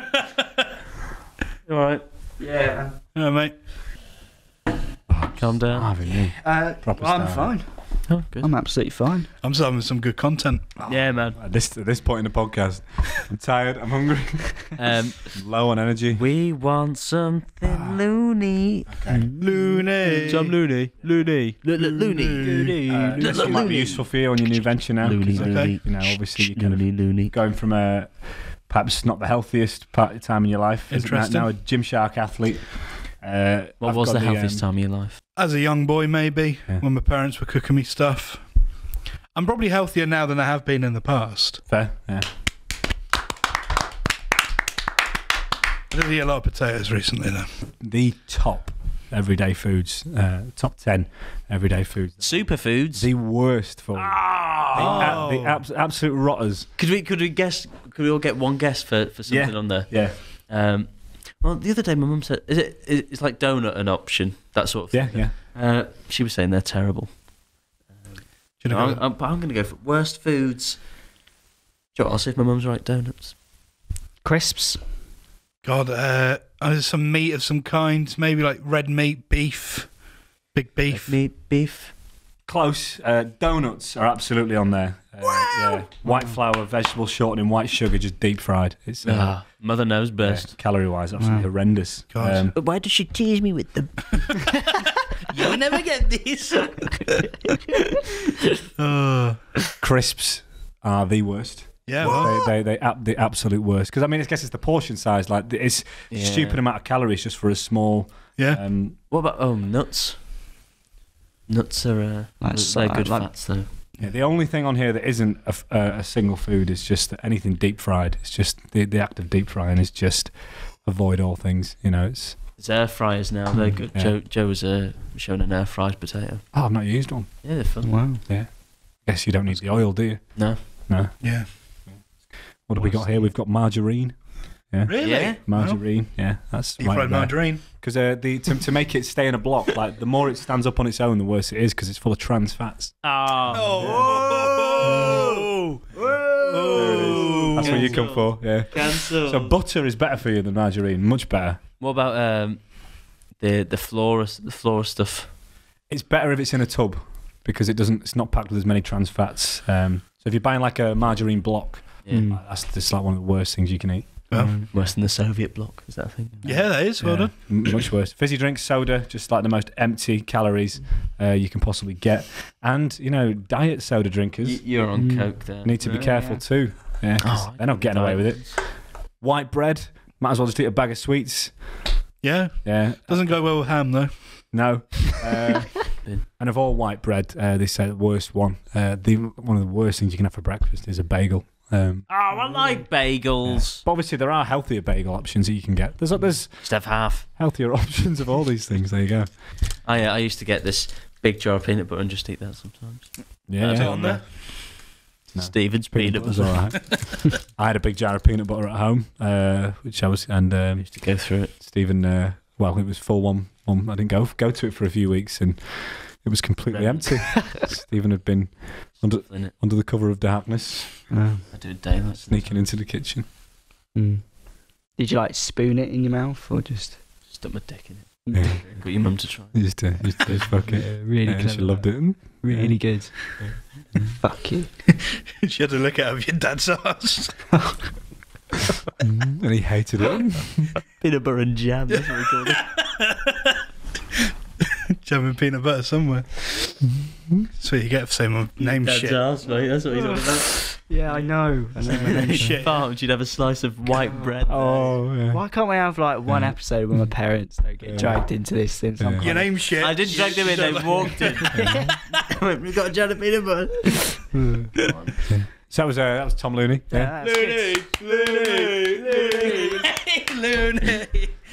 [SPEAKER 1] all right.
[SPEAKER 2] Yeah.
[SPEAKER 3] Yeah, mate.
[SPEAKER 1] Calm down.
[SPEAKER 4] Having me.
[SPEAKER 2] Uh,
[SPEAKER 4] Proper
[SPEAKER 2] I'm
[SPEAKER 4] style.
[SPEAKER 2] fine.
[SPEAKER 1] Oh, good.
[SPEAKER 2] I'm absolutely fine.
[SPEAKER 3] I'm still having some good content.
[SPEAKER 1] Yeah, man.
[SPEAKER 4] At this, at this point in the podcast, I'm tired. I'm hungry.
[SPEAKER 1] Um,
[SPEAKER 4] Low on energy.
[SPEAKER 1] we want something loony.
[SPEAKER 3] Looney.
[SPEAKER 1] Some loony. Loony. L- l- loony. Loony.
[SPEAKER 4] Uh, this
[SPEAKER 1] L- l-
[SPEAKER 4] might be
[SPEAKER 1] loony.
[SPEAKER 4] useful for you on your new venture now. 'cause,
[SPEAKER 1] Loony,
[SPEAKER 4] uh,
[SPEAKER 3] loony.
[SPEAKER 4] You know, obviously you're kind of
[SPEAKER 1] Loony, loony.
[SPEAKER 4] going from a perhaps not the healthiest part of time in your life. Is it now-
[SPEAKER 3] Interesting.
[SPEAKER 4] Now a Gymshark athlete. Uh,
[SPEAKER 1] What
[SPEAKER 4] I've
[SPEAKER 1] was
[SPEAKER 4] got
[SPEAKER 1] the healthiest
[SPEAKER 4] um,
[SPEAKER 1] time of your life?
[SPEAKER 3] As a young boy, maybe,
[SPEAKER 4] Yeah.
[SPEAKER 3] when my parents were cooking me stuff. I'm probably healthier now than I have been in the past.
[SPEAKER 4] Fair, yeah.
[SPEAKER 3] I did eat a lot of potatoes recently, though.
[SPEAKER 4] The top everyday foods, uh, top ten everyday foods.
[SPEAKER 1] Superfoods.
[SPEAKER 4] The worst for you.
[SPEAKER 1] Oh.
[SPEAKER 4] The, a- the abs- absolute rotters.
[SPEAKER 1] Could we could we guess? Could we all get one guess for, for something
[SPEAKER 4] Yeah.
[SPEAKER 1] on there?
[SPEAKER 4] Yeah,
[SPEAKER 1] Um, well, the other day my mum said, "Is it? is- It's like donut an option? That sort of
[SPEAKER 4] yeah,
[SPEAKER 1] thing."
[SPEAKER 4] yeah.
[SPEAKER 1] Uh, she was saying they're terrible.
[SPEAKER 3] Do you know,
[SPEAKER 1] I'm, I'm, but I'm going to go for worst foods. Sure, I'll see if my mum's right. Donuts.
[SPEAKER 2] Crisps.
[SPEAKER 3] God, uh, uh, some meat of some kind, maybe like red meat, beef, big beef.
[SPEAKER 1] Meat, beef.
[SPEAKER 4] Close. Uh, donuts are absolutely on there. Uh, yeah. White flour, vegetable shortening, white sugar, just deep fried. It's uh,
[SPEAKER 1] Ah, mother knows best.
[SPEAKER 4] calorie wise, absolutely
[SPEAKER 2] Wow.
[SPEAKER 4] horrendous.
[SPEAKER 3] God.
[SPEAKER 4] Um,
[SPEAKER 1] But why does she tease me with them? You'll never get this.
[SPEAKER 3] Uh,
[SPEAKER 4] crisps are the worst.
[SPEAKER 3] yeah, well,
[SPEAKER 4] They, they, they, ab- the absolute worst. Because I mean, I guess it's the portion size. Like it's
[SPEAKER 1] Yeah.
[SPEAKER 4] stupid amount of calories just for a small.
[SPEAKER 3] yeah.
[SPEAKER 4] Um,
[SPEAKER 1] What about oh nuts? Nuts are uh,
[SPEAKER 2] That's,
[SPEAKER 1] they're
[SPEAKER 2] uh,
[SPEAKER 1] good
[SPEAKER 2] like-
[SPEAKER 1] fats though.
[SPEAKER 4] yeah, the only thing on here that isn't a, f- uh, a single food is just anything deep fried. It's just the, the act of deep frying is just avoid all things. You know, it's
[SPEAKER 1] It's air fryers now. They're good.
[SPEAKER 4] Yeah.
[SPEAKER 1] Joe Joe was uh, showing an air fried potato.
[SPEAKER 4] oh, I've not used one.
[SPEAKER 1] Yeah, they're fun.
[SPEAKER 2] Wow.
[SPEAKER 4] Guess you don't need the oil, do you?
[SPEAKER 1] No.
[SPEAKER 4] No.
[SPEAKER 3] Yeah.
[SPEAKER 4] What have we got here? We've got margarine.
[SPEAKER 3] Really?
[SPEAKER 1] Yeah.
[SPEAKER 4] Margarine. Yeah, that's
[SPEAKER 3] Deep
[SPEAKER 4] right
[SPEAKER 3] fried
[SPEAKER 4] there.
[SPEAKER 3] margarine.
[SPEAKER 4] Because uh, the to, to make it stay in a block, like the more it stands up on its own, the worse it is because it's full of trans fats.
[SPEAKER 1] Oh.
[SPEAKER 3] Oh.
[SPEAKER 4] That's what you come for. Yeah.
[SPEAKER 1] Cancel.
[SPEAKER 4] So butter is better for you than margarine, much better.
[SPEAKER 1] What about um, the the flora the flora stuff?
[SPEAKER 4] It's better if it's in a tub because it doesn't. It's not packed with as many trans fats. Um, so if you're buying like a margarine block,
[SPEAKER 1] Yeah.
[SPEAKER 2] Mm.
[SPEAKER 4] like, that's just like one of the worst things you can eat.
[SPEAKER 3] Well,
[SPEAKER 1] Worse than the Soviet bloc. Is that a thing?
[SPEAKER 3] yeah, that is. Well
[SPEAKER 4] Yeah,
[SPEAKER 3] done.
[SPEAKER 4] m- much worse. Fizzy drinks, soda, just like the most empty calories uh, you can possibly get. And you know, diet soda drinkers
[SPEAKER 1] Y- you're on
[SPEAKER 2] Mm.
[SPEAKER 1] coke there.
[SPEAKER 4] need to be
[SPEAKER 2] Yeah,
[SPEAKER 4] careful
[SPEAKER 2] yeah.
[SPEAKER 4] too. Yeah, 'cause
[SPEAKER 1] Oh,
[SPEAKER 4] they're not getting away with it.
[SPEAKER 1] diet.
[SPEAKER 4] White bread, might as well just eat a bag of sweets.
[SPEAKER 3] Yeah.
[SPEAKER 4] Yeah,
[SPEAKER 3] Doesn't go well with ham, though.
[SPEAKER 4] no. Uh,
[SPEAKER 1] Bin.
[SPEAKER 4] and of all white bread, uh, they say the worst one. Uh, the one of the worst things you can have for breakfast is a bagel. Um,
[SPEAKER 1] Oh, I like bagels.
[SPEAKER 4] but obviously, there are healthier bagel options that you can get. There's there's
[SPEAKER 1] Just have half.
[SPEAKER 4] healthier options of all these things. There you go.
[SPEAKER 1] I uh, I used to get this big jar of peanut butter and just eat that sometimes.
[SPEAKER 4] Yeah,
[SPEAKER 1] That's
[SPEAKER 4] yeah.
[SPEAKER 1] on there.
[SPEAKER 4] No.
[SPEAKER 1] Stephen's peanut
[SPEAKER 4] was
[SPEAKER 1] butter.
[SPEAKER 4] all right. I had a big jar of peanut butter at home, uh, which I was, and
[SPEAKER 1] I
[SPEAKER 4] um,
[SPEAKER 1] used to go through it.
[SPEAKER 4] Stephen, uh, well, it was full one. one I didn't go go to it for a few weeks, and it was completely
[SPEAKER 1] Right.
[SPEAKER 4] empty. Stephen had been under
[SPEAKER 1] In it.
[SPEAKER 4] under the cover of darkness,
[SPEAKER 2] Wow.
[SPEAKER 1] I do daylight.
[SPEAKER 4] sneaking into the kitchen.
[SPEAKER 2] Mm. Did you like spoon it in your mouth or just?
[SPEAKER 1] Stuck my dick in it.
[SPEAKER 4] Yeah.
[SPEAKER 1] Got your mum to try.
[SPEAKER 4] He used to, he used to just fuck it.
[SPEAKER 2] really
[SPEAKER 4] Yeah,
[SPEAKER 2] clever.
[SPEAKER 4] she loved it.
[SPEAKER 2] Really good. Fuck you.
[SPEAKER 3] She had to look out of your dad's ass.
[SPEAKER 4] Mm, and he hated it.
[SPEAKER 1] Peanut butter and jam. That's what we called it.
[SPEAKER 3] Jamming peanut butter somewhere. That's what you get for saying my name
[SPEAKER 1] Dad's
[SPEAKER 3] shit.
[SPEAKER 1] ass, mate. That's what he's on about.
[SPEAKER 2] Yeah, I know. I know.
[SPEAKER 3] Shit.
[SPEAKER 1] Farm, you'd have a slice of white bread.
[SPEAKER 4] Oh, yeah.
[SPEAKER 2] Why can't we have like one episode where my parents don't get
[SPEAKER 4] Yeah.
[SPEAKER 2] dragged into this thing?
[SPEAKER 4] Yeah.
[SPEAKER 3] Your name shit.
[SPEAKER 1] I didn't drag them in, they walked in. We've got a jar of peanut butter.
[SPEAKER 4] So that was uh, that was Tom Looney.
[SPEAKER 2] Yeah, that's good.
[SPEAKER 3] Looney.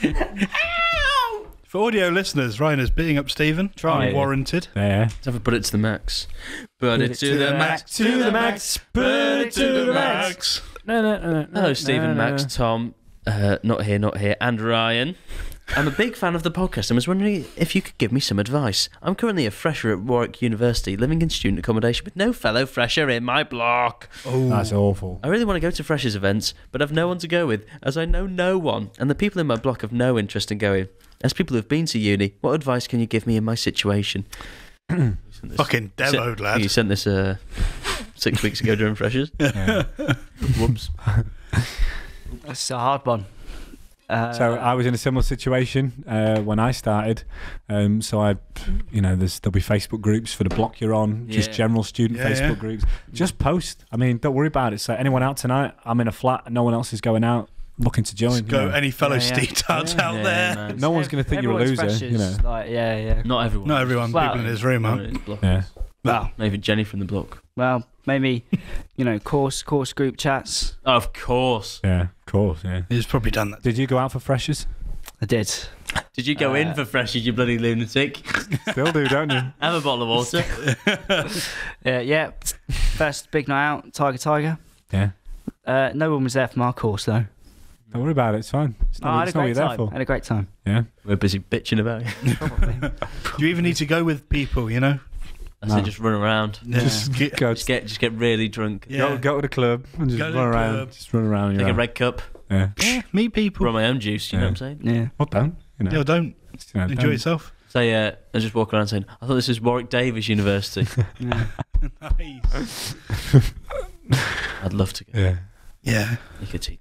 [SPEAKER 3] For audio listeners, Ryan is beating up Stephen.
[SPEAKER 2] Try it.
[SPEAKER 3] Unwarranted.
[SPEAKER 4] Yeah.
[SPEAKER 1] Let's have a put it to the max. Put it to the max.
[SPEAKER 4] To the max. Put it to the max. No, no, no, no.
[SPEAKER 1] Hello, Stephen,
[SPEAKER 4] no, no,
[SPEAKER 1] Max,
[SPEAKER 4] no.
[SPEAKER 1] Tom, uh, not here, not here, and Ryan. I'm a big fan of the podcast and was wondering if you could give me some advice. I'm currently a fresher at Warwick University, living in student accommodation with no fellow fresher in my block.
[SPEAKER 3] Oh,
[SPEAKER 4] That's awful.
[SPEAKER 1] I really want to go to freshers events, but I've no one to go with, as I know no one, and the people in my block have no interest in going. As people who've been to uni, what advice can you give me in my situation? You sent this-
[SPEAKER 3] fucking
[SPEAKER 1] you sent-
[SPEAKER 3] demoed, lad.
[SPEAKER 1] You sent this uh, six weeks ago during freshers.
[SPEAKER 4] Yeah.
[SPEAKER 1] Whoops.
[SPEAKER 2] That's a hard one. Uh,
[SPEAKER 4] So I was in a similar situation uh, when I started. Um, so I, you know, there's there'll be Facebook groups for the block you're on, just
[SPEAKER 1] Yeah.
[SPEAKER 4] general student
[SPEAKER 3] Yeah,
[SPEAKER 4] Facebook
[SPEAKER 3] yeah.
[SPEAKER 4] groups. Just post. I mean, don't worry about it. So anyone out tonight? I'm in a flat and no one else is going out. looking to join.
[SPEAKER 3] Go
[SPEAKER 4] you know.
[SPEAKER 3] any fellow
[SPEAKER 2] Yeah, yeah.
[SPEAKER 3] steetards
[SPEAKER 2] Yeah.
[SPEAKER 3] out
[SPEAKER 1] Yeah,
[SPEAKER 3] there.
[SPEAKER 1] man.
[SPEAKER 4] No one's going to think you're a
[SPEAKER 2] Everyone's
[SPEAKER 4] loser. You
[SPEAKER 2] freshers,
[SPEAKER 4] know.
[SPEAKER 2] Like, yeah, yeah.
[SPEAKER 1] Not everyone.
[SPEAKER 3] Not everyone.
[SPEAKER 2] Well,
[SPEAKER 3] people in his room,
[SPEAKER 1] Not
[SPEAKER 3] huh?
[SPEAKER 1] really block.
[SPEAKER 4] Yeah.
[SPEAKER 2] Well,
[SPEAKER 1] Not even Jenny from the block.
[SPEAKER 2] well, maybe, you know, course course group chats.
[SPEAKER 1] Oh, of course.
[SPEAKER 4] Yeah, of course. Yeah.
[SPEAKER 3] He's probably done that.
[SPEAKER 4] Did you go out for freshers?
[SPEAKER 2] I did.
[SPEAKER 1] Did you go in
[SPEAKER 2] Uh,
[SPEAKER 1] for freshies, you bloody lunatic?
[SPEAKER 4] Still do, don't you?
[SPEAKER 1] Have a bottle of water.
[SPEAKER 2] Yeah, yeah. First big night out, Tiger Tiger.
[SPEAKER 4] Yeah.
[SPEAKER 2] Uh, no one was there from our course though.
[SPEAKER 4] Don't worry about it. It's fine. It's
[SPEAKER 2] Oh,
[SPEAKER 4] not,
[SPEAKER 2] I had a
[SPEAKER 4] it's not what
[SPEAKER 2] great
[SPEAKER 4] you're there
[SPEAKER 2] time.
[SPEAKER 4] for.
[SPEAKER 2] I had a great time.
[SPEAKER 4] Yeah.
[SPEAKER 1] We're busy bitching about you.
[SPEAKER 2] Probably.
[SPEAKER 3] You even need to go with people, you know?
[SPEAKER 1] I
[SPEAKER 4] No.
[SPEAKER 1] said just run around.
[SPEAKER 3] Yeah.
[SPEAKER 4] Just
[SPEAKER 3] Get-
[SPEAKER 4] go,
[SPEAKER 1] Just get just get really drunk.
[SPEAKER 3] Yeah.
[SPEAKER 4] go, go to the club and just
[SPEAKER 3] Go
[SPEAKER 4] run
[SPEAKER 3] to the
[SPEAKER 4] around.
[SPEAKER 3] club.
[SPEAKER 4] Just run around.
[SPEAKER 1] Take
[SPEAKER 4] Your
[SPEAKER 1] a
[SPEAKER 4] own.
[SPEAKER 1] red cup,
[SPEAKER 4] Yeah.
[SPEAKER 3] Yeah, meet people.
[SPEAKER 1] run my own juice, you know
[SPEAKER 4] Yeah.
[SPEAKER 1] what I'm saying?
[SPEAKER 2] Yeah.
[SPEAKER 4] What don't? You know.
[SPEAKER 3] Yeah, don't
[SPEAKER 4] Just, you know,
[SPEAKER 3] enjoy
[SPEAKER 4] don't-
[SPEAKER 3] yourself.
[SPEAKER 1] Say, uh, I just walk around saying, I thought this was Warwick Davis University.
[SPEAKER 2] Yeah.
[SPEAKER 3] Nice.
[SPEAKER 1] I'd love to go.
[SPEAKER 4] Yeah.
[SPEAKER 3] Yeah.
[SPEAKER 1] You could teach.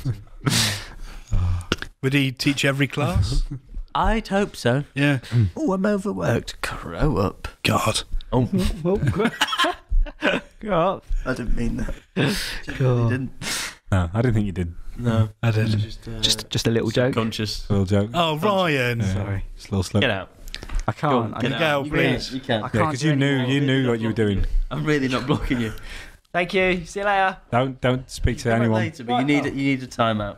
[SPEAKER 3] Would he teach every class?
[SPEAKER 1] I'd hope so.
[SPEAKER 3] Yeah.
[SPEAKER 1] Oh, I'm overworked. Grow up.
[SPEAKER 3] God.
[SPEAKER 1] Oh,
[SPEAKER 2] God.
[SPEAKER 1] I didn't mean that.
[SPEAKER 2] God.
[SPEAKER 1] didn't.
[SPEAKER 4] No, I didn't think you did.
[SPEAKER 1] No.
[SPEAKER 3] I did.
[SPEAKER 1] Just, uh,
[SPEAKER 2] Just, just a little joke.
[SPEAKER 1] conscious.
[SPEAKER 4] A little joke.
[SPEAKER 3] Oh, Ryan.
[SPEAKER 4] Yeah.
[SPEAKER 2] Sorry.
[SPEAKER 4] Just a little slip.
[SPEAKER 1] Get out.
[SPEAKER 2] I can't. I
[SPEAKER 3] Get
[SPEAKER 2] can't.
[SPEAKER 3] out,
[SPEAKER 1] You
[SPEAKER 3] please.
[SPEAKER 1] can. You can.
[SPEAKER 2] I
[SPEAKER 4] Yeah,
[SPEAKER 2] can't
[SPEAKER 4] because
[SPEAKER 2] do
[SPEAKER 4] you
[SPEAKER 2] any
[SPEAKER 4] knew
[SPEAKER 2] more.
[SPEAKER 4] you knew what you were doing.
[SPEAKER 1] I'm really not blocking you.
[SPEAKER 2] Thank you. See you later.
[SPEAKER 4] Don't don't speak to
[SPEAKER 1] Come back
[SPEAKER 4] anyone.
[SPEAKER 1] later, but you need, a, you need a timeout.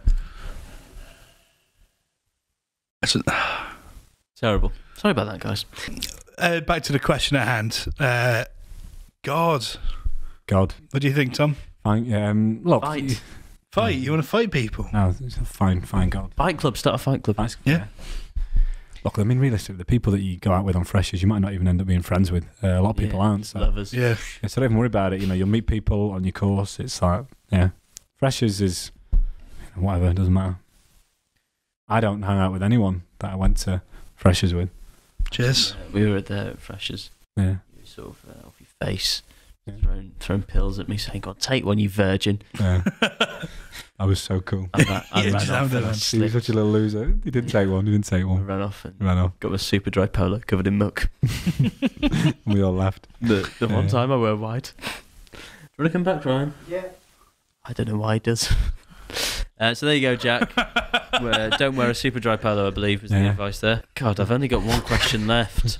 [SPEAKER 1] Terrible. Sorry about that, guys.
[SPEAKER 3] Uh, back to the question at hand. Uh, God.
[SPEAKER 4] God.
[SPEAKER 3] What do you think, Tom?
[SPEAKER 4] Fine. Yeah, um, look.
[SPEAKER 1] Fight.
[SPEAKER 4] you-
[SPEAKER 3] Fight? You want to fight people?
[SPEAKER 4] No, it's fine. Fine. God.
[SPEAKER 1] Fight club. Start a fight club.
[SPEAKER 4] Nice.
[SPEAKER 3] Yeah.
[SPEAKER 4] Look, I mean, realistically, the people that you go out with on freshers, you might not even end up being friends with. Uh, a lot of people
[SPEAKER 1] Yeah,
[SPEAKER 4] aren't. So.
[SPEAKER 1] Lovers.
[SPEAKER 3] Yeah.
[SPEAKER 4] Yeah, so don't even worry about it. You know, you'll meet people on your course. It's like, yeah, freshers is you know, whatever. It doesn't matter. I don't hang out with anyone that I went to freshers with.
[SPEAKER 3] Cheers.
[SPEAKER 1] Uh, we were at the freshers.
[SPEAKER 4] Yeah,
[SPEAKER 1] You sort of uh, off your face,
[SPEAKER 4] Yeah.
[SPEAKER 1] throwing, throwing pills at me, saying, "God, take one, you virgin."
[SPEAKER 4] yeah. I was so cool.
[SPEAKER 1] I ran, I
[SPEAKER 3] Yeah,
[SPEAKER 1] ran
[SPEAKER 3] just
[SPEAKER 1] off.
[SPEAKER 3] have that
[SPEAKER 1] And I,
[SPEAKER 3] one.
[SPEAKER 4] He was
[SPEAKER 1] slipped.
[SPEAKER 4] such a little loser. He didn't take one. He didn't take
[SPEAKER 1] I
[SPEAKER 4] one.
[SPEAKER 1] ran off and
[SPEAKER 4] He ran off.
[SPEAKER 1] got a super dry polo covered in muck.
[SPEAKER 4] We all laughed.
[SPEAKER 1] The the one
[SPEAKER 4] Yeah.
[SPEAKER 1] time I wear white. Do you want to come back, Ryan?
[SPEAKER 2] Yeah.
[SPEAKER 1] I don't know why he does. Uh, so there you go, Jack. Where, don't wear a super dry polo, I believe, is the
[SPEAKER 4] Yeah.
[SPEAKER 1] advice there. God, I've only got one question left.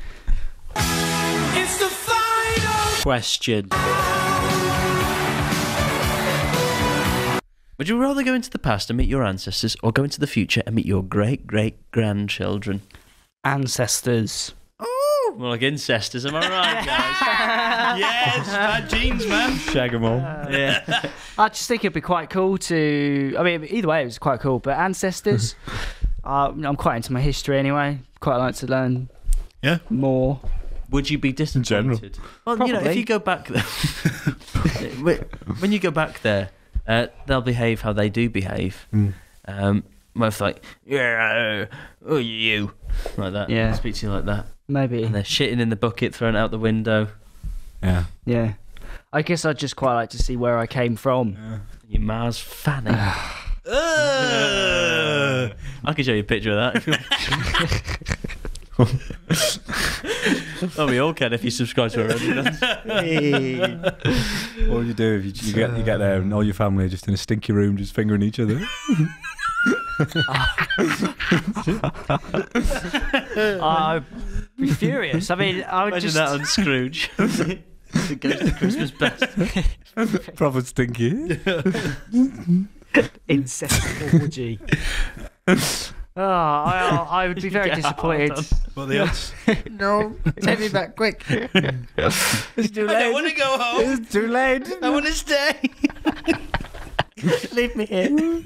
[SPEAKER 6] It's the final
[SPEAKER 1] Question. Would you rather go into the past and meet your ancestors, or go into the future and meet your great great grandchildren?
[SPEAKER 2] Ancestors.
[SPEAKER 1] Oh, more like incestors, am I right, guys?
[SPEAKER 3] Yes, bad genes, man.
[SPEAKER 4] Shag 'em all.
[SPEAKER 1] Yeah.
[SPEAKER 2] I just think it'd be quite cool to. I mean, either way, it was quite cool. But ancestors, uh, I'm quite into my history anyway. Quite like to learn.
[SPEAKER 3] Yeah.
[SPEAKER 2] More.
[SPEAKER 1] Would you be disappointed? Well, you know, if
[SPEAKER 2] Probably.
[SPEAKER 1] you go back there, when you go back there, uh, they'll behave how they do behave.
[SPEAKER 4] Mm.
[SPEAKER 1] Um, most like, yeah, oh you, like that.
[SPEAKER 2] Yeah.
[SPEAKER 1] Speak to you like that,
[SPEAKER 2] Maybe.
[SPEAKER 1] and they're shitting in the bucket, thrown out the window.
[SPEAKER 4] Yeah.
[SPEAKER 2] Yeah. I guess I'd just quite like to see where I came from.
[SPEAKER 1] Your Mars fanning.
[SPEAKER 3] Uh,
[SPEAKER 1] I can show you a picture of that. If you want. Well, we all can if you subscribe to our evidence.
[SPEAKER 4] What would you do if you, you get you get there and all your family are just in a stinky room, just fingering each other?
[SPEAKER 2] I'd be furious. I mean, I would
[SPEAKER 1] Imagine
[SPEAKER 2] just.
[SPEAKER 1] that on Scrooge. The Ghost of Christmas Past.
[SPEAKER 4] Proper stinky.
[SPEAKER 2] Incest orgy. Oh, I, I would be very
[SPEAKER 1] Get
[SPEAKER 2] disappointed.
[SPEAKER 1] hard
[SPEAKER 3] what are the odds?
[SPEAKER 2] No, take me back quick. It's too
[SPEAKER 3] I don't
[SPEAKER 2] late.
[SPEAKER 3] want to go home.
[SPEAKER 2] It's too late.
[SPEAKER 3] I want to stay.
[SPEAKER 1] Leave me here.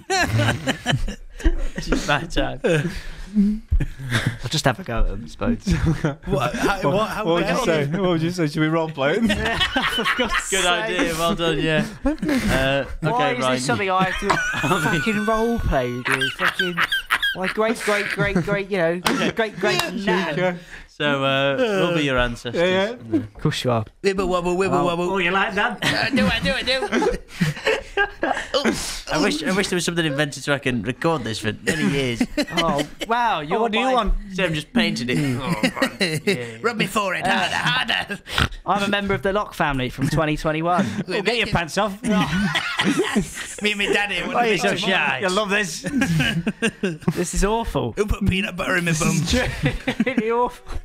[SPEAKER 1] It's just my time.
[SPEAKER 2] I'll just have a go at them, I suppose.
[SPEAKER 3] What, how, what, how
[SPEAKER 4] What would you
[SPEAKER 3] how-
[SPEAKER 4] say? What would you say? Should we role play?
[SPEAKER 1] Good idea. Well done. Yeah. Uh,
[SPEAKER 2] Why
[SPEAKER 1] okay,
[SPEAKER 2] is
[SPEAKER 1] Ryan.
[SPEAKER 2] this something I have to fucking role play with? You? Fucking, my great, great, great, great, you know, great, great nan.
[SPEAKER 1] So uh, we'll be your ancestors.
[SPEAKER 4] Yeah,
[SPEAKER 2] Of course you are.
[SPEAKER 3] Wibble wobble, wibble wobble.
[SPEAKER 2] you like that?
[SPEAKER 6] do it, do it, do it.
[SPEAKER 1] I wish I wish there was something invented so I can record this for many years.
[SPEAKER 2] Oh wow! You're
[SPEAKER 1] what do you
[SPEAKER 2] my-
[SPEAKER 1] want? So I'm just painting it. Oh, yeah.
[SPEAKER 6] Rub me forehead harder, harder.
[SPEAKER 2] I'm a member of the Lock family from twenty twenty-one.
[SPEAKER 6] We're
[SPEAKER 2] Get your
[SPEAKER 6] making-
[SPEAKER 2] pants off.
[SPEAKER 6] Me and my daddy.
[SPEAKER 2] Why are you so shy?
[SPEAKER 6] You love this.
[SPEAKER 2] This is awful.
[SPEAKER 6] Who put peanut butter in my bum?
[SPEAKER 2] Really awful.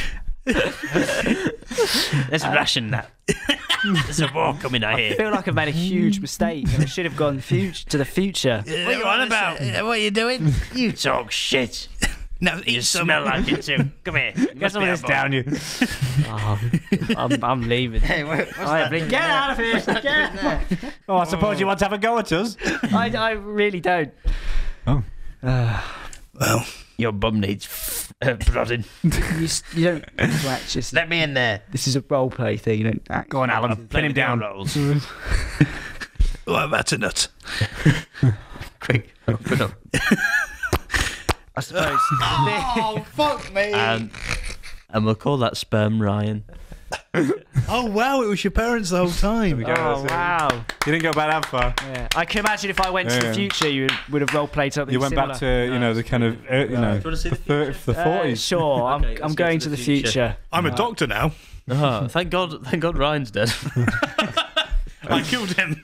[SPEAKER 1] Let's ration that. There's a war coming, I
[SPEAKER 2] I
[SPEAKER 1] hear.
[SPEAKER 2] feel like I've made a huge mistake and I should have gone future to the future.
[SPEAKER 6] What are you on about? What are you doing?
[SPEAKER 1] You talk shit.
[SPEAKER 6] No, eat
[SPEAKER 1] You
[SPEAKER 6] some.
[SPEAKER 1] smell like it too. Come here.
[SPEAKER 2] Get some of this down you. Oh, I'm, I'm leaving.
[SPEAKER 6] Hey, what, what's
[SPEAKER 2] I
[SPEAKER 6] that?
[SPEAKER 2] Get out of here! Get
[SPEAKER 4] Oh, I suppose you want to have a go at us.
[SPEAKER 2] I, I really don't.
[SPEAKER 4] Oh.
[SPEAKER 6] Well,
[SPEAKER 1] Your bum needs f- uh, prodding.
[SPEAKER 2] You, s- you don't have to act. Just,
[SPEAKER 1] Let me in there.
[SPEAKER 2] this is a role play thing. You don't act.
[SPEAKER 4] Go on, Alan. Pin him down.
[SPEAKER 1] Rolls.
[SPEAKER 6] oh, that's a nut.
[SPEAKER 1] Quick, open up.
[SPEAKER 2] I suppose.
[SPEAKER 6] Oh, fuck me.
[SPEAKER 1] And, and we'll call that sperm Ryan.
[SPEAKER 3] Oh wow, it was your parents the whole time.
[SPEAKER 2] Oh wow!
[SPEAKER 4] You didn't go back that far.
[SPEAKER 2] Yeah. I can imagine if I went to
[SPEAKER 4] Yeah,
[SPEAKER 2] the
[SPEAKER 4] yeah.
[SPEAKER 2] future, you would, would have role played something.
[SPEAKER 4] You went
[SPEAKER 2] similar.
[SPEAKER 4] back to, you know, the kind of, uh, you know,
[SPEAKER 1] wanna see the
[SPEAKER 4] thir-
[SPEAKER 1] future?
[SPEAKER 4] the
[SPEAKER 2] Uh,
[SPEAKER 4] forties.
[SPEAKER 2] sure, I'm,
[SPEAKER 1] Okay, let's
[SPEAKER 2] I'm
[SPEAKER 1] go
[SPEAKER 2] going
[SPEAKER 1] to
[SPEAKER 2] to
[SPEAKER 1] the
[SPEAKER 2] the
[SPEAKER 1] future.
[SPEAKER 2] future.
[SPEAKER 3] I'm a doctor now.
[SPEAKER 1] Oh, thank God! Thank God Ryan's dead.
[SPEAKER 3] I killed him.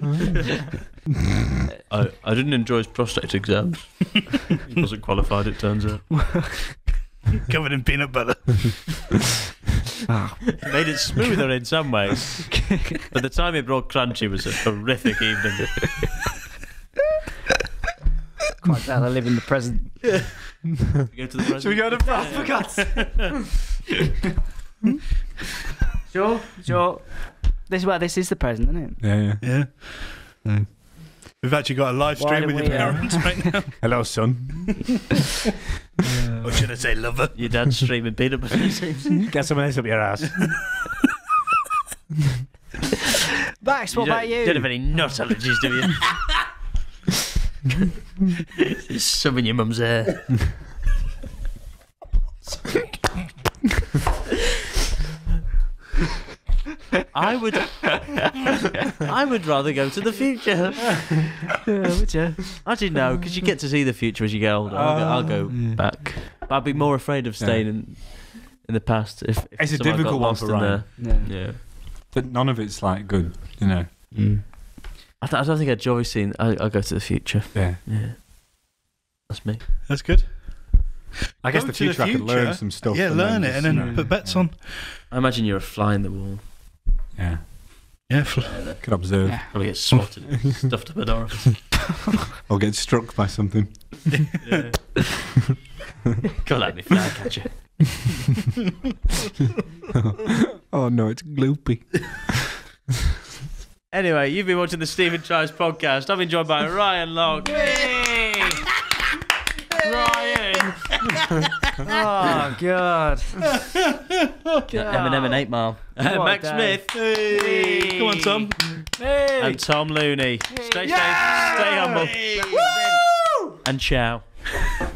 [SPEAKER 1] I, I didn't enjoy his prostate exams. He wasn't qualified, it turns out.
[SPEAKER 3] Covered in peanut butter.
[SPEAKER 1] He made it smoother in some ways. But the time he brought crunchy was a horrific evening.
[SPEAKER 2] Quite glad I live in the present.
[SPEAKER 1] Go to the present.
[SPEAKER 4] Should we go to France?
[SPEAKER 2] Sure, sure. This well, this is the present, isn't it?
[SPEAKER 4] Yeah, yeah.
[SPEAKER 3] Yeah. We've actually got a live
[SPEAKER 2] Why
[SPEAKER 3] stream
[SPEAKER 2] do
[SPEAKER 3] with your
[SPEAKER 2] we, uh,
[SPEAKER 3] parents right now.
[SPEAKER 4] Hello, son.
[SPEAKER 3] Or should I say lover?
[SPEAKER 1] Your dad's streaming peanut butter.
[SPEAKER 4] Get some of this up your ass.
[SPEAKER 2] Max, what
[SPEAKER 1] you
[SPEAKER 2] about
[SPEAKER 1] don't,
[SPEAKER 2] you?
[SPEAKER 1] don't have any nut allergies, do you? There's some in your mum's hair. I would, I would rather go to the future.
[SPEAKER 2] Yeah, would you?
[SPEAKER 1] Actually, no, because you get to see the future as you get older. I'll, go, I'll go back, but I'd be more afraid of staying in in the past. If, if
[SPEAKER 4] It's a
[SPEAKER 1] somehow I got
[SPEAKER 4] difficult one
[SPEAKER 1] lost
[SPEAKER 4] for
[SPEAKER 1] in
[SPEAKER 4] Ryan.
[SPEAKER 1] there.
[SPEAKER 2] Yeah.
[SPEAKER 1] Yeah,
[SPEAKER 4] But none of it's like good, you know.
[SPEAKER 1] I, th- I don't think I'd enjoy seeing. I, I'll go to the future.
[SPEAKER 4] Yeah.
[SPEAKER 1] Yeah, that's me.
[SPEAKER 3] That's good.
[SPEAKER 4] I guess
[SPEAKER 3] Go
[SPEAKER 4] the
[SPEAKER 3] to the
[SPEAKER 4] future, I could learn
[SPEAKER 3] future.
[SPEAKER 4] some stuff.
[SPEAKER 3] Yeah,
[SPEAKER 4] and
[SPEAKER 3] learn it
[SPEAKER 4] just,
[SPEAKER 3] and then
[SPEAKER 4] you know,
[SPEAKER 3] put bets
[SPEAKER 4] yeah.
[SPEAKER 3] on.
[SPEAKER 1] I imagine you're a fly in the wall.
[SPEAKER 4] Yeah.
[SPEAKER 3] Yeah. Fl-
[SPEAKER 4] Could observe.
[SPEAKER 2] Yeah.
[SPEAKER 1] Probably get swatted, stuffed up an orifice.
[SPEAKER 4] Or get struck by something.
[SPEAKER 1] Yeah. Come at me, fly catcher.
[SPEAKER 4] Oh no, it's gloopy.
[SPEAKER 1] Anyway, you've been watching the Stephen Tries podcast. I'm joined by Ryan Locke.
[SPEAKER 2] Ryan! Oh, God.
[SPEAKER 1] Eminem and eight Mile.
[SPEAKER 2] What a
[SPEAKER 1] Max
[SPEAKER 2] day.
[SPEAKER 1] Smith. Hey.
[SPEAKER 3] Come on, Tom.
[SPEAKER 2] Hey!
[SPEAKER 1] And Tom Looney. Stay safe, stay humble. And ciao.